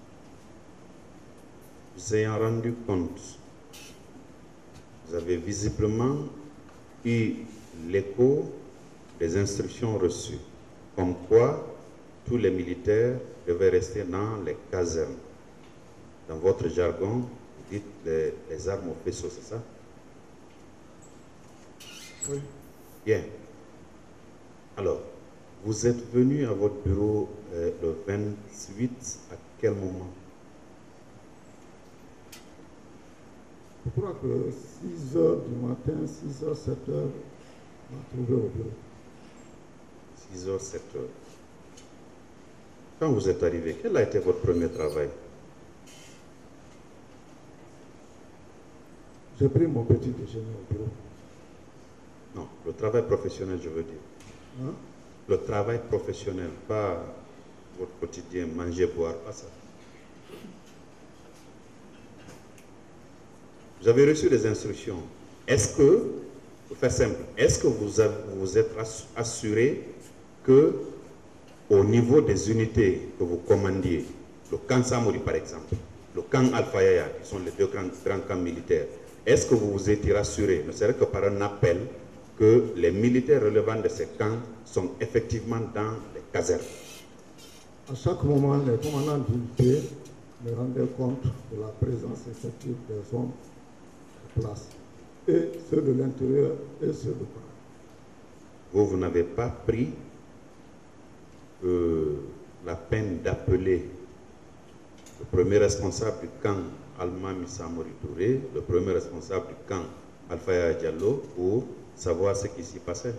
Vous ayant rendu compte, vous avez visiblement eu l'écho des instructions reçues, comme quoi tous les militaires devaient rester dans les casernes. Dans votre jargon, vous dites les, les armes au faisceau, c'est ça? Oui. Bien. Alors, vous êtes venu à votre bureau euh, le vingt-huit, à quel moment? Je crois que six heures du matin, six heures, sept heures, on m'a trouvé au bureau. six heures, sept heures. Quand vous êtes arrivé, quel a été votre premier travail? J'ai pris mon petit déjeuner au bureau. Non, le travail professionnel, je veux dire. Hein? Le travail professionnel, pas votre quotidien, manger, boire, pas ça. Vous avez reçu des instructions. Est-ce que, pour faire simple, est-ce que vous avez, vous êtes assuré que au niveau des unités que vous commandiez, le camp Samori par exemple, le camp Alpha Yaya, qui sont les deux grands, grands camps militaires, est-ce que vous vous étiez rassuré, ne serait-ce que par un appel, que les militaires relevant de ces camps sont effectivement dans les casernes? À chaque moment, les commandants d'unité me rendaient compte de la présence effective des hommes de place, et ceux de l'intérieur et ceux de Paris. Vous, vous n'avez pas pris euh, la peine d'appeler le premier responsable du camp Alma Missamori Touré, le premier responsable du camp Alpha Yaya Diallo, pour savoir ce qui s'y passait?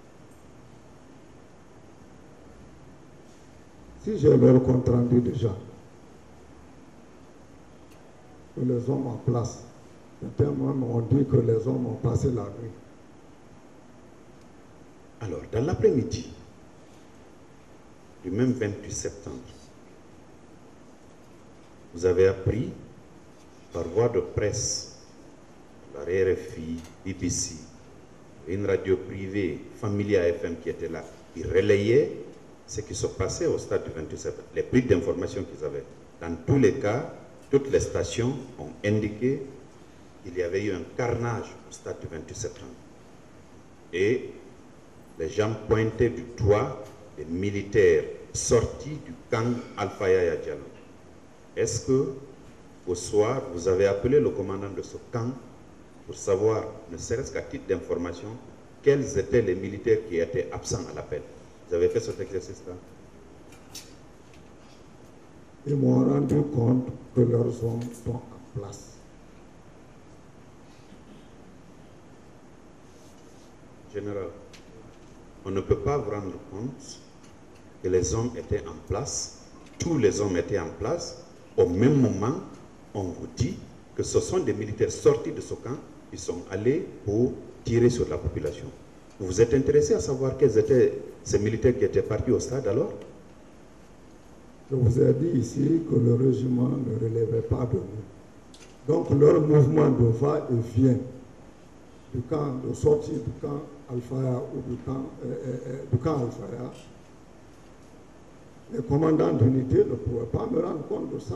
Si j'ai leur compte rendu déjà, que les hommes en place, certains même ont dit que les hommes ont passé la nuit. Alors, dans l'après-midi du même vingt-huit septembre, vous avez appris par voie de presse, la R F I, B B C, une radio privée, Familia F M qui était là, ils relayaient ce qui se passait au stade du vingt-huit septembre, les plus d'informations qu'ils avaient. Dans tous les cas, toutes les stations ont indiqué qu'il y avait eu un carnage au stade du vingt-huit septembre. Et les gens pointaient du doigt les militaires sortis du camp Alpha Yaya Diallo. Est-ce que, au soir, vous avez appelé le commandant de ce camp pour savoir, ne serait-ce qu'à titre d'information, quels étaient les militaires qui étaient absents à l'appel? Vous avez fait cet exercice-là? Ils m'ont rendu compte que leurs hommes sont en place. Général, on ne peut pas vous rendre compte que les hommes étaient en place, tous les hommes étaient en place. Au même moment, on vous dit que ce sont des militaires sortis de ce camp qui sont allés pour tirer sur la population. Vous vous êtes intéressé à savoir quels étaient ces militaires qui étaient partis au stade alors? Je vous ai dit ici que le régiment ne relevait pas de nous. Donc leur mouvement de va et vient du camp de sortie du camp Alpha ou du camp, euh, euh, du camp Alpha, les commandants d'unité ne pouvaient pas me rendre compte de ça.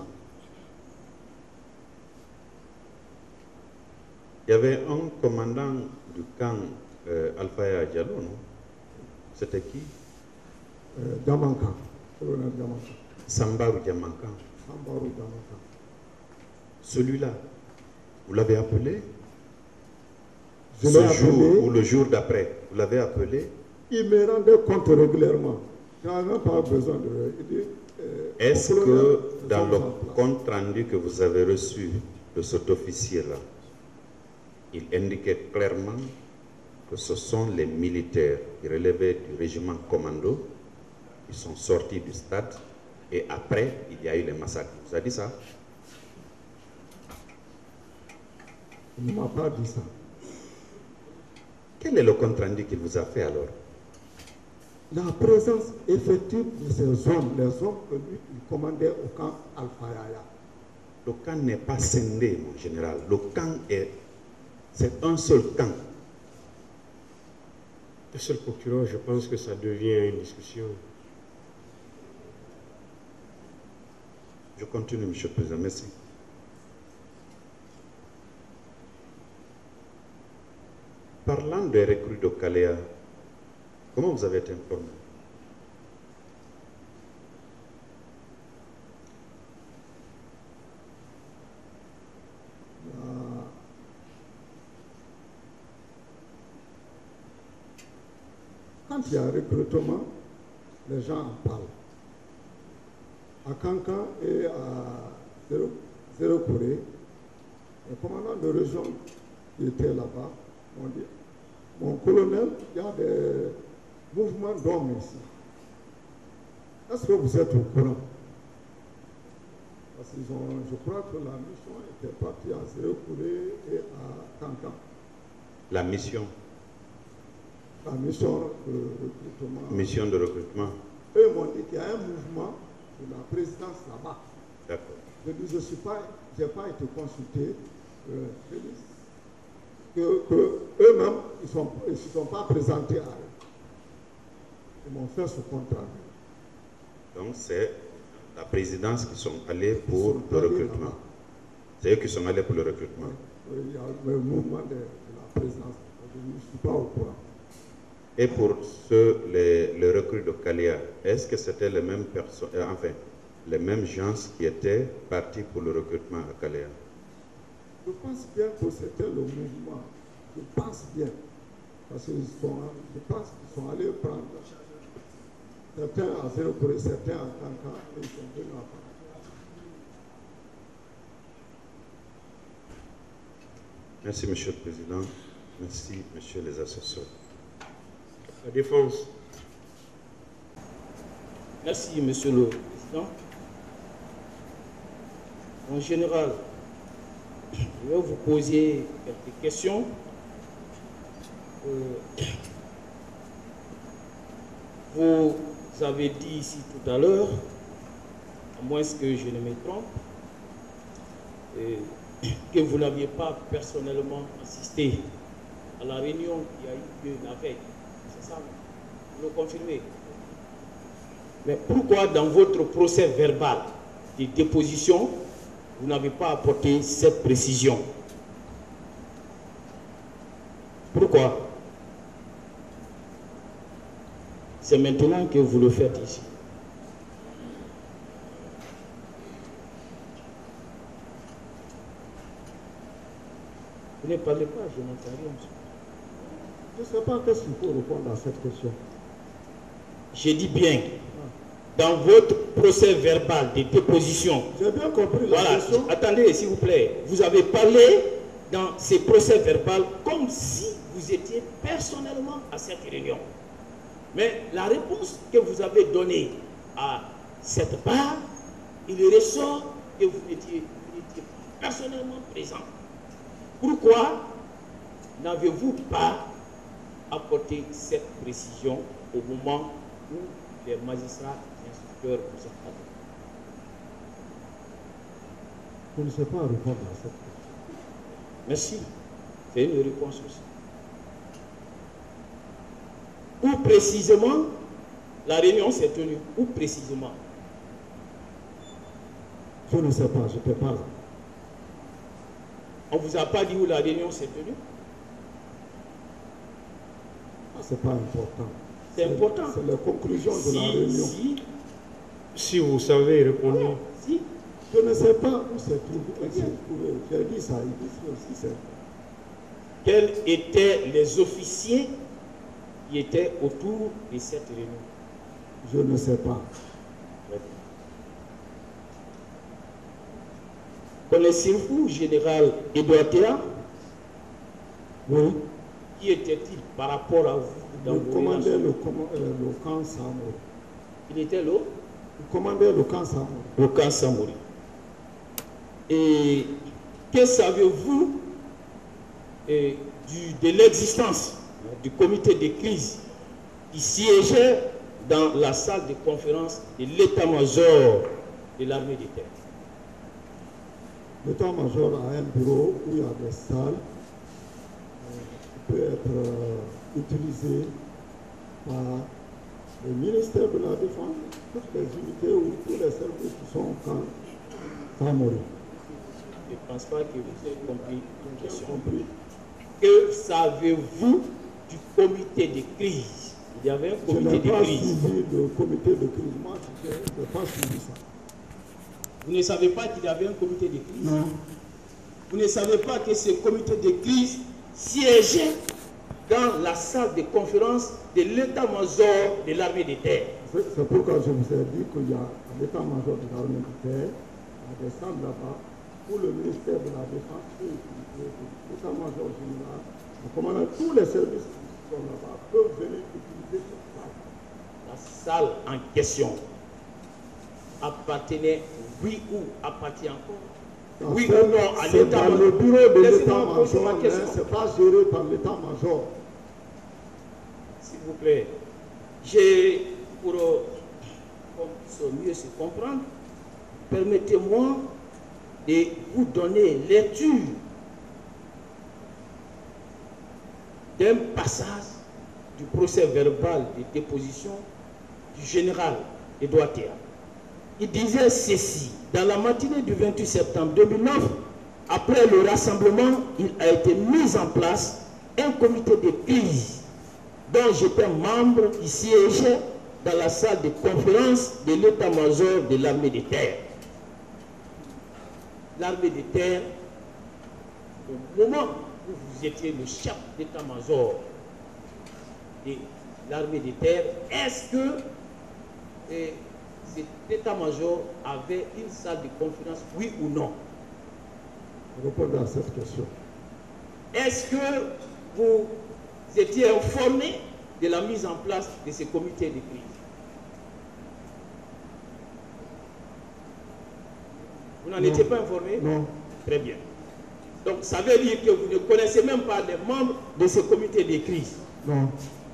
Il y avait un commandant du camp euh, Alpha Diallo, non? C'était qui? euh, Diamanka, colonel Diamanka. Sambarou Diamanka. Sambarou Diamanka. Celui-là, vous l'avez appelé? Je Ce l'ai jour appelé. ou le jour d'après, vous l'avez appelé? Il me rendait compte régulièrement. Je n'avais même pas besoin de... Euh, Est-ce que dans le compte rendu que vous avez reçu de cet officier-là, il indiquait clairement que ce sont les militaires qui relevaient du régiment commando qui sont sortis du stade et après, il y a eu les massacres. Il vous a dit ça? Il ne m'a pas dit ça. Quel est le compte rendu qu'il vous a fait alors? La présence effective de ces hommes, les hommes que lui, il commandait au camp Alpha-Yaya. Le camp n'est pas scindé, mon général. Le camp est... C'est un seul camp. Monsieur le procureur, je pense que ça devient une discussion. Je continue, Monsieur le Président. Merci. Parlant des recrues de Kalea, comment vous avez été informé? Quand il y a un recrutement, les gens en parlent. À Kankan et à Zéro-Corée, le commandant de région qui était là-bas m'ont dit, mon colonel, il y a des mouvements d'hommes ici. Est-ce que vous êtes au courant? Parce qu'ils ont, je crois que la mission était partie à Zéro-Corée et à Kankan. La mission? La mission de recrutement. Mission de recrutement. Eux m'ont dit qu'il y a un mouvement de la présidence là-bas. D'accord. Je dis, je suis pas, je n'ai pas été consulté. Euh, je dis que, que eux-mêmes, ils ne sont, ils sont pas présentés à eux. Ils m'ont fait ce contrat. Donc c'est la présidence qui sont allés pour le recrutement. C'est eux qui sont allés pour le recrutement. Oui, il y a le mouvement de, de la présidence. Je ne suis pas au courant. Et pour ceux, les, les recrues de Kalea, est-ce que c'était les mêmes personnes, euh, enfin, les mêmes gens qui étaient partis pour le recrutement à Kalea? Je pense bien que c'était le mouvement. Je pense bien. Parce qu'ils sont, je pense qu'ils sont allés prendre certains à Zéro-Corée, certains à Kankan, et ils sont venus à Kankan. Merci, Monsieur le Président. Merci, Monsieur les assesseurs. La défense. Merci, Monsieur le Président. En général, je vais vous poser quelques questions. Euh, vous avez dit ici tout à l'heure, à moins que je ne me trompe, euh, que vous n'aviez pas personnellement assisté à la réunion qui a eu lieu la veille. C'est ça? Vous le confirmez? Mais pourquoi dans votre procès verbal de déposition, vous n'avez pas apporté cette précision? Pourquoi? C'est maintenant que vous le faites ici. Vous ne parlez pas, je n'entends rien. Je ne sais pas qu'est-ce qu'il faut répondre à cette question. Je dis bien, dans votre procès verbal de déposition. J'ai bien compris la voilà, question. Attendez, s'il vous plaît. Vous avez parlé dans ces procès verbal comme si vous étiez personnellement à cette réunion. Mais la réponse que vous avez donnée à cette part, il ressort que vous n'étiez pas personnellement présent. Pourquoi n'avez-vous pas apporté cette précision au moment où les magistrats et instructeurs vous ont parlé? Je ne sais pas répondre à cette question. Merci. C'est une réponse aussi. Où précisément la réunion s'est tenue? Où précisément? Je ne sais pas, je ne peux pas. On ne vous a pas dit où la réunion s'est tenue? Ah, ce n'est pas important. C'est important. C'est la conclusion de si, la réunion. Si, si vous savez, répondez. Alors, si. Je ne sais pas où c'est trouvé. J'ai dit ça, il dit aussi c'est. Quels étaient les officiers qui étaient autour de cette réunion? Je ne sais pas. Connaissez-vous général Edouard Théa? Oui. Qui était-il par rapport à vous dans Il vos commandait le, relations? euh, le camp Samori. Il était là? Il commandait le camp Samori. Le camp Samori. Et que savez-vous eh, du, de l'existence du comité de crise qui siégeait dans la salle de conférence de l'état-major de l'armée de terre? L'état-major a un bureau où il y a des salles euh, qui peuvent être euh, utilisées par le ministère de la Défense, toutes les unités ou tous les services qui sont au camp Samori. Je ne pense pas que vous ayez compris une question. Compris. Que savez-vous du comité de crise? Il y avait un Je comité n'ai de pas crise. suivi le comité de crise. Moi, je n'ai pas suivi ça. Vous ne savez pas qu'il y avait un comité de crise? Non. Vous ne savez pas que ce comité de crise siégeait dans la salle de conférence de l'état-major de l'armée de terre? C'est pourquoi je vous ai dit qu'il y a à l'état-major de l'armée de terre, il y a des salles là-bas, où le ministère de la Défense, l'état-major général, le commandant, tous les services qui sont là-bas peuvent venir utiliser cette salle. La salle en question appartenait, oui ou appartient encore, oui ou non à C'est dans l'état-major? le bureau de Laissez-moi poser ma l'état-major, mais question. ce n'est pas géré par l'état-major. S'il vous plaît, j'ai, pour qu'on puisse mieux se comprendre, permettez-moi de vous donner lecture d'un passage du procès verbal de déposition du général Edouard Théa. Il disait ceci: dans la matinée du vingt-huit septembre deux mille neuf, après le rassemblement, il a été mis en place un comité de crise dont j'étais membre qui siégeait dans la salle de conférence de l'état-major de l'armée de terre. L'armée de terre, au moment où vous étiez le chef d'état-major de l'armée de terre, est-ce que eh, cet état-major avait une salle de conférence, oui ou non? Répondez à cette question. Est-ce que vous étiez informé de la mise en place de ce comité de crise? Vous n'en étiez pas informé? Non. Très bien. Donc, ça veut dire que vous ne connaissez même pas les membres de ce comité de crise? Non.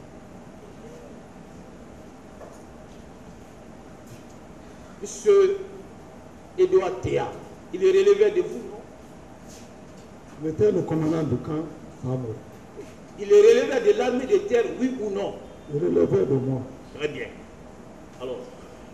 Monsieur Edouard Théa, il est relevé de vous, non? Il était le commandant du camp Samori. Il est relevé de l'armée de terre, oui ou non? Il relevait de moi. Très bien. Alors,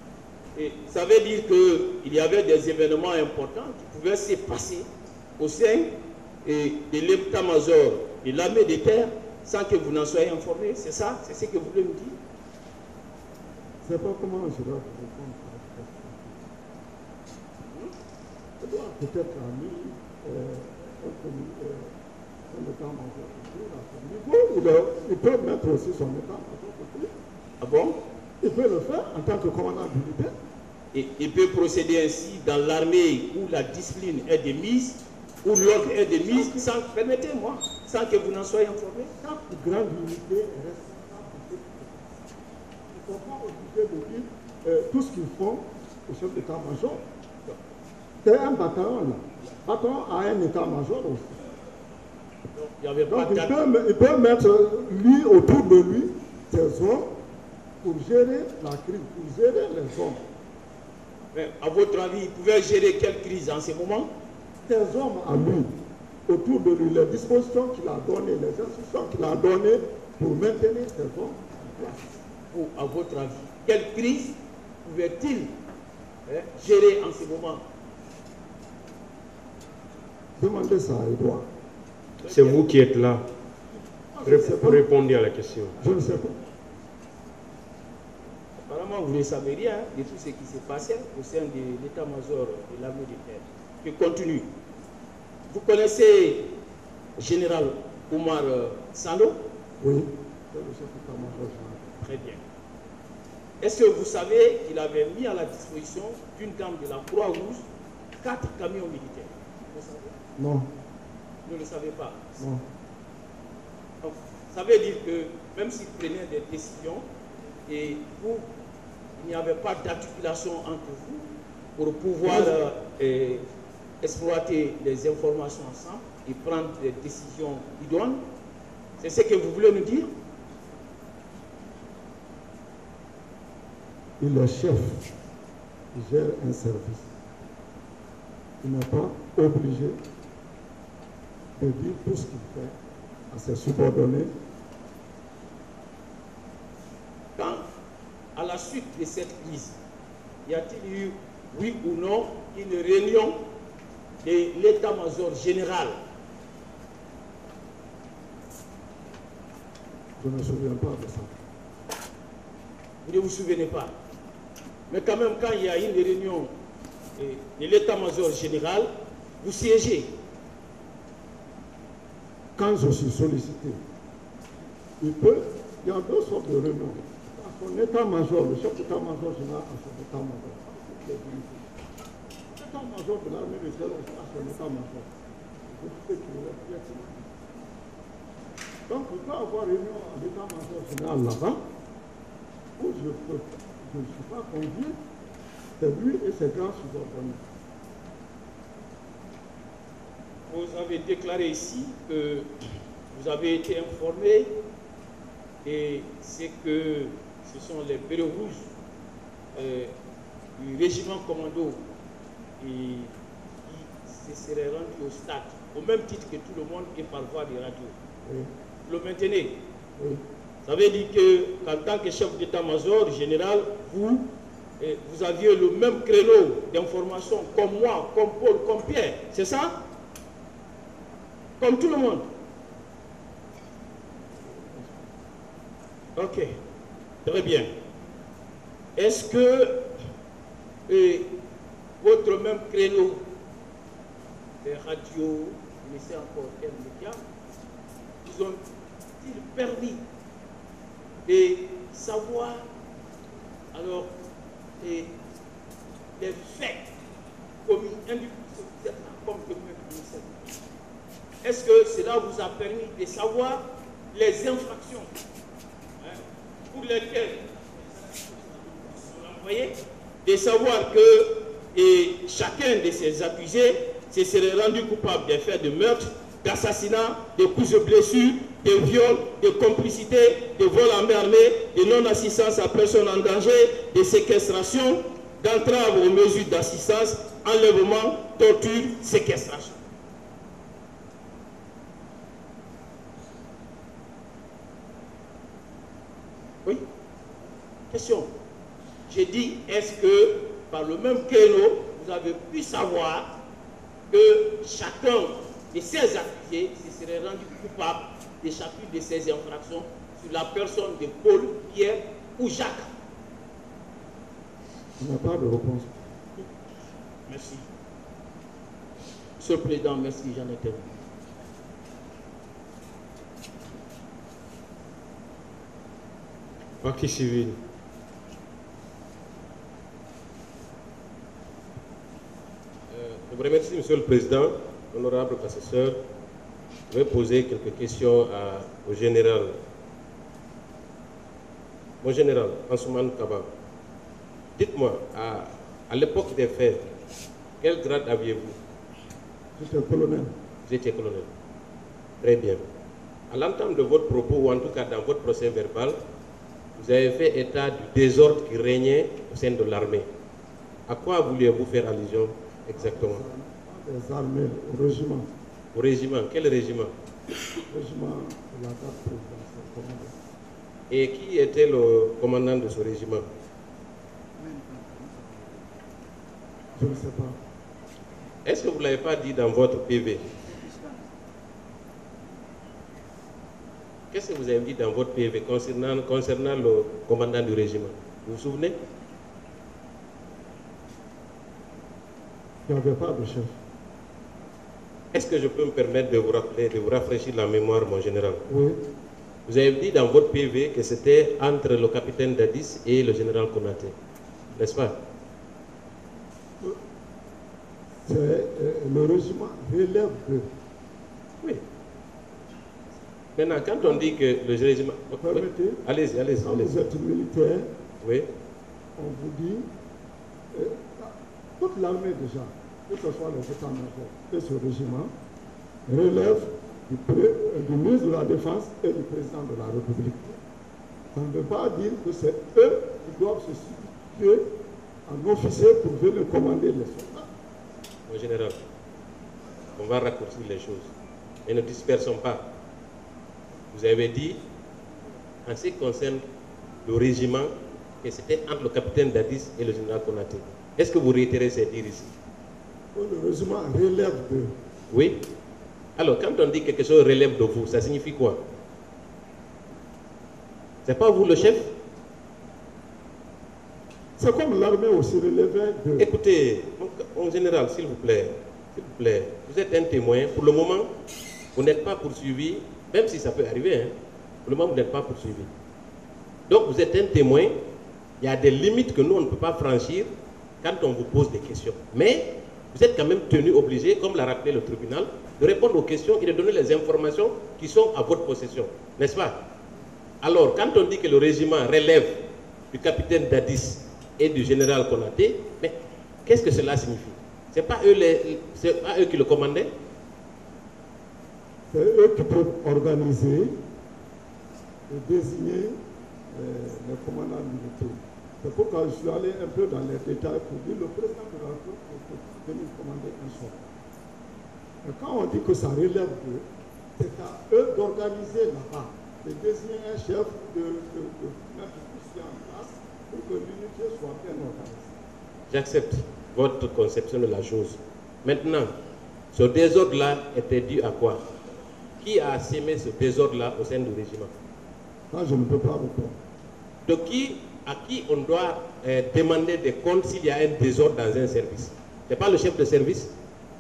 Et ça veut dire qu'il y avait des événements importants qui pouvaient se passer au sein et de l'état-major de l'armée de terre sans que vous n'en soyez informé. C'est ça? C'est ce que vous voulez me dire? Je ne sais pas comment je dois vous répondre à cette question. Je dois peut-être ami euh, son état-major. Il, il peut mettre aussi son état-major. Ah bon? Il peut le faire en tant que commandant militaire. Et il peut procéder ainsi dans l'armée où la discipline est de mise, où l'ordre est de mise, sans, permettez-moi, sans que vous n'en soyez informé. Chaque grande unité est responsable de ce qu'ils font. Ils ne sont pas obligés de dire euh, tout ce qu'ils font au chef d'état-major. C'est un bataillon là. Le bataillon a un état-major aussi. Donc, il, y avait Donc pas il, peut, il peut mettre lui autour de lui ses hommes pour gérer la crise, pour gérer les hommes. Mais à votre avis, il pouvait gérer quelle crise en ce moment? Ses hommes à lui, autour de lui, les dispositions qu'il a données, les instructions qu'il a données pour maintenir ses hommes en place. Ou à votre avis, quelle crise pouvait-il hein, gérer en ce moment? Demandez ça à Edouard. C'est vous qui êtes là. Pour répondre à la question. Je ne sais pas. Apparemment, vous ne savez rien de tout ce qui s'est passé au sein de l'état-major de l'armée de terre. Je continue. Vous connaissez le général Oumar Sando? Oui, c'est le chef d'état-major général. Très bien. Est-ce que vous savez qu'il avait mis à la disposition d'une dame de la Croix-Rouge quatre camions militaires? Vous savez? Non. Vous ne le savez pas? Non. Donc, ça veut dire que même s'il prenait des décisions, et vous, il n'y avait pas d'articulation entre vous pour pouvoir euh, et, exploiter les informations ensemble et prendre des décisions idoines. C'est ce que vous voulez nous dire? Il est chef, il gère un service. Il n'est pas obligé de dire tout ce qu'il fait à ses subordonnés. Quand, à la suite de cette crise, y a-t-il eu, oui ou non, une réunion de l'état-major général? Je ne me souviens pas de ça. Vous ne vous souvenez pas? Mais quand même, quand il y a une réunion de l'état-major général, vous siégez. Quand je suis sollicité, il peut, il y a deux sortes de réunions. À son état-major, le chef d'état-major général à son état-major. L'état-major de l'armée de terre à son état-major. Donc, il peut avoir réunion à l'état-major général là-bas, où je peux, je ne suis pas convié, c'est lui et ses grands subordonnés. Vous avez déclaré ici que vous avez été informé et c'est que ce sont les bérets rouges euh, du régiment commando qui, qui se seraient rendus au stade, au même titre que tout le monde et par voie de radio. Oui. Vous le maintenez? Oui. Ça veut dire qu'en tant que chef d'état-major général, vous, eh, vous aviez le même créneau d'information comme moi, comme Paul, comme Pierre. C'est ça? Comme tout le monde. Ok. Très bien. Est-ce que eh, votre même créneau de radio, mais c'est encore quel média, vous ont-ils permis de savoir alors les, les faits commis individuellement comme que est-ce que cela vous a permis de savoir les infractions hein, pour lesquelles vous voyez, de savoir que et chacun de ces accusés se serait rendu coupable des faits de meurtre, d'assassinat, de coups de blessures, de viols, de complicité, de vol en main armée, de non-assistance à personne en danger, de séquestration, d'entrave aux mesures d'assistance, enlèvement, torture, séquestration. Oui? Question. J'ai dit, est-ce que par le même créneau, vous avez pu savoir que chacun de ces accusés se serait rendu coupable de chacune de ces infractions sur la personne de Paul, Pierre ou Jacques? Il n'y a pas de réponse. Merci. Monsieur le Président, merci, j'en ai terminé. Partie civile. Euh, je vous remercie, Monsieur le Président, honorable assesseur. Je vais poser quelques questions à, au général. Mon général, Ansoumane Kaba, dites-moi, à, à l'époque des faits, quel grade aviez-vous? J'étais colonel. Vous étiez colonel. Très bien. À l'entame de votre propos, ou en tout cas dans votre procès verbal, vous avez fait état du désordre qui régnait au sein de l'armée. À quoi vouliez-vous faire allusion exactement? Les armées, au régiment. Au régiment? Quel régiment? Le régiment de la garde présidentielle. Et qui était le commandant de ce régiment? Je ne sais pas. Est-ce que vous ne l'avez pas dit dans votre P V? Qu'est-ce que vous avez dit dans votre P V concernant, concernant le commandant du régiment? Vous vous souvenez? Il n'y avait pas de chef. Est-ce que je peux me permettre de vous rappeler, de vous rafraîchir la mémoire, mon général? Oui. Vous avez dit dans votre P V que c'était entre le capitaine Dadis et le général Konaté, n'est-ce pas? C'est euh, le régiment relève de. Oui. Maintenant, quand on dit que le régiment... Permettez. Allez-y, allez-y. Quand allez vous êtes militaire, oui. On vous dit, euh, toute l'armée déjà, que ce soit les états-majors et ce régiment, relève du, pré, du ministre de la Défense et du président de la République. Ça ne veut pas dire que c'est eux qui doivent se situer en officier pour venir commander les soldats. Mon général, on va raccourcir les choses. Et ne dispersons pas. Vous avez dit, en ce qui concerne le régiment, que c'était entre le capitaine Dadis et le général Konaté. Est-ce que vous réitérez ces dires ici? Le régiment relève de... Oui. Alors, quand on dit quelque chose relève de vous, ça signifie quoi? C'est pas vous le chef? C'est comme l'armée aussi relevait de... Écoutez, en général, s'il vous plaît, s'il vous plaît, vous êtes un témoin. Pour le moment, vous n'êtes pas poursuivi, même si ça peut arriver, hein. Pour le moment, vous n'êtes pas poursuivi. Donc, vous êtes un témoin. Il y a des limites que nous, on ne peut pas franchir quand on vous pose des questions. Mais, vous êtes quand même tenu, obligé, comme l'a rappelé le tribunal, de répondre aux questions et de donner les informations qui sont à votre possession. N'est-ce pas? Alors, quand on dit que le régiment relève du capitaine Dadis et du général Konaté, mais qu'est-ce que cela signifie? Ce n'est pas, pas eux qui le commandaient? C'est eux qui peuvent organiser et désigner euh, les commandants militaires. C'est pourquoi je suis allé un peu dans les détails pour dire le président de la République peut venir commander un soir. Et quand on dit que ça relève d'eux, c'est à eux d'organiser là-bas, de désigner un chef, de, de, de mettre tout cela en place pour que l'unité soit bien organisée. J'accepte votre conception de la chose. Maintenant, ce désordre-là était dû à quoi? Qui a sémé ce désordre-là au sein du régiment? Ça, je ne peux pas répondre. De qui, à qui on doit euh, demander des comptes s'il y a un désordre dans un service? Ce n'est pas le chef de service?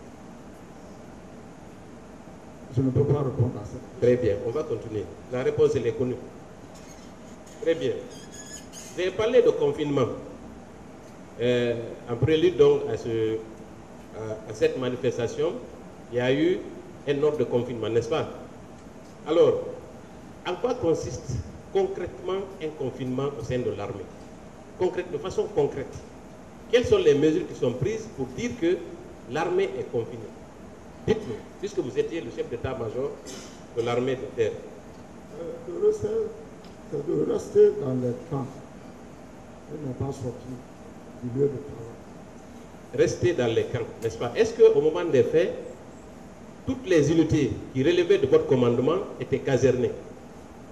Je ne peux pas répondre à ça. Très bien, on va continuer. La réponse, elle est connue. Très bien. Vous avez parlé de confinement. Euh, en prélude donc à, ce, à, à cette manifestation, il y a eu un ordre de confinement, n'est-ce pas? Alors, en quoi consiste concrètement un confinement au sein de l'armée? Concrète, de façon concrète. Quelles sont les mesures qui sont prises pour dire que l'armée est confinée? Dites-nous, puisque vous étiez le chef d'état-major de l'armée de terre. Euh, de rester, c'est de rester dans les camps et ne pas sortir du lieu de travail. Rester dans les camps, n'est-ce pas? Est-ce qu'au moment des faits, toutes les unités qui relevaient de votre commandement étaient casernées?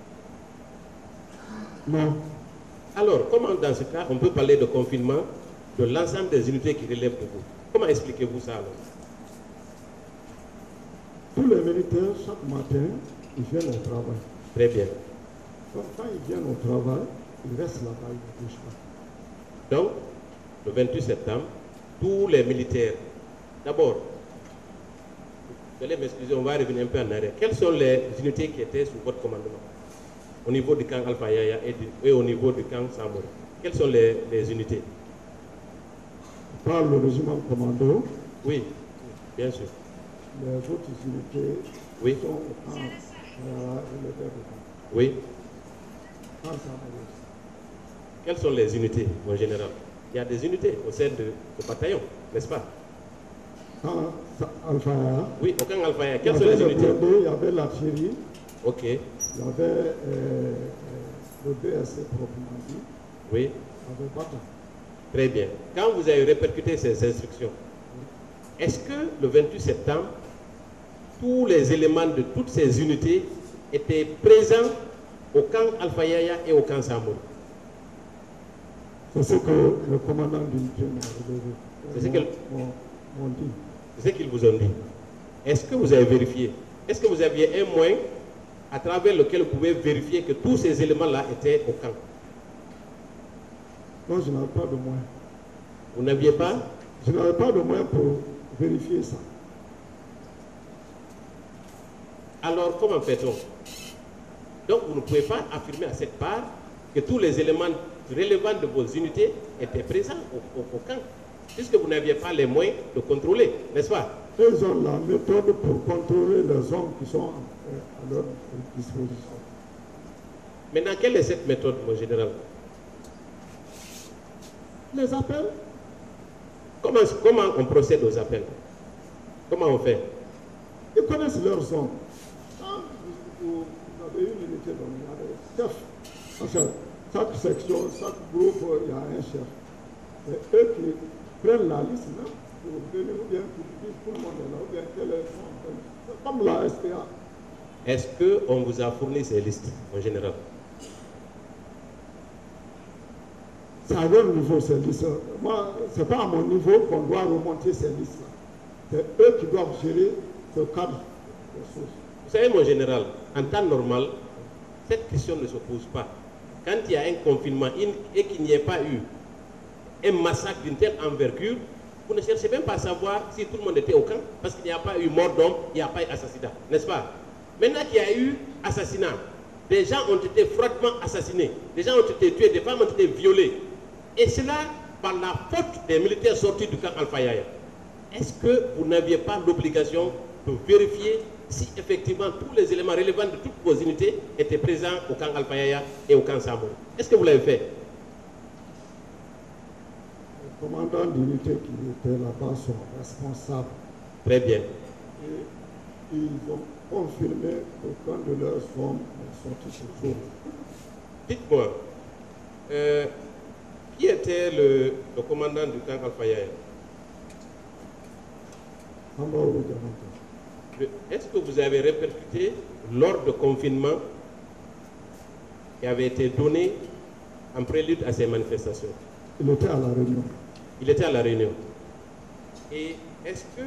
Non. Alors, comment dans ce cas on peut parler de confinement de l'ensemble des unités qui relèvent de vous. Comment expliquez-vous ça alors? Tous les militaires, chaque matin, ils viennent au travail. Très bien. Donc, quand ils viennent au travail, ils restent là-bas, ils ne bougent pas. Donc, le vingt-huit septembre, tous les militaires, d'abord, vous allez m'excuser, on va revenir un peu en arrière. Quelles sont les unités qui étaient sous votre commandement au niveau du camp Alpha Yaya et, du, et au niveau du camp Samori? Quelles sont les, les unités? On parle le régiment commando. Oui, bien sûr. Les autres unités oui. sont au camp euh, oui. Camp Samori. Quelles sont les unités, mon général? Il y a des unités au sein de ce bataillon, n'est-ce pas? Camp Alpha Yaya. Oui, au camp Alpha Yaya. Quelles sont les unités? Il y avait l'artillerie. Ok. Il y avait euh, le B S C proprement dit. Oui. Il y avait Bata. Très bien. Quand vous avez répercuté ces instructions, est-ce que le vingt-huit septembre, tous les éléments de toutes ces unités étaient présents au camp Alpha Yaya et au camp Samori? C'est ce que le commandant d'unité m'a C'est ce qu'ils dit. C'est ce qu'ils vous ont dit. Est-ce que vous avez vérifié? Est-ce que vous aviez un moyen à travers lequel vous pouvez vérifier que tous ces éléments-là étaient au camp? Non, je n'avais pas de moyen. Vous n'aviez pas? Je n'avais pas de moyen pour vérifier ça. Alors, comment fait-on? Donc, vous ne pouvez pas affirmer à cette part que tous les éléments relevant de vos unités étaient présents au, au, au camp, puisque vous n'aviez pas les moyens de contrôler, n'est-ce pas? Ils ont la méthode pour contrôler les hommes qui sont à leur disposition. Maintenant, quelle est cette méthode, mon général? Les appels. Comment, comment on procède aux appels? Comment on fait? Ils connaissent leurs hommes. Quand vous, vous avez une unité donnée, il y a des chefs. Enfin, chaque section, chaque groupe, il y a un chef. C'est eux qui prennent la liste là, pour venir ou bien pour dire tout le monde est là, ou bien quel est son. Comme la S P A. Est-ce qu'on vous a fourni ces listes, en général? C'est à leur niveau, ces listes. Moi, ce n'est pas à mon niveau qu'on doit remonter ces listes-là. C'est eux qui doivent gérer ce cadre de choses. Vous savez, mon général, en temps normal, cette question ne se pose pas. Quand il y a un confinement et qu'il n'y ait pas eu un massacre d'une telle envergure, vous ne cherchez même pas à savoir si tout le monde était au camp, parce qu'il n'y a pas eu mort d'homme, il n'y a pas eu assassinat, n'est-ce pas? Maintenant qu'il y a eu assassinat, des gens ont été froidement assassinés, des gens ont été tués, des femmes ont été violées. Et cela par la faute des militaires sortis du camp Alpha Yaya. Est-ce que vous n'aviez pas l'obligation de vérifier si effectivement tous les éléments relevant de toutes vos unités étaient présents au camp Alpha Yaya et au camp Samori? Est-ce que vous l'avez fait? Les commandants d'unité qui étaient là-bas sont responsables. Très bien. Et ils ont confirmé qu'aucun de leurs hommes n'est sorti ce jour. Dites-moi, euh, qui était le, le commandant du camp Alpha Yaya? Est-ce que vous avez répercuté l'ordre de confinement qui avait été donné en prélude à ces manifestations? Il était à la réunion. Il était à la réunion. Et est-ce que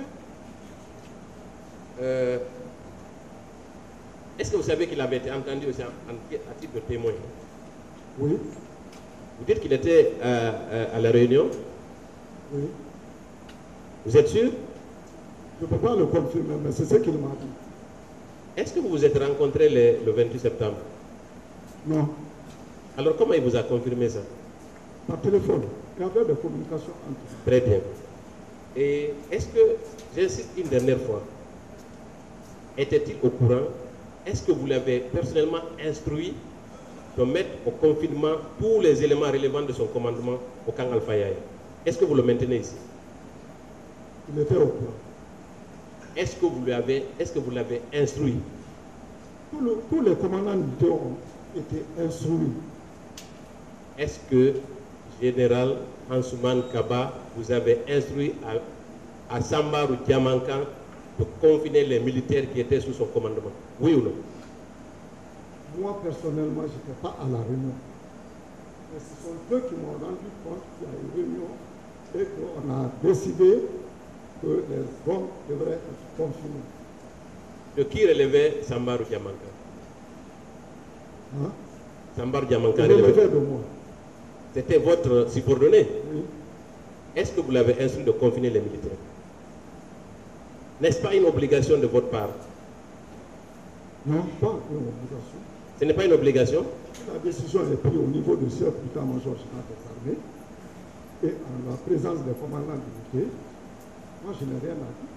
euh, est-ce que vous savez qu'il avait été entendu aussi à, à titre de témoin? Oui. Vous dites qu'il était euh, euh, à la réunion? Oui. Vous êtes sûr? Je ne peux pas le confirmer, mais c'est ce qu'il m'a dit. Est-ce que vous vous êtes rencontrés le, le vingt-huit septembre? Non. Alors comment il vous a confirmé ça? Par téléphone. Il y avait des communications entre nous. Très bien. Et est-ce que, j'insiste une dernière fois, était-il au courant? Est-ce que vous l'avez personnellement instruit de mettre au confinement tous les éléments relevant de son commandement au camp Alpha Yaya? Est-ce que vous le maintenez ici? Il était au courant. Est-ce que vous l'avez, est-ce que vous l'avez instruit? Tous, le, tous les commandants d'unité ont été instruits. Est-ce que, général Ansouman Kaba, vous avez instruit à, à Sambar ou Diamankan de confiner les militaires qui étaient sous son commandement? Oui ou non? Moi, personnellement, je n'étais pas à la réunion. Mais ce sont eux qui m'ont rendu compte qu'il y a une réunion et qu'on a décidé que les hommes devraient être confinés. De qui relevait Sambarou Diamanka? Hein? Sambarou Diamanka relevait relevait de moi. C'était votre subordonné? Oui. Est-ce que vous l'avez instruit de confiner les militaires? N'est-ce pas une obligation de votre part? Non, pas une obligation. Ce n'est pas une obligation? La décision est prise au niveau du chef d'état-major général des armées et en la présence des commandants d'unité. Moi, je n'ai rien à dire.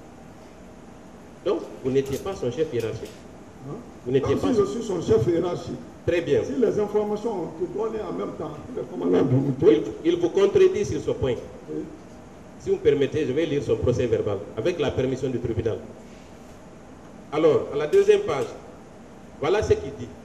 Donc, vous n'étiez pas son chef hiérarchique? Hein? Vous n'étiez Comme pas... si je suis son chef hiérarchique. Très bien. Si les informations ont été données en même temps, les commandants d'unité... Il, il vous contredit sur ce point. Oui. Si vous me permettez, je vais lire son procès verbal, avec la permission du tribunal. Alors, à la deuxième page, voilà ce qu'il dit.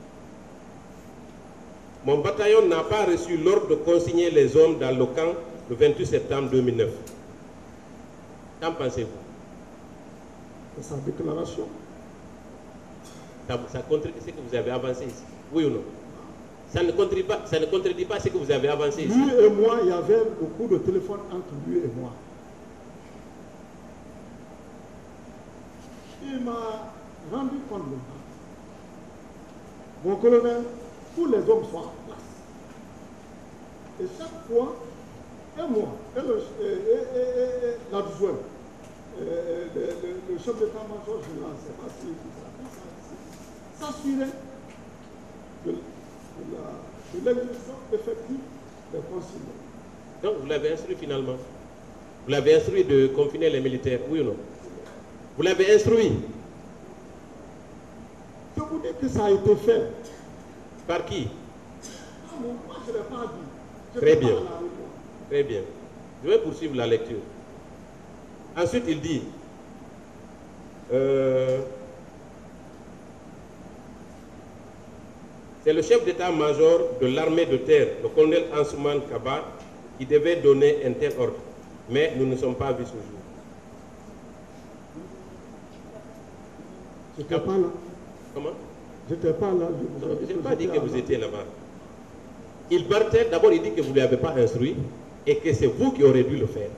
Mon bataillon n'a pas reçu l'ordre de consigner les hommes dans le camp le vingt-huit septembre deux mille neuf. Qu'en pensez-vous? C'est sa déclaration. Ça, ça contredit ce que vous avez avancé ici, oui ou non? Ça ne contredit pas, ça ne contredit pas ce que vous avez avancé ici. Lui et moi, il y avait le coup de téléphone entre lui et moi. Il m'a rendu compte de ça. Mon colonel, tous les hommes sont en place. Et chaque fois, et moi, et l'adjoint, le, le, le chef d'état-major général, c'est pas si s'assurer de, de l'exécution effective des consignes. Donc vous l'avez instruit finalement. Vous l'avez instruit de confiner les militaires, oui ou non? Vous l'avez instruit. Je vous dis que ça a été fait. Par qui? Ah, moi, je ne l'ai pas dit. Je Très pas bien. la réponse. Très bien. Je vais poursuivre la lecture. Ensuite, il dit, euh, c'est le chef d'état-major de l'armée de terre, le colonel Ansouman Kaba, qui devait donner un tel ordre. Mais nous ne sommes pas vus ce jour. Je n'étais pas là. Comment? Je n'étais pas là. Je n'ai pas dit que vous étiez là-bas. Il partait, d'abord il dit que vous ne l'avez pas instruit et que c'est vous qui aurez dû le faire.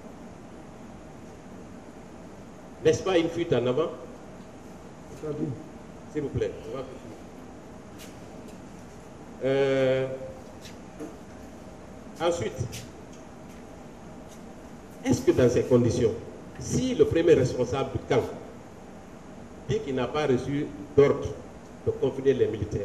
N'est-ce pas une fuite en avant? S'il vous plaît, on va continuer. Euh, ensuite, est-ce que dans ces conditions, si le premier responsable du camp dit qu'il n'a pas reçu d'ordre de confiner les militaires,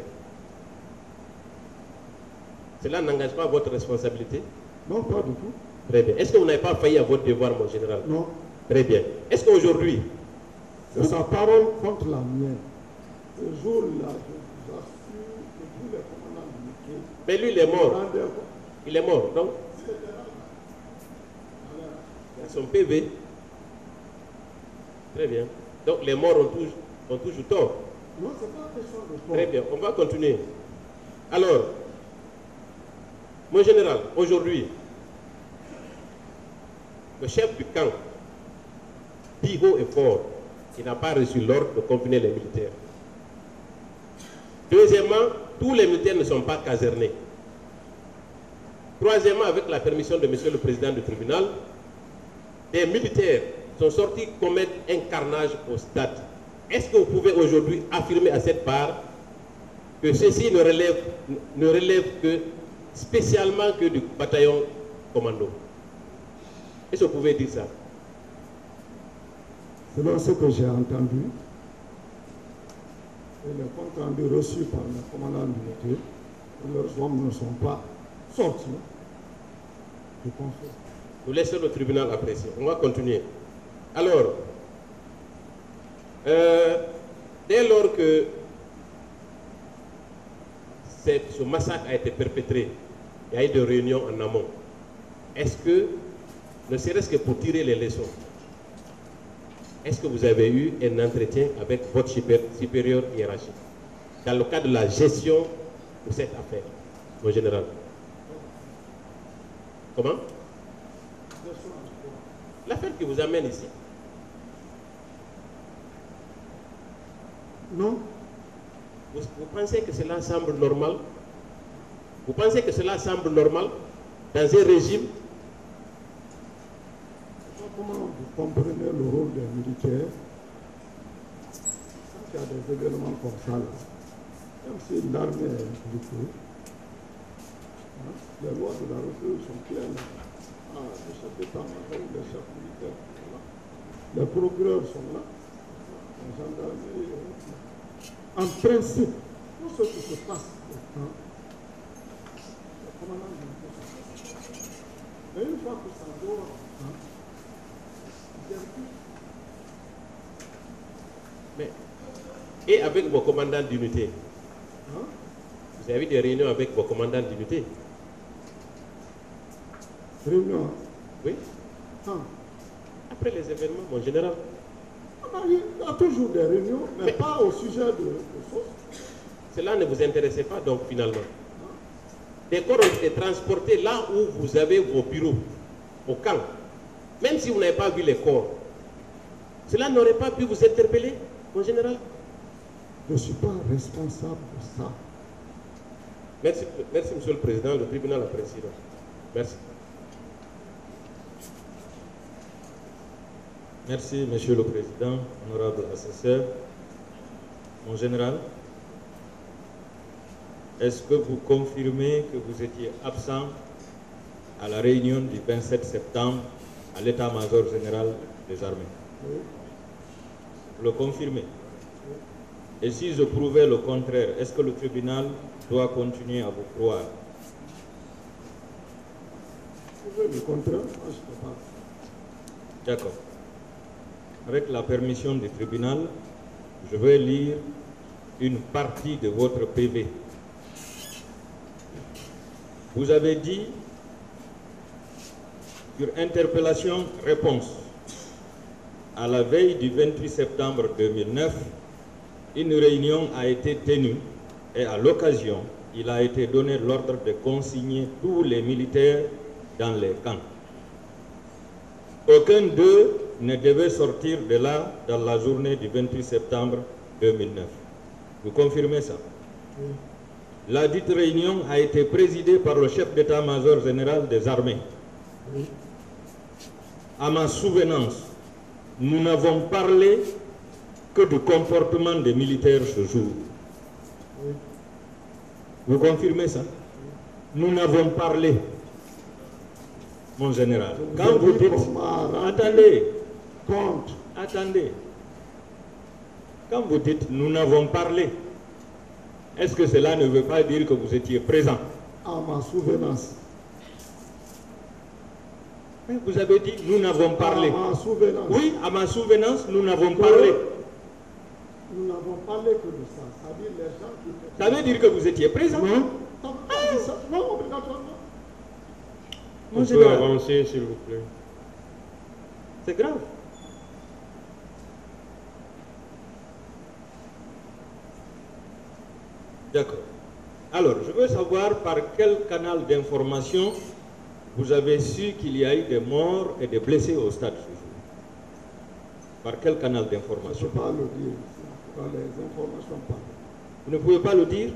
cela n'engage pas votre responsabilité? Non, pas du tout. Très bien. Est-ce que vous n'avez pas failli à votre devoir, mon général? Non. Très bien. Est-ce qu'aujourd'hui... C'est sa parole contre la mienne. Ce jour-là, je vous assure que tous les commandants d'unité... Mais lui, il est mort. Il est mort, donc... Il a son P V. Très bien. Donc les morts ont toujours, ont toujours tort. Non, c'est pas question de tort. Très bien. On va continuer. Alors, mon général, aujourd'hui, le chef du camp dit haut et fort qu'il n'a pas reçu l'ordre de confiner les militaires. Deuxièmement, tous les militaires ne sont pas casernés. Troisièmement, avec la permission de Monsieur le Président du tribunal, des militaires sont sortis commettre un carnage au stade. Est-ce que vous pouvez aujourd'hui affirmer à cette part que ceci ne relève, ne relève que spécialement que du bataillon commando? Est-ce que vous pouvez dire ça? Selon ce que j'ai entendu, et les comptes rendus reçus par le commandant d'unité, leurs hommes ne sont pas sortis du conflit. Nous laissons le tribunal apprécier. On va continuer. Alors, euh, dès lors que ce massacre a été perpétré, il y a eu des réunions en amont. Est-ce que, ne serait-ce que pour tirer les leçons, est-ce que vous avez eu un entretien avec votre supérieur hiérarchique dans le cadre de la gestion de cette affaire, mon général? Comment? L'affaire qui vous amène ici. Non. Vous, vous pensez que cela semble normal? Vous pensez que cela semble normal dans un régime comment vous comprenez le rôle des militaires quand il y a des événements comme ça, là, même si l'armée est impliquée, hein, les lois de la République sont claires. Ah, le chef d'état-major, les chefs militaires sont là, les procureurs sont là, les gendarmeries. En principe, tout ce qui se passe maintenant, le commandant du militaire, mais une fois que ça dort, hein, mais, et avec vos commandants d'unité, hein? Vous avez des réunions avec vos commandants d'unité? Réunions? Oui. Ah. Après les événements, mon général. Il y a toujours des réunions, mais, mais pas au sujet de, de choses. Cela ne vous intéressait pas donc finalement? Ah. Des corps ont été transportés là où vous avez vos bureaux, au camp. Même si vous n'avez pas vu les corps, cela n'aurait pas pu vous interpeller, mon général? Je ne suis pas responsable de ça. Merci, merci, Monsieur le Président. Le tribunal apprécie. Merci. Merci, Monsieur le Président, honorable assesseur. Mon général, est-ce que vous confirmez que vous étiez absent à la réunion du vingt-sept septembre à l'état-major général des armées? Oui. Vous le confirmez? Oui. Et si je prouvais le contraire, est-ce que le tribunal doit continuer à vous croire? Prouvez le contraire, moi je ne peux pas. D'accord. Avec la permission du tribunal, je vais lire une partie de votre P V. Vous avez dit, sur interpellation-réponse, à la veille du vingt-huit septembre deux mille neuf, une réunion a été tenue et à l'occasion, il a été donné l'ordre de consigner tous les militaires dans les camps. Aucun d'eux ne devait sortir de là dans la journée du vingt-huit septembre deux mille neuf. Vous confirmez ça? Oui. La dite réunion a été présidée par le chef d'état-major général des armées. Oui. À ma souvenance, nous n'avons parlé que du comportement des militaires ce jour. Oui. Vous confirmez ça? Oui. Nous n'avons parlé, mon général. Quand vous dites... Attendez. Compte. Attendez. Quand vous dites nous n'avons parlé, est-ce que cela ne veut pas dire que vous étiez présent? À ma souvenance. Mais vous avez dit nous n'avons parlé. À ma souvenance. Oui, à ma souvenance, nous n'avons parlé. Nous n'avons parlé que de ça. Ça veut dire les gens qui... Ça veut dire que vous étiez présent? Non. Ah. Non, obligatoirement. On peut avancer, s'il vous plaît. C'est grave. D'accord. Alors, je veux savoir par quel canal d'information vous avez su qu'il y a eu des morts et des blessés au stade ce jour. Par quel canal d'information? Je ne peux pas le dire. Par les informations parlent. Vous ne pouvez pas le dire?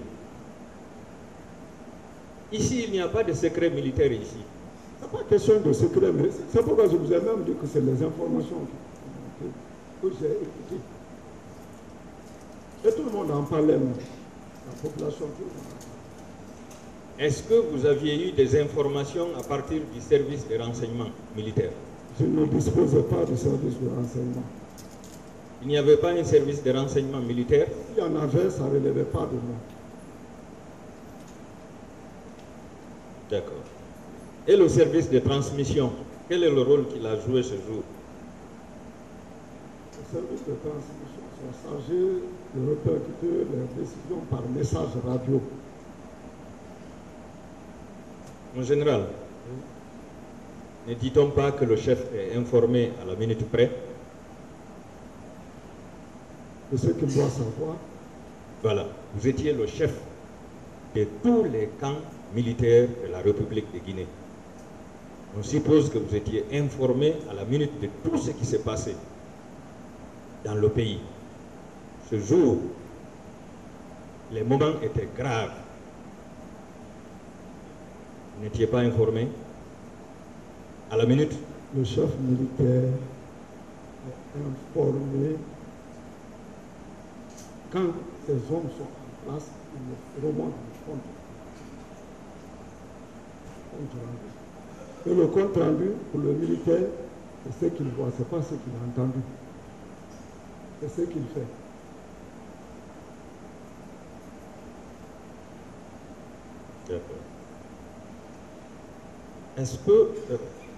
Ici, il n'y a pas de secret militaire ici. Ce n'est pas question de secret, mais c'est pourquoi je vous ai même dit que c'est les informations que, que, que j'ai écoutées. Et tout le monde en parlait même. La population, tout le monde. Est-ce que vous aviez eu des informations à partir du service de renseignement militaire? Je ne disposais pas du service de renseignement. Il n'y avait pas un service de renseignement militaire? S'il y en avait, ça ne relevait pas de moi. D'accord. Et le service de transmission, quel est le rôle qu'il a joué ce jour? Les services de transmission sont chargés de répercuter les décisions par message radio. Mon général, ne dit-on pas que le chef est informé à la minute près? De ce qu'il doit savoir. Voilà, vous étiez le chef de tous les camps militaires de la République de Guinée. On suppose que vous étiez informé à la minute de tout ce qui s'est passé dans le pays. Ce jour, les moments étaient graves. Vous n'étiez pas informé à la minute? le chef militaire est informé quand ces hommes sont en place, ils remontent le compte. compte rendu. Et le compte rendu, pour le militaire, c'est ce qu'il voit, ce n'est pas ce qu'il a entendu. C'est ce qu'il fait. D'accord. Est-ce que euh,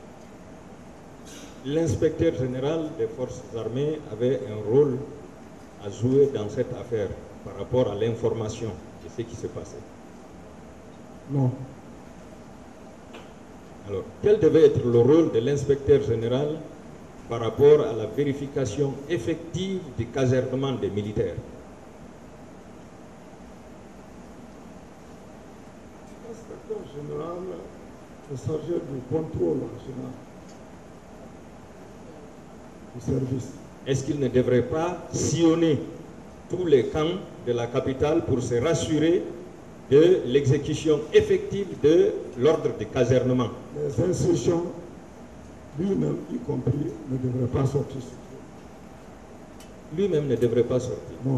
l'inspecteur général des forces armées avait un rôle à jouer dans cette affaire par rapport à l'information de ce qui se passait? Non. Alors, quel devait être le rôle de l'inspecteur général par rapport à la vérification effective du casernement des militaires? L'inspecteur général est chargé du contrôle en général du service. Est-ce qu'il ne devrait pas sillonner tous les camps de la capitale pour se rassurer de l'exécution effective de l'ordre de casernement? Les instructions, lui-même y compris, ne devraient pas sortir. Lui-même ne devrait pas sortir. Non.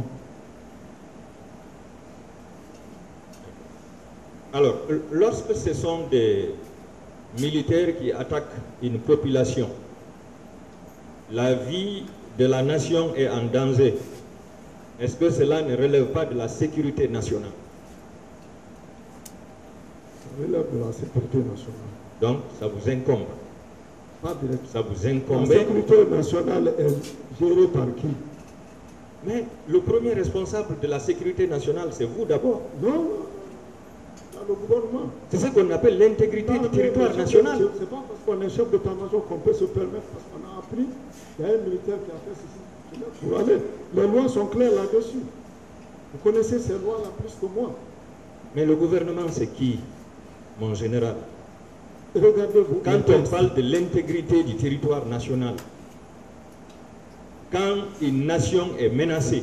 Alors, lorsque ce sont des militaires qui attaquent une population, la vie de la nation est en danger. Est-ce que cela ne relève pas de la sécurité nationale? Ça relève de la sécurité nationale. Donc, ça vous incombe? Pas direct. Ça vous incombe? La sécurité nationale est gérée par qui? Mais le premier responsable de la sécurité nationale, c'est vous d'abord. Non, non. Le gouvernement. C'est ce qu'on appelle l'intégrité du territoire national. C'est pas parce qu'on est chef d'état-major qu'on peut se permettre, parce qu'on a appris, il y a un militaire qui a fait ceci pour aller. Les lois sont claires là-dessus. Vous connaissez ces lois-là plus que moi. Mais le gouvernement, c'est qui, mon général? Regardez-vous. Quand on parle de l'intégrité du territoire national, quand une nation est menacée,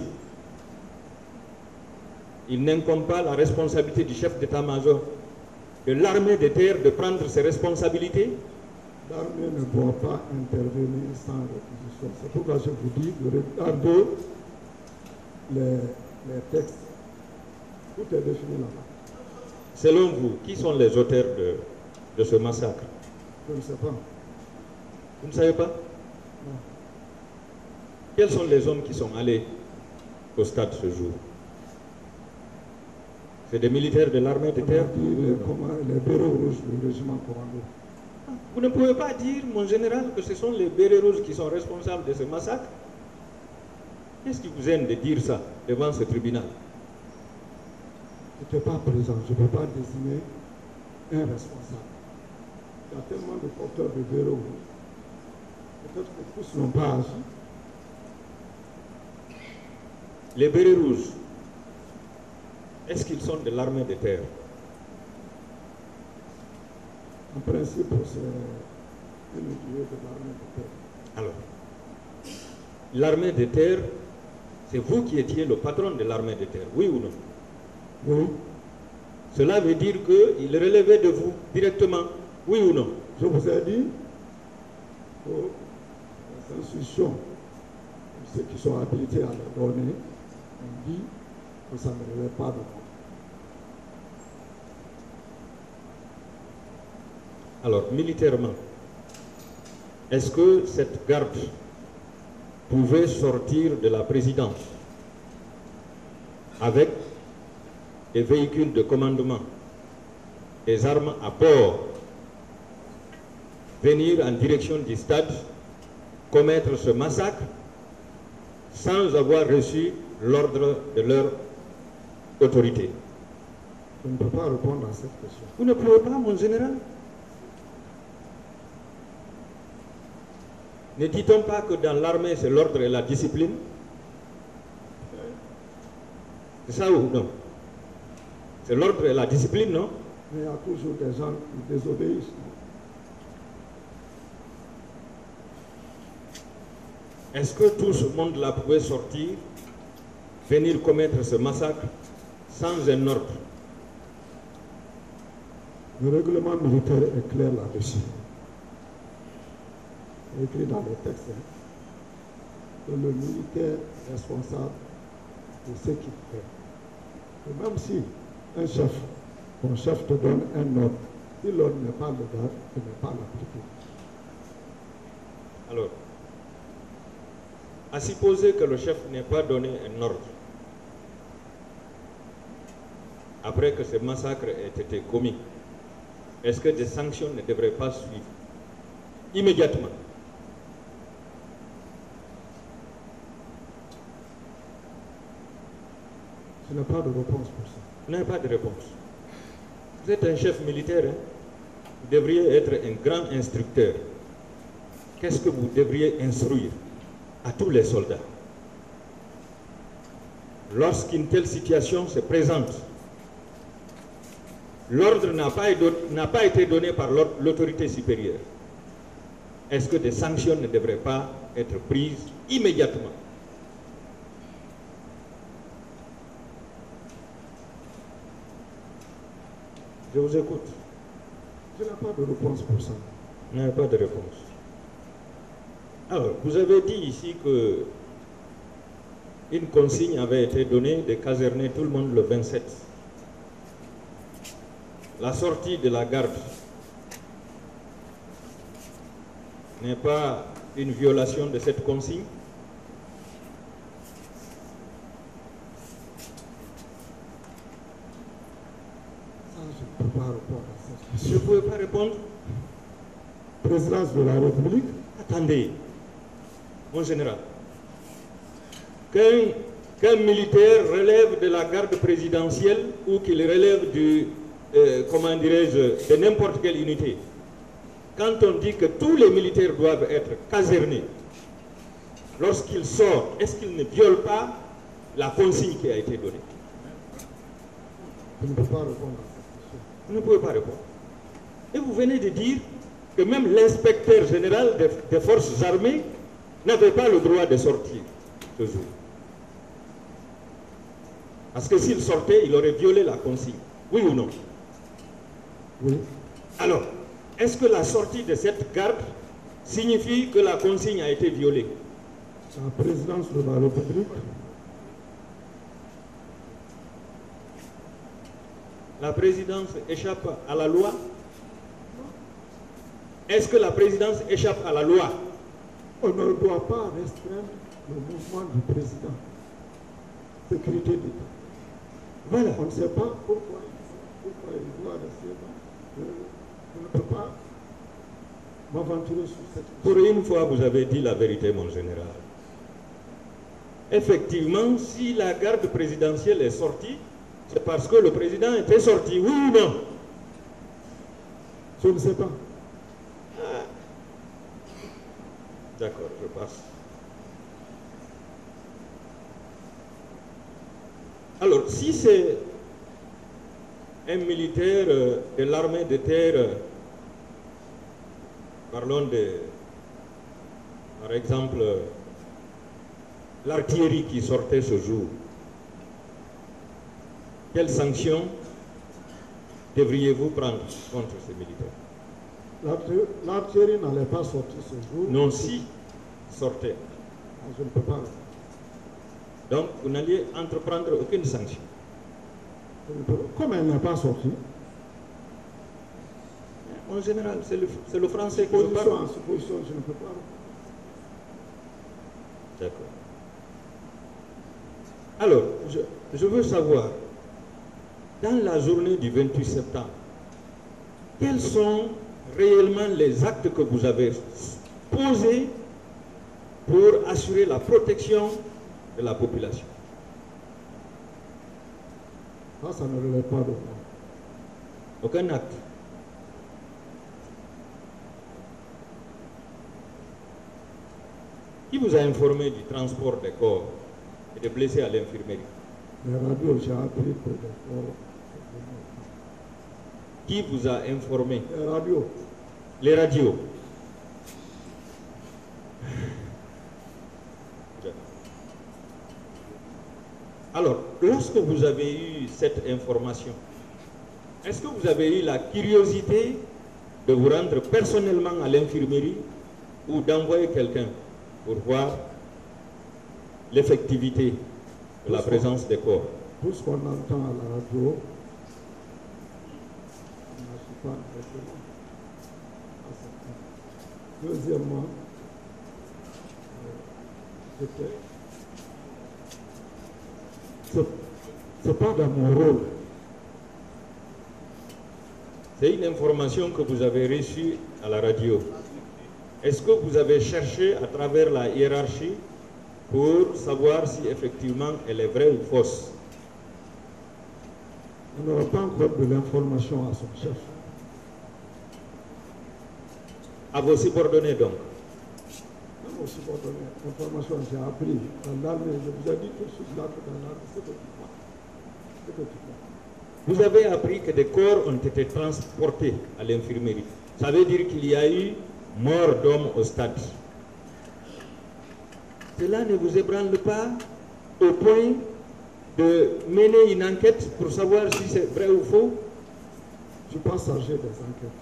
il n'incombe pas la responsabilité du chef d'état-major de l'armée de terre de prendre ses responsabilités? L'armée ne doit pas intervenir sans réquisition. C'est pourquoi je vous dis de regarder les, les textes. Tout est défini là-bas. Selon vous, qui sont les auteurs de, de ce massacre? Je ne sais pas. Vous ne savez pas? Non. Quels sont les hommes qui sont allés au stade ce jour? C'est des militaires de l'armée de terre? Les, les bérets rouges du régiment commando. Vous ne pouvez pas dire, mon général, que ce sont les bérets rouges qui sont responsables de ce massacre? Qu'est-ce qui vous gêne de dire ça devant ce tribunal? Je n'étais pas présent, je ne peux pas désigner un responsable. Il y a tellement de porteurs de bérets rouges. Peut-être que tous n'ont pas agi. Les bérets rouges, est-ce qu'ils sont de l'armée de terre? En principe, c'est un milieu de l'armée de terre. Alors, l'armée de terre, c'est vous qui étiez le patron de l'armée de terre, oui ou non? Oui. Cela veut dire qu'il relevait de vous directement, oui ou non? Je vous ai dit que les institutions, ceux qui sont habilités à les donner, ont dit que ça ne relève pas de moi. Alors, militairement, est-ce que cette garde pouvait sortir de la présidence avec des véhicules de commandement, des armes à bord, venir en direction du stade, commettre ce massacre sans avoir reçu l'ordre de leur autorité? Je ne peux pas répondre à cette question. Vous ne pouvez pas, mon général? Ne dit-on pas que dans l'armée, c'est l'ordre et la discipline? C'est ça ou non? C'est l'ordre et la discipline, non? Mais il y a toujours des gens qui désobéissent. Est-ce que tout ce monde-là pouvait sortir, venir commettre ce massacre sans un ordre? Le règlement militaire est clair là-dessus. c'est écrit dans le texte, hein, que le militaire est responsable de ce qu'il fait. Et même si un chef, ton chef te donne un ordre, si l'ordre n'est pas légal, tu n'es pas l'appliquer. Alors, à supposer que le chef n'ait pas donné un ordre, après que ce massacre ait été commis, est-ce que des sanctions ne devraient pas suivre immédiatement? Je n'ai pas de réponse pour ça. Vous n'avez pas de réponse. Vous êtes un chef militaire, hein? Vous devriez être un grand instructeur. Qu'est-ce que vous devriez instruire à tous les soldats? Lorsqu'une telle situation se présente, l'ordre n'a pas, n'a pas été donné par l'autorité supérieure. Est-ce que des sanctions ne devraient pas être prises immédiatement? Je vous écoute. Je n'ai pas de réponse pour ça. Vous n'avez pas de réponse. Alors, vous avez dit ici que une consigne avait été donnée de caserner tout le monde le vingt-sept. La sortie de la garde n'est pas une violation de cette consigne? Ça, je ne peux pas répondre à cette question. Je ne pouvez pas répondre? Présidence de la République. Attendez, mon général. Qu'un qu'un militaire relève de la garde présidentielle ou qu'il relève du, euh, comment dirais-je, de n'importe quelle unité, quand on dit que tous les militaires doivent être casernés, lorsqu'ils sortent, est-ce qu'ils ne violent pas la consigne qui a été donnée? Je ne peux pas répondre à cette question. Vous ne pouvez pas répondre. Et vous venez de dire que même l'inspecteur général des, des forces armées n'avait pas le droit de sortir ce jour. Parce que s'il sortait, il aurait violé la consigne. Oui ou non? Oui. Alors, est-ce que la sortie de cette garde signifie que la consigne a été violée? La présidence de la République. La présidence échappe à la loi? Est-ce que la présidence échappe à la loi? On ne doit pas restreindre le mouvement du président. Sécurité d'État. Voilà. On ne sait pas pourquoi, pourquoi il doit rester là. Je, je ne peux pas m'aventurer sur cette question. Pour une fois, vous avez dit la vérité, mon général. Effectivement, si la garde présidentielle est sortie, c'est parce que le président était sorti, oui ou non? Je ne sais pas. Ah. D'accord, je passe. Alors, si c'est un militaire de l'armée de terre, parlons de, par exemple, l'artillerie qui sortait ce jour, quelles sanctions devriez-vous prendre contre ces militaires? L'artillerie n'allait pas sortir ce jour. Non, si, sortait. Je ne peux pas. Donc, vous n'alliez entreprendre aucune sanction. Comme elle n'est pas sortie. En général, c'est le, le français qui position, veut pas. En supposition, je ne peux pas. D'accord. Alors, je, je veux savoir, dans la journée du vingt-huit septembre, quels sont réellement les actes que vous avez posés pour assurer la protection de la population? Ça, ça ne relève pas de moi. Aucun acte. Qui vous a informé du transport des corps et des blessés à l'infirmerie? Les radios, j'ai appris que les corps. Qui vous a informé? Les radios. Les radios. Alors, lorsque vous avez eu cette information, est-ce que vous avez eu la curiosité de vous rendre personnellement à l'infirmerie ou d'envoyer quelqu'un pour voir l'effectivité de la présence des corps? Tout ce qu'on entend à la radio, je ne suis pas impressionné. Deuxièmement, euh, ce n'est pas dans mon rôle. C'est une information que vous avez reçue à la radio. Est-ce que vous avez cherché à travers la hiérarchie pour savoir si effectivement elle est vraie ou fausse? On n'aura pas encore de l'information à son chef. À vos subordonnés donc? Même aux subordonnés, l'information j'ai appris dans l'armée. Je vous ai dit tout de suite là que dans l'armée, c'est que tu vois. C'est que tu vois. Vous avez appris que des corps ont été transportés à l'infirmerie. Ça veut dire qu'il y a eu mort d'homme au stade. Cela ne vous ébranle pas au point de mener une enquête pour savoir si c'est vrai ou faux? Je ne suis pas chargé des enquêtes.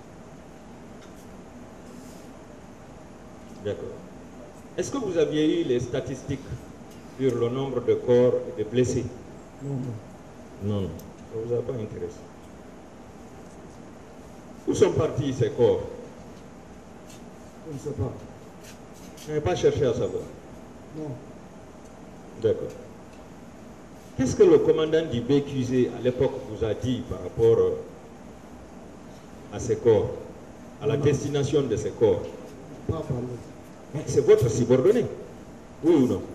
D'accord. Est-ce que vous aviez eu les statistiques sur le nombre de corps et de blessés? Non, non. Non, non. Ça ne vous a pas intéressé. Où sont partis ces corps? Je ne sais pas. Vous n'avez pas cherché à savoir? Non. D'accord. Qu'est-ce que le commandant du B Q Z à l'époque vous a dit par rapport à ces corps, à la destination de ces corps? Pas parlé. Mais c'est votre subordonné, oui ou non?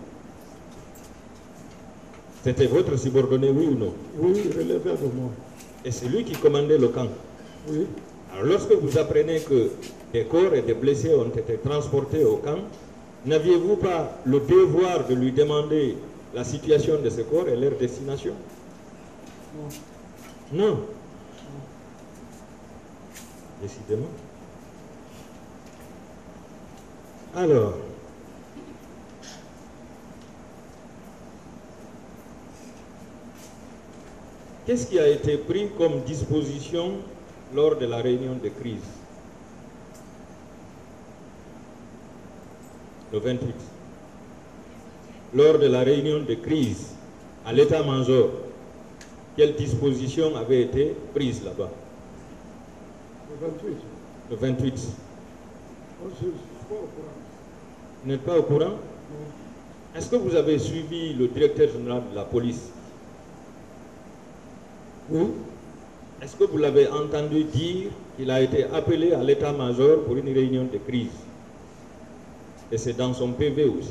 C'était votre subordonné, oui ou non? Oui, il relevait de moi. Et c'est lui qui commandait le camp? Oui. Alors lorsque vous apprenez que des corps et des blessés ont été transportés au camp, n'aviez-vous pas le devoir de lui demander la situation de ces corps et leur destination? Non. Non. Décidément. Alors, qu'est-ce qui a été pris comme disposition lors de la réunion de crise le vingt-huit? Lors de la réunion de crise à l'état-major, quelles dispositions avaient été prises là-bas? Le vingt-huit. Le vingt-huit. Oh, je ne suis pas au courant. Vous n'êtes pas au courant? Non. Est-ce que vous avez suivi le directeur général de la police? Oui. Est-ce que vous l'avez entendu dire qu'il a été appelé à l'état-major pour une réunion de crise? Et c'est dans son P V aussi.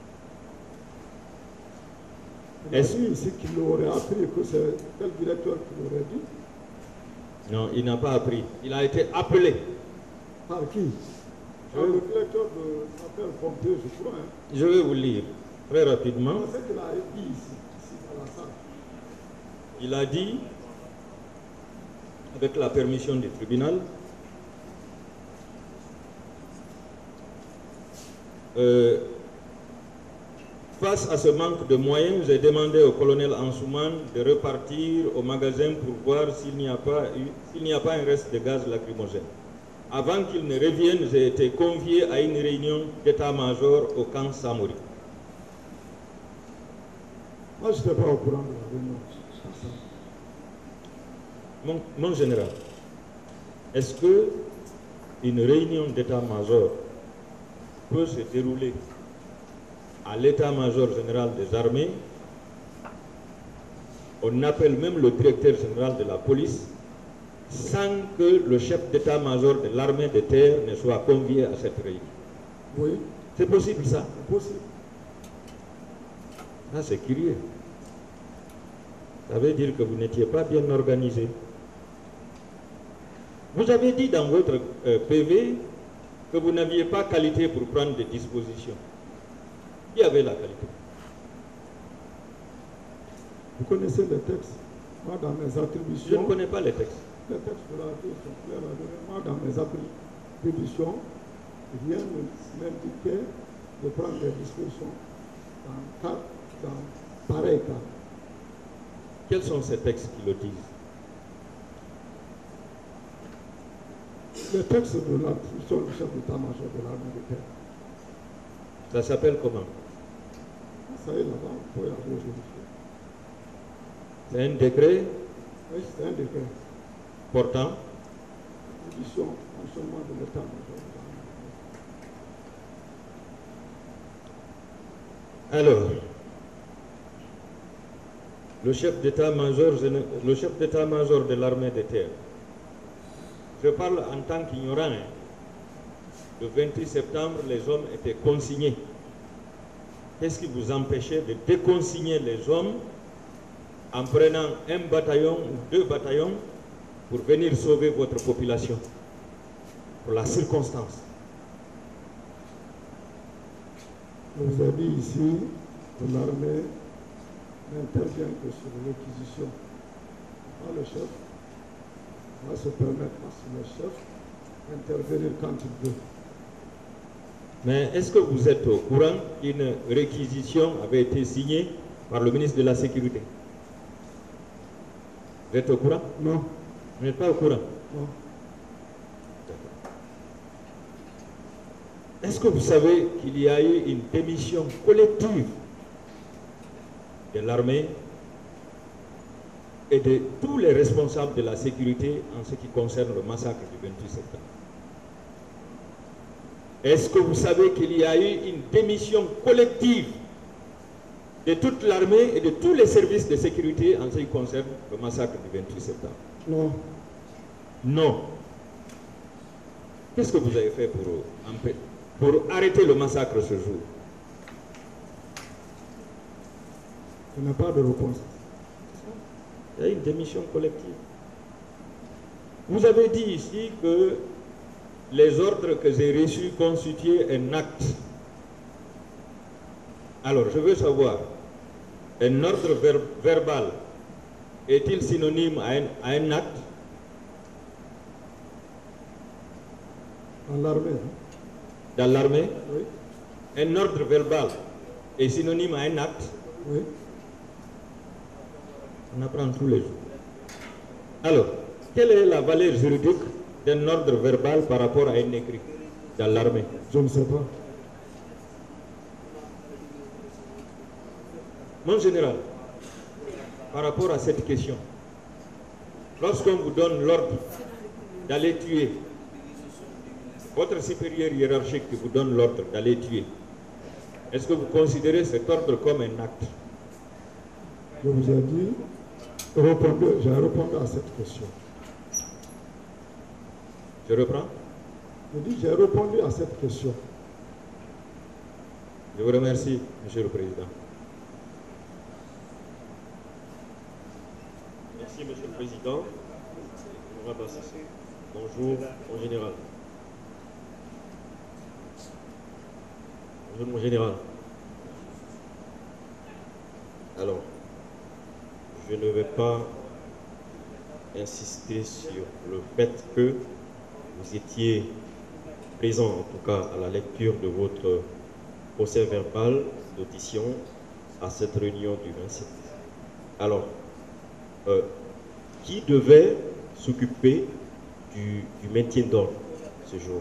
Il a dit ici qu'il aurait appris que c'est tel directeur qui l'aurait dit. Non, il n'a pas appris. Il a été appelé. Par qui? Par le directeur de l'appel Pompée, je crois. Hein. Je vais vous lire très rapidement. C'est ce qu'il a dit ici, ici dans la salle. Il a dit, avec la permission du tribunal, euh, face à ce manque de moyens, j'ai demandé au colonel Ansouman de repartir au magasin pour voir s'il n'y a pas eu, s'il n'y a pas un reste de gaz lacrymogène. Avant qu'il ne revienne, j'ai été convié à une réunion d'état-major au camp Samori. Moi, je n'étais pas au courant de la réunion. Mon, mon général, est-ce que une réunion d'état-major peut se dérouler à l'état-major général des armées? On appelle même le directeur général de la police sans que le chef d'état-major de l'armée de terre ne soit convié à cette réunion. Oui. C'est possible ça? C'est possible. Ah, c'est curieux. Ça veut dire que vous n'étiez pas bien organisé. Vous avez dit dans votre euh, P V que vous n'aviez pas qualité pour prendre des dispositions. Qui avait la qualité? Vous connaissez les textes? Moi, dans mes attributions... Je ne connais pas les textes. Les textes de la vie sont clairs. Moi, dans mes attributions, rien ne m'indiquait de prendre des dispositions dans, cas, dans pareil cas. Quels sont ces textes qui le disent? Les textes de l'attribution du chef d'état-major de l'armée de terre. Ça s'appelle comment? Ça y est, là-bas, vous pouvez aller vérifier. C'est un décret? Oui, c'est un décret. Portant? Édition, fonctionnement de l'état-major. Alors, le chef d'état-major, le chef d'état-major de l'armée de terre, je parle en tant qu'ignorant, hein. Le vingt-huit septembre, les hommes étaient consignés. Qu'est-ce qui vous empêchait de déconsigner les hommes en prenant un bataillon ou deux bataillons pour venir sauver votre population, pour la circonstance? Je vous ai dit ici que l'armée n'intervient que sur réquisition. Pas le chef va se permettre à le chef d'intervenir quand il veut. Mais est-ce que vous êtes au courant qu'une réquisition avait été signée par le ministre de la Sécurité? Vous êtes au courant? Non. Vous n'êtes pas au courant? Non. Est-ce que vous savez qu'il y a eu une démission collective de l'armée et de tous les responsables de la sécurité en ce qui concerne le massacre du vingt-huit septembre? Est-ce que vous savez qu'il y a eu une démission collective de toute l'armée et de tous les services de sécurité en ce qui concerne le massacre du vingt-huit septembre? Non. Non. Qu'est-ce que vous avez fait pour, pour arrêter le massacre ce jour? Je n'ai pas de réponse. Il y a une démission collective. Vous avez dit ici que les ordres que j'ai reçus constituaient un acte. Alors, je veux savoir, un ordre ver verbal est-il synonyme à un, à un acte? Dans l'armée. Dans l'armée? Oui. Un ordre verbal est synonyme à un acte? Oui. On apprend tous les jours. Alors, quelle est la valeur juridique d'un ordre verbal par rapport à un écrit dans l'armée? Je ne sais pas. Mon général, par rapport à cette question, lorsqu'on vous donne l'ordre d'aller tuer, votre supérieur hiérarchique qui vous donne l'ordre d'aller tuer, est-ce que vous considérez cet ordre comme un acte? Je vous ai dit, j'ai répondu à cette question. Je reprends? Je dis, j'ai répondu à cette question. Je vous remercie, Monsieur le Président. Merci, Monsieur le Président. Bonjour, mon général. Bonjour, mon général. Alors, je ne vais pas insister sur le fait que vous étiez présent, en tout cas, à la lecture de votre procès verbal d'audition à cette réunion du vingt-sept. Alors, euh, qui devait s'occuper du, du maintien d'ordre ce jour?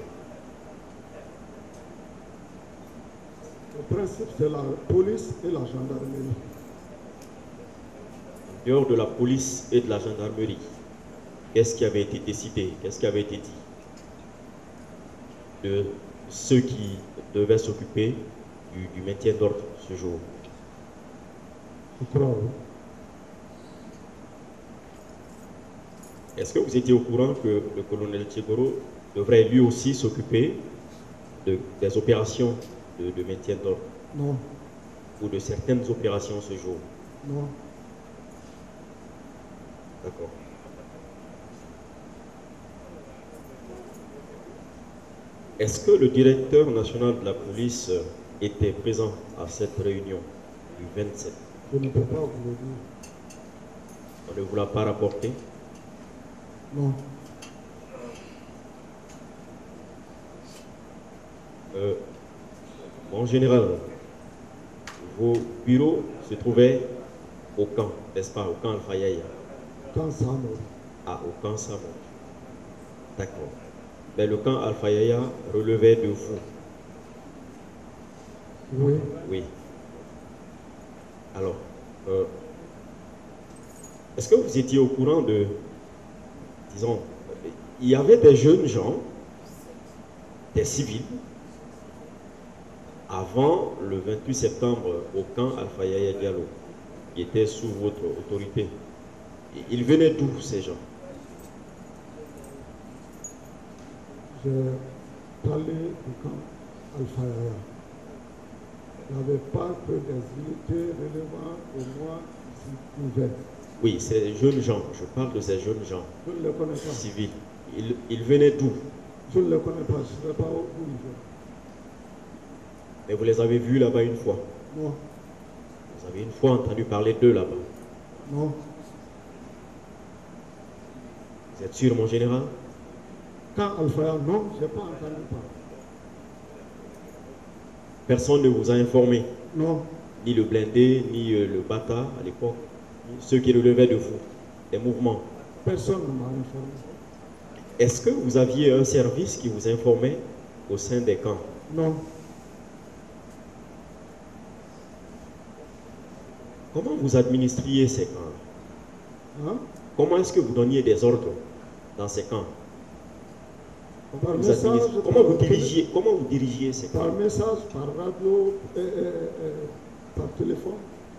Le principe, c'est la police et la gendarmerie. En dehors de la police et de la gendarmerie, qu'est-ce qui avait été décidé? Qu'est-ce qui avait été dit de ceux qui devaient s'occuper du, du maintien d'ordre ce jour? Je crois, oui. Est-ce que vous étiez au courant que le colonel Tchegoro devrait lui aussi s'occuper de, des opérations de, de maintien d'ordre? Non. Ou de certaines opérations ce jour? Non. D'accord. Est-ce que le directeur national de la police était présent à cette réunion du vingt-sept? Je ne peux pas vous le dire. On ne vous l'a pas rapporté? Non. Euh, mon général, vos bureaux se trouvaient au camp, n'est-ce pas, au camp Alpha Yaya? Camp Samo. Ah, au camp Samo. D'accord. Mais le camp Alpha Yaya relevait de vous. Oui. Oui. Alors, euh, est-ce que vous étiez au courant de, disons, il y avait des jeunes gens, des civils, avant le vingt-huit septembre au camp Alpha Yaya Diallo, qui étaient sous votre autorité. Ils venaient d'où, ces gens? J'ai parlé du camp Alpha Yaya. Il n'y avait pas que des unités relevant de moi qui s'y trouvaient. Oui, ces jeunes gens, je parle de ces jeunes gens. Je ne les connais pas. Civils. Ils, ils venaient d'où? Je ne les connais pas, je ne sais pas où ils viennent. Mais vous les avez vus là-bas une fois? Non. Vous avez une fois entendu parler d'eux là-bas? Non. Vous êtes sûr, mon général? Quand Alpha Yaya, non, je n'ai pas entendu parler. Personne ne vous a informé? Non. Ni le blindé, ni euh, le Bata à l'époque, ni ceux qui relevaient de vous, des mouvements? Personne ne m'a informé. Est-ce que vous aviez un service qui vous informait au sein des camps? Non. Comment vous administriez ces camps? Hein? Comment est-ce que vous donniez des ordres dans ces camps? Par Vous message, administrez- comment, vous dirigiez, comment vous dirigiez ces camps? Par message, par radio, et, et, et, par téléphone.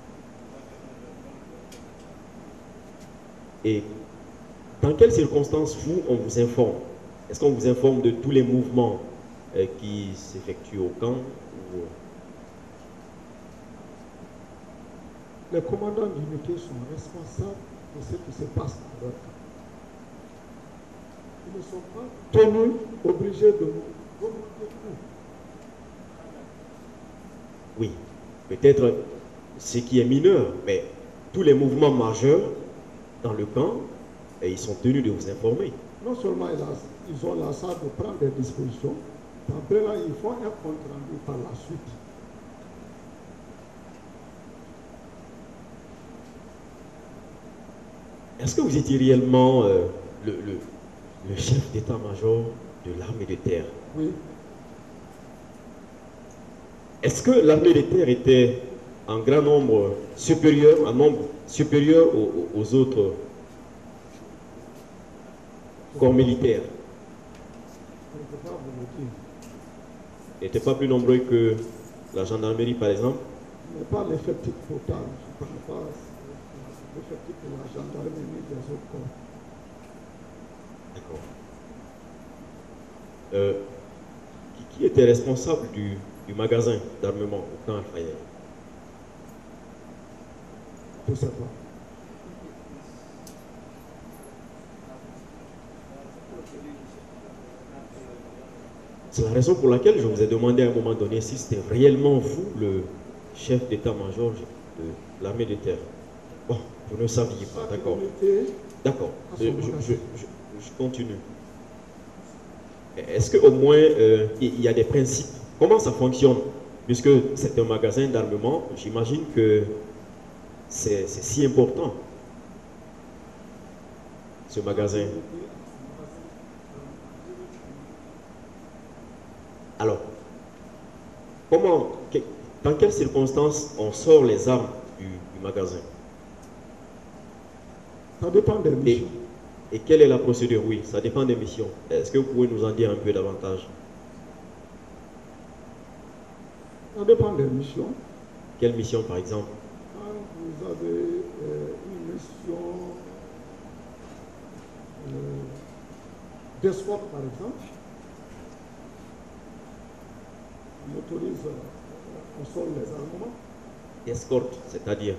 Et dans quelles circonstances, vous, on vous informe? Est-ce qu'on vous informe de tous les mouvements euh, qui s'effectuent au camp ou... Les commandants d'unité sont responsables de ce qui se passe dans leur camp. Ils ne sont pas tenus, obligés de nous remonter tout. Oui, peut-être ce qui est mineur, mais tous les mouvements majeurs dans le camp, et ils sont tenus de vous informer. Non seulement ils, a, ils ont la salle de prendre des dispositions, après là, ils font un compte rendu par la suite. Est-ce que vous étiez réellement euh, le, le, le chef d'état-major de l'armée de terre? Oui. Est-ce que l'armée de terre était en grand nombre supérieur, en nombre supérieur aux, aux autres corps militaires? Je ne peux pas vous le dire. Ils n'étaient pas plus nombreux que la gendarmerie, par exemple? Ce n'est pas l'effectif total. Je ne parle pas l'effectif de la gendarmerie ni des autres corps. D'accord. Euh, qui, qui était responsable du, du magasin d'armement au camp Alpha Yaya? Je ne sais pas. C'est la raison pour laquelle je vous ai demandé à un moment donné si c'était réellement vous le chef d'état-major de l'armée de terre. Bon, vous ne saviez pas, d'accord. D'accord, je, je, je, je continue. Est-ce qu'au moins euh, il y a des principes? Comment ça fonctionne? Puisque c'est un magasin d'armement, j'imagine que c'est si important, ce magasin. Alors, comment, que, dans quelles circonstances on sort les armes du, du magasin? Ça dépend des missions. Et, et quelle est la procédure? Oui, ça dépend des missions. Est-ce que vous pouvez nous en dire un peu davantage? Ça dépend des missions. Quelle mission, par exemple? Quand vous avez euh, une mission euh, d'escorte, par exemple, on autorise, euh, on sort les armements. Escorte, c'est-à-dire?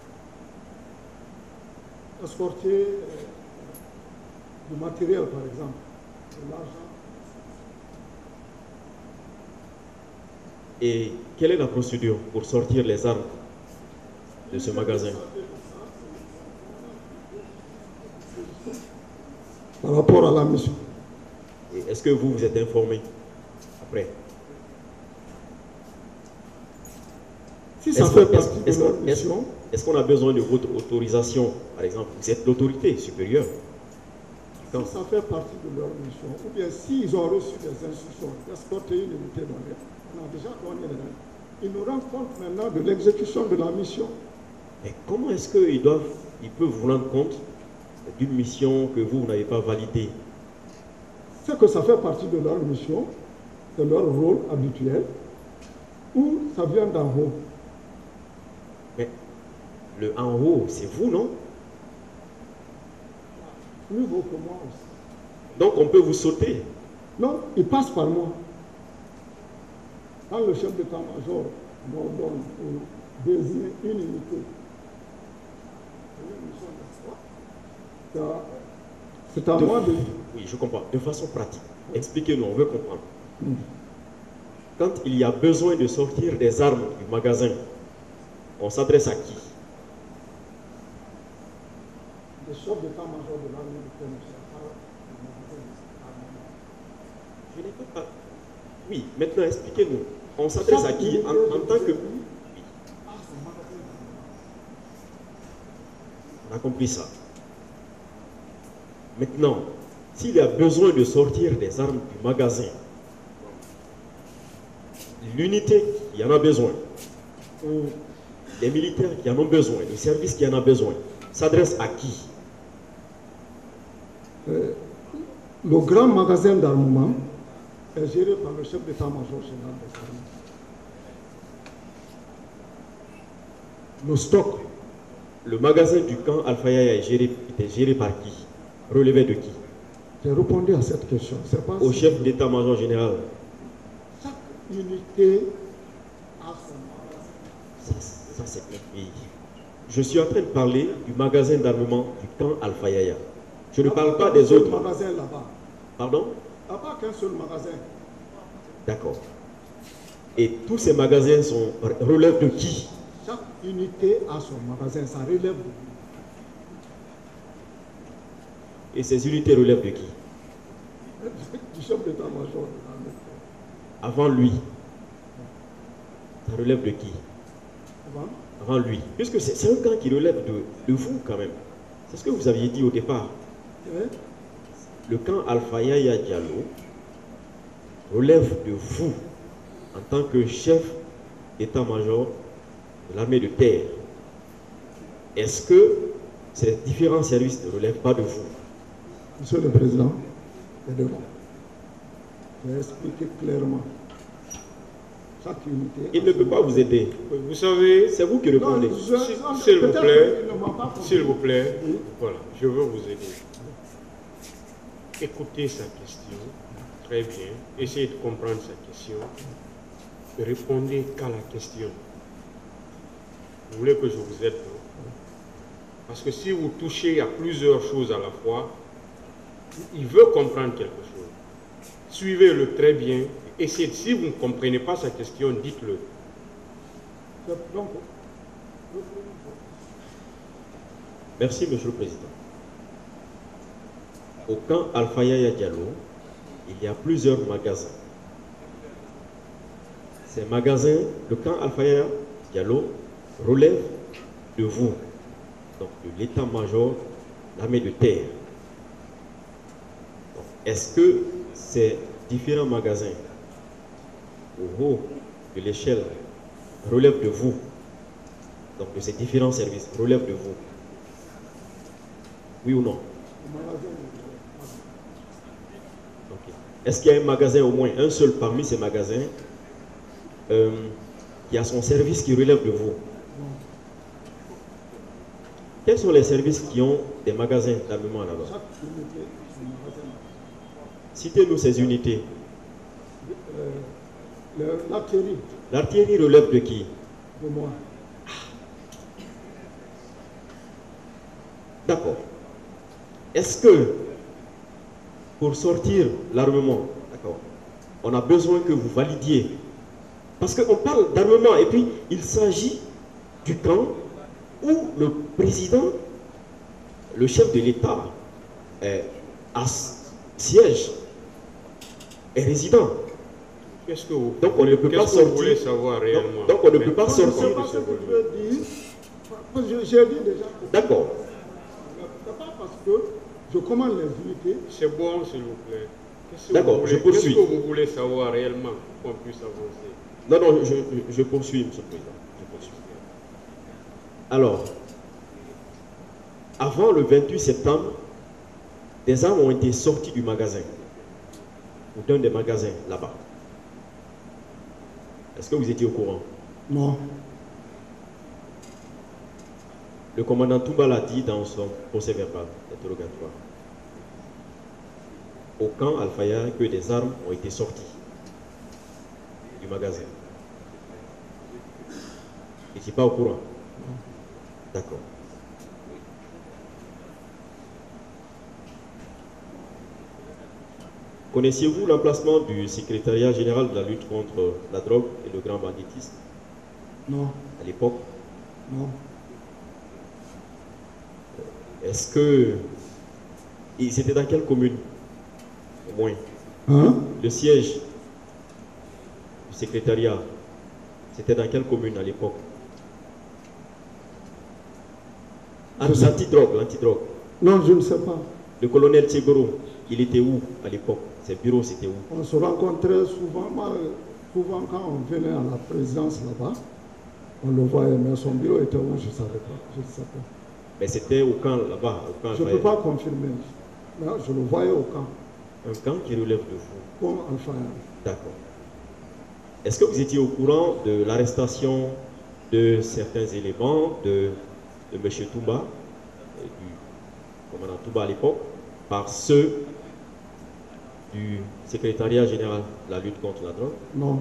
Escorter euh, du matériel, par exemple, de l'argent. Et quelle est la procédure pour sortir les armes de ce magasin? Par rapport à la mission. Est-ce que vous vous êtes informé après? Si ça fait partie de est-ce leur qu'on mission, est-ce qu'on a besoin de votre autorisation, par exemple? Vous êtes l'autorité supérieure. si ça fait partie de leur mission, ou bien s'ils ont reçu des instructions d'escorter une unité donnée, on a déjà donné les ils nous rendent compte maintenant de l'exécution de la mission. Et comment est-ce qu'ils doivent, ils peuvent vous rendre compte d'une mission que vous, vous n'avez pas validée? C'est que ça fait partie de leur mission, de leur rôle habituel, ou ça vient d'en haut. Mais le en haut, c'est vous, non? Plus haut que moi aussi. Donc on peut vous sauter? Non, il passe par moi. Quand le chef d'état-major m'ordonne pour désigner une unité, c'est à de, moi de... Oui, je comprends. De façon pratique, expliquez-nous, on veut comprendre. Mm. Quand il y a besoin de sortir des armes du magasin, on s'adresse à qui? Le chef d'état-major de l'armée de terre. Je n'ai pas... Oui, maintenant expliquez-nous. On s'adresse à qui en, en tant que... Oui. On a compris ça. Maintenant, s'il y a besoin de sortir des armes du magasin, l'unité qui en a besoin, ou les militaires qui en ont besoin, le service qui en a besoin, s'adresse à qui? euh, Le grand magasin d'armement est géré par le chef d'état-major général des armées. Le stock. Le magasin du camp Alpha Yaya est géré, était géré par qui? Relevé de qui? J'ai répondu à cette question. Pas Au chef d'état-major général. Chaque unité a son magasin. Ça, ça c'est notre pays. Je suis en train de parler du magasin d'armement du camp Alpha Yaya. Je ne parle pas des autres. Magasin là-bas. Pardon? Il n'y a pas qu'un seul magasin. D'accord. Et tous ces magasins sont, relèvent de qui? Chaque unité a son magasin, ça relève de lui. Et ces unités relèvent de qui? Du chef d'état-major. Avant lui, ça relève de qui? Avant, Avant lui. Puisque c'est un camp qui relève de, de vous quand même. C'est ce que vous aviez dit au départ. Oui. Le camp Alpha Yaya Diallo relève de vous en tant que chef d'état-major de l'armée de terre. Est-ce que ces différents services ne relèvent pas de vous? Monsieur le Président, c'est devant. Je vais expliquer clairement. Chaque unité. Il ne peut pas vous aider. Vous savez, c'est vous qui répondez. S'il vous plaît, s'il vous plaît, voilà, je veux vous aider. Écoutez sa question, très bien, essayez de comprendre sa question, et répondez qu'à la question. Vous voulez que je vous aide, non? Parce que si vous touchez à plusieurs choses à la fois, il veut comprendre quelque chose. Suivez-le très bien, essayez, si vous ne comprenez pas sa question, dites-le. Merci, Monsieur le Président. Au camp Alpha Yaya Diallo, il y a plusieurs magasins. Ces magasins, le camp Alpha Yaya Diallo relève de vous, donc de l'état-major, l'armée de terre. Est-ce que ces différents magasins, au haut de l'échelle, relèvent de vous, donc de ces différents services, relèvent de vous? Oui ou non? Okay. Est-ce qu'il y a un magasin, au moins un seul parmi ces magasins, euh, qui a son service qui relève de vous? Quels sont les services qui ont des magasins d'armement là-bas? Citez-nous ces unités. Euh, L'artillerie. L'artillerie relève de qui? De moi. D'accord. Est-ce que pour sortir l'armement, d'accord, on a besoin que vous validiez? Parce qu'on parle d'armement et puis il s'agit du camp où le président, le chef de l'État, a siège, est résident. Qu'est-ce que vous, donc on ne peut pas sortir. Vous voulez savoir réellement? Donc, donc on ne peut pas sortir. Je ne sais pas ce que je veux dire. J'ai dit déjà. D'accord. C'est pas parce que je commande les unités. C'est bon, s'il vous plaît. D'accord, je poursuis. Qu'est-ce que vous voulez savoir réellement pour qu'on puisse avancer? Non, non, je, je, je poursuis, Monsieur le Président. Je poursuis. Alors, avant le vingt-huit septembre, des armes ont été sorties du magasin, ou d'un des magasins là-bas. Est-ce que vous étiez au courant? Non. Le commandant Touba l'a dit dans son procès verbal d'interrogatoire. Au camp Al-Faya, que des armes ont été sorties du magasin. Vous n'étiez pas au courant? D'accord. Connaissiez-vous l'emplacement du secrétariat général de la lutte contre la drogue et le grand banditisme? Non. À l'époque? Non. Est-ce que... Et c'était dans quelle commune? Au moins. Hein? Le siège du secrétariat, c'était dans quelle commune à l'époque? Ah, l'antidrogue, l'antidrogue. Non, je ne sais pas. Le colonel Tchegoro, il était où à l'époque? Ses bureaux, c'était où? On se rencontrait souvent, souvent quand on venait à la présidence là-bas, on le voyait, mais son bureau était où, je ne savais pas. Je ne sais pas. Mais c'était au camp là-bas, au camp. Je ne peux pas confirmer, mais je le voyais au camp. Un camp qui relève de vous? Comme Al-Faya. D'accord. Est-ce que vous étiez au courant de l'arrestation de certains éléments de, de M. Touba, du commandant Touba à l'époque, par ceux du secrétariat général de la lutte contre la drogue? Non.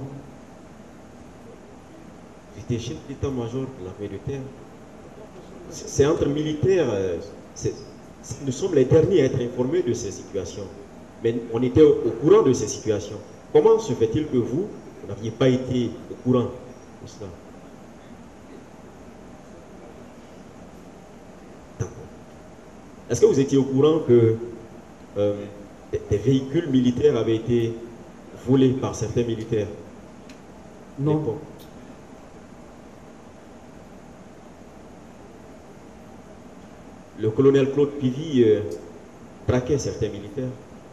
Vous étiez chef d'état-major de l'armée de terre. C'est entre militaires. Nous sommes les derniers à être informés de ces situations. Mais on était au, au courant de ces situations. Comment se fait-il que vous, vous n'aviez pas été au courant de cela? Est-ce que vous étiez au courant que euh, des, des véhicules militaires avaient été volés par certains militaires? Non. Le colonel Claude Pivy euh, traquait certains militaires.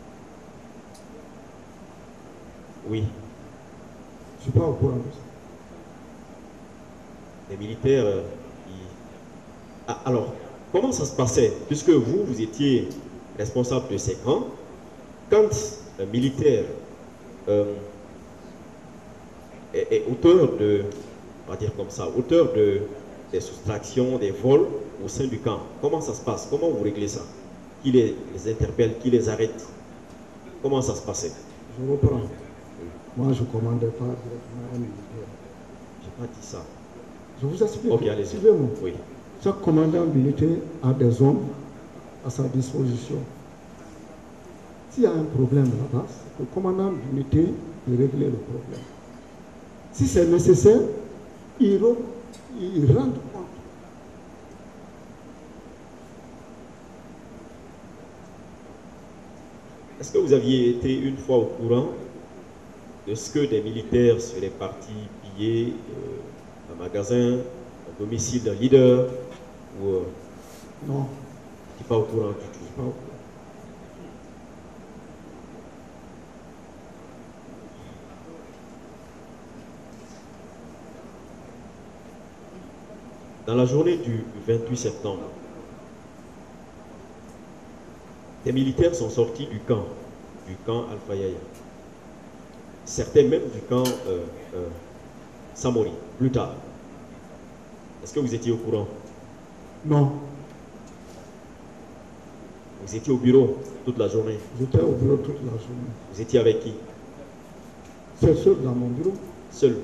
Oui. Je ne suis pas au courant de ça. Les militaires... Euh, qui... ah, alors, comment ça se passait? Puisque vous, vous étiez responsable de ces camps, quand un militaire euh, est, est auteur de, on va dire comme ça, auteur de, des soustractions, des vols au sein du camp, comment ça se passe? Comment vous réglez ça? Qui les, les interpelle? Qui les arrête? Comment ça se passait? Je reprends. Moi, je ne commandais pas directement un militaire. Je n'ai pas dit ça. Je vous explique. Ok, allez-y. Suivez-moi. Oui. Chaque commandant militaire a des hommes à sa disposition. S'il y a un problème là-bas, le commandant d'unité peut régler le problème. Si c'est nécessaire, il, il rend compte. Est-ce que vous aviez été une fois au courant de ce que des militaires seraient partis piller euh, un magasin, un domicile d'un leader ou, euh, Non. Tu n'es pas au courant du tout? Pas au courant. Dans la journée du vingt-huit septembre, des militaires sont sortis du camp, du camp Al-Faya. Certains même du camp euh, euh, Samori, plus tard. Est-ce que vous étiez au courant? Non. Vous étiez au bureau toute la journée? J'étais au bureau toute la journée. Vous étiez avec qui? C'est seul dans mon bureau. Seul?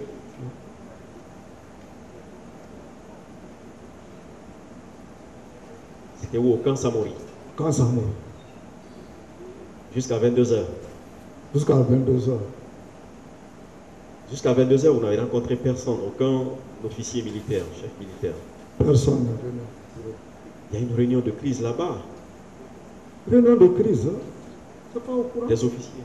C'était où? Au camp Samori? Camp Samori. Jusqu'à vingt-deux heures? Jusqu'à vingt-deux heures. Jusqu'à vingt-deux heures, vous n'avez rencontré personne, aucun officier militaire, chef militaire? Personne n'est venu. Il y a une réunion de crise là-bas. Réunion de crise, hein? C'est pas au courant. Des officiers.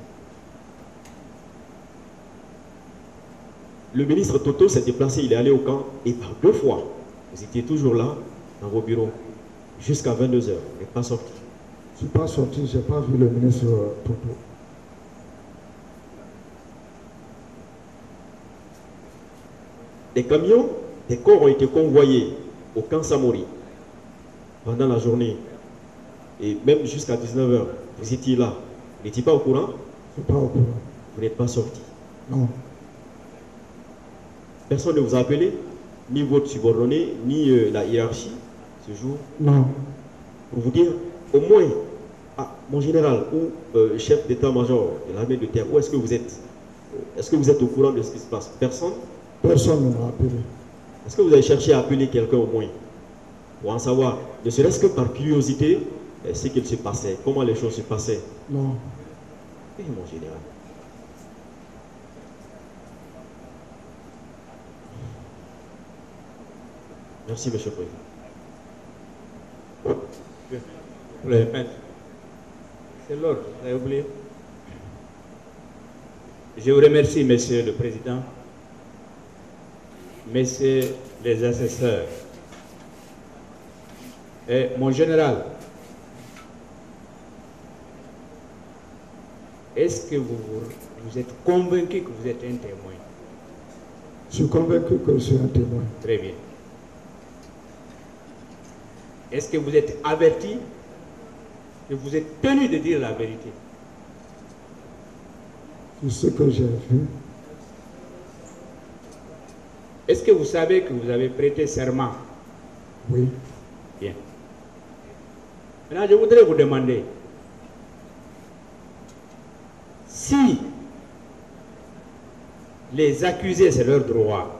Le ministre Toto s'est déplacé, il est allé au camp, et par deux fois, vous étiez toujours là, dans vos bureaux, jusqu'à vingt-deux heures, vous n'êtes pas sorti. Je ne suis pas sorti, je n'ai pas vu le ministre Toto. des camions, des corps ont été convoyés au camp Samori pendant la journée. Et même jusqu'à dix-neuf heures, vous étiez là. Vous n'étiez pas au courant? Je ne suis pas au courant. Vous n'êtes pas sorti? Non. Personne ne vous a appelé? Ni votre subordonné, ni euh, la hiérarchie, ce jour? Non. Pour vous dire, au moins, ah, mon général ou euh, chef d'état-major de l'armée de terre, où est-ce que vous êtes? Est-ce que vous êtes au courant de ce qui se passe? Personne? Personne ne m'a appelé. Est-ce que vous avez cherché à appeler quelqu'un au moins? Pour en savoir, ne serait-ce que par curiosité, ce qu'il se passait, comment les choses se passaient? Non. Oui, mon général. Merci, monsieur le Président. C'est l'ordre, vous avez oublié. Je vous remercie, monsieur le Président, messieurs les assesseurs. Et mon général, est-ce que vous, vous êtes convaincu que vous êtes un témoin? Je suis convaincu que je suis un témoin. Très bien. Est-ce que vous êtes averti que vous êtes tenu de dire la vérité? C'est ce que j'ai vu. Est-ce que vous savez que vous avez prêté serment? Oui. Bien. Maintenant, je voudrais vous demander si les accusés, c'est leur droit,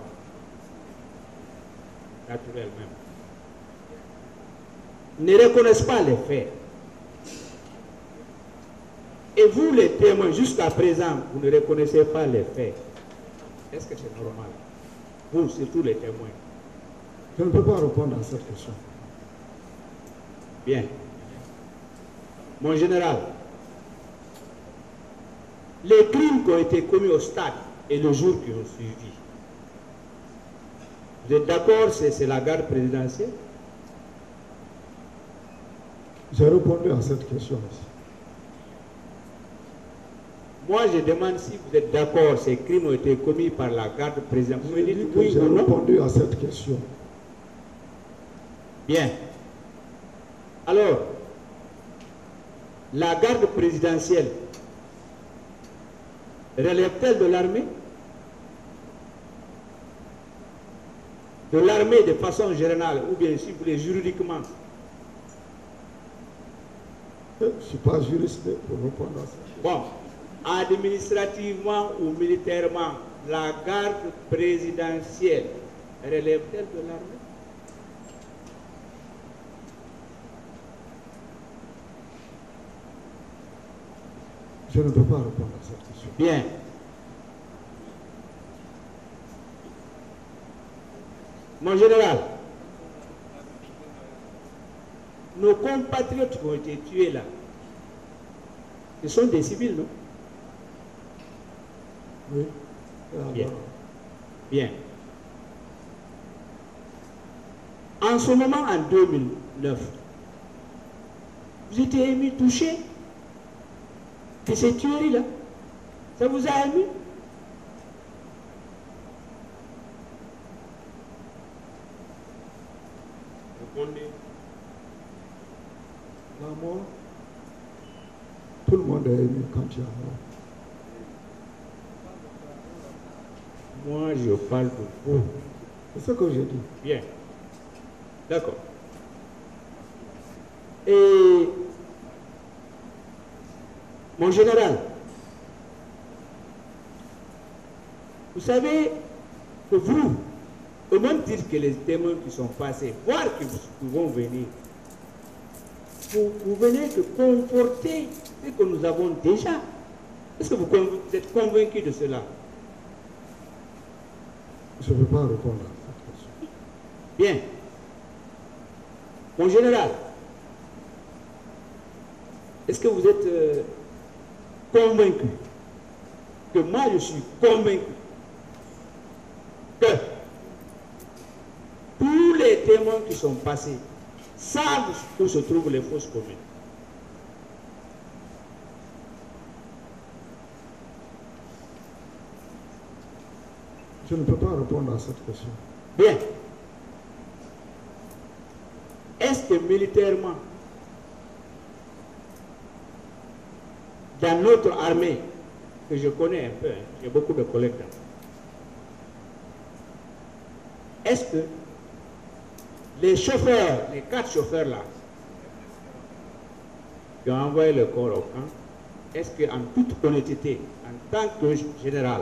naturel même, ne reconnaissent pas les faits, et vous les témoins, jusqu'à présent, vous ne reconnaissez pas les faits, est-ce que c'est normal? Vous, surtout les témoins. Je ne peux pas répondre à cette question. Bien. Mon général, les crimes qui ont été commis au stade et le jour qui ont suivi, vous êtes d'accord, c'est la garde présidentielle? J'ai répondu à cette question aussi. Moi, je demande si vous êtes d'accord, ces crimes ont été commis par la garde présidentielle. Vous me dites oui J'ai ou non? répondu à cette question. Bien. Alors, la garde présidentielle relève-t-elle de l'armée? De l'armée de façon générale, ou bien si vous voulez juridiquement? Je ne suis pas juriste pour répondre à ça. Bon, administrativement ou militairement, la garde présidentielle relève-t-elle de l'armée? Je ne peux pas répondre à cette question. Bien. Mon général, nos compatriotes qui ont été tués là, ce sont des civils, non? Oui. Bien. Bien. En ce moment, en deux mille neuf, vous étiez ému, touché de ces tueries-là? Ça vous a ému? Répondez. La mort, tout le monde est ému quand il y a mort. Moi, je parle de vous. C'est ce que j'ai dit. Bien. D'accord. Et mon général, vous savez que vous, au même titre que les témoins qui sont passés, voire qui vont venir, vous, vous venez de conforter ce que nous avons déjà. Est-ce que vous, vous êtes convaincu de cela? Je ne peux pas répondre à cette question. Bien. Mon général, est-ce que vous êtes euh, convaincu que moi je suis convaincu que tous les témoins qui sont passés savent où se trouvent les fosses communes? Je Je ne peux pas répondre à cette question. Bien. Est-ce que militairement, dans notre armée, que je connais un peu, hein, j'ai beaucoup de collègues là, est-ce que les chauffeurs, les quatre chauffeurs là, qui ont envoyé le corps au camp, est-ce qu'en toute honnêteté, en tant que général,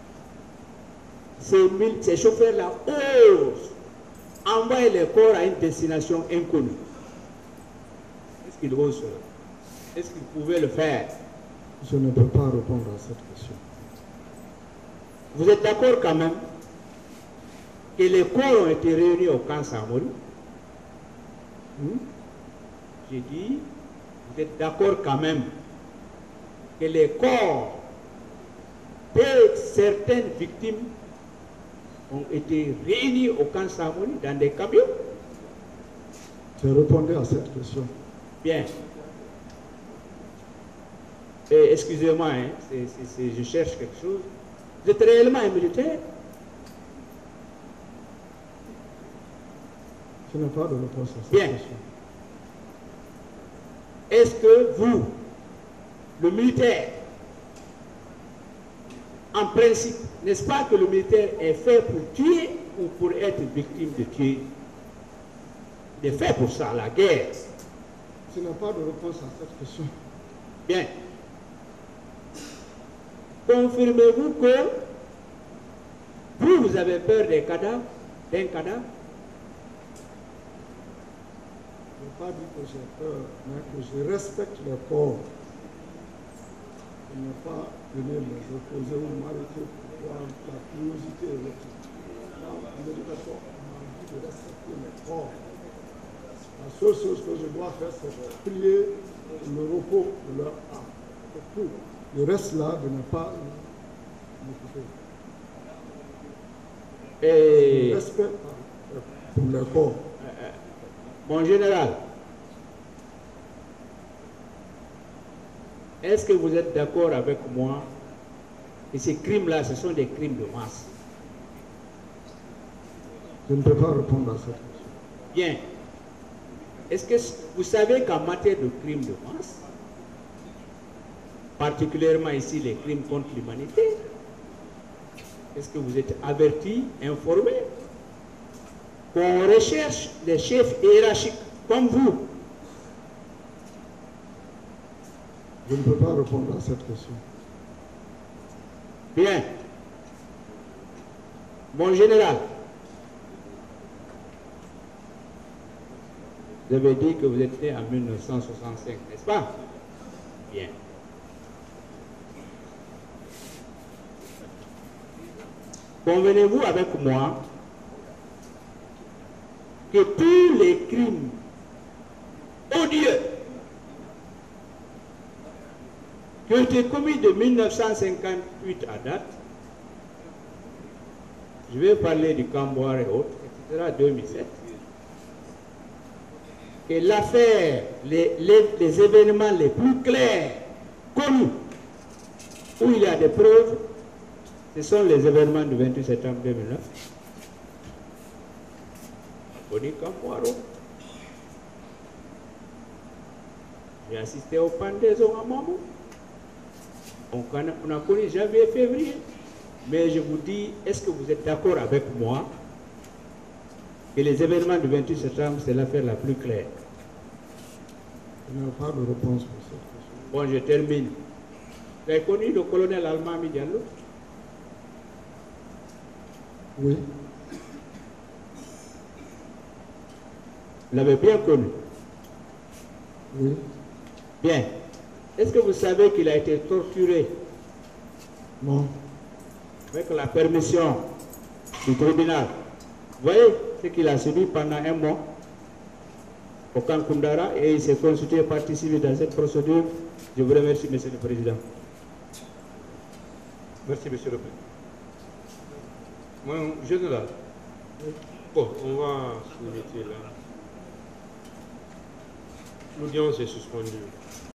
ces, ces chauffeurs-là osent envoyer le corps à une destination inconnue? Est-ce qu'ils osent cela? Est-ce qu'ils pouvaient le faire? Je ne peux pas répondre à cette question. Vous êtes d'accord quand même que les corps ont été réunis au camp Samori? Hmm? J'ai dit, vous êtes d'accord quand même que les corps de certaines victimes ont été réunis au camp Samori dans des camions? Je répondais à cette question. Bien. Et excusez-moi, hein, c'est, c'est, c'est, je cherche quelque chose. Vous êtes réellement un militaire? Je n'ai pas de réponse à cette Bien. question. Est-ce que vous, le militaire, en principe, n'est-ce pas que le militaire est fait pour tuer ou pour être victime de tuer? Il est fait pour ça, la guerre. Je n'ai pas de réponse à cette question. Bien. Confirmez-vous que vous, vous avez peur des cadavres, d'un cadavre? Je n'ai pas dit que j'ai peur, mais que je respecte les corps. Je n'ai pas venu les opposer ou m'arrêter pour voir la curiosité et l'autre. Dans l'éducation, on m'a dit de respecter les corps. La seule chose que je dois faire, c'est de prier le repos de leur âme. C'est tout. Le reste là, de ne pas m'occuper. Et... Le respect pour les corps. Mon général, est-ce que vous êtes d'accord avec moi que ces crimes-là, ce sont des crimes de masse? Je ne peux pas répondre à cette question. Bien. Est-ce que vous savez qu'en matière de crimes de masse, particulièrement ici les crimes contre l'humanité, est-ce que vous êtes avertis, informés, qu'on recherche des chefs hiérarchiques comme vous? Je ne peux pas répondre à cette question. Bien. Mon général, vous avez dit que vous êtes né en mille neuf cent soixante-cinq, n'est-ce pas? Bien. Convenez-vous avec moi que tous les crimes odieux qui ont été commis de mille neuf cent cinquante-huit à date, je vais parler du Camboire et autres, et cetera, deux mille sept, que l'affaire, les, les, les événements les plus clairs, connus, où il y a des preuves, ce sont les événements du vingt-huit septembre deux mille neuf. Boni Camboiro. J'ai assisté au pendaison à Mamou. On a connu janvier, février. Mais je vous dis, est-ce que vous êtes d'accord avec moi que les événements du vingt-huit septembre, c'est l'affaire la plus claire? Je n'ai pas de réponse pour cette question. Bon, je termine. Vous avez connu le colonel Almami Diallo? Oui. Vous l'avez bien connu? Oui. Bien. Est-ce que vous savez qu'il a été torturé? Non. Avec la permission du tribunal. Vous voyez ce qu'il a subi pendant un mois au camp Koundara et il s'est constitué partie civile dans cette procédure. Je vous remercie, Monsieur le Président. Merci, Monsieur le Président. Mon général, bon, on va se limiter là. L'audience est suspendue.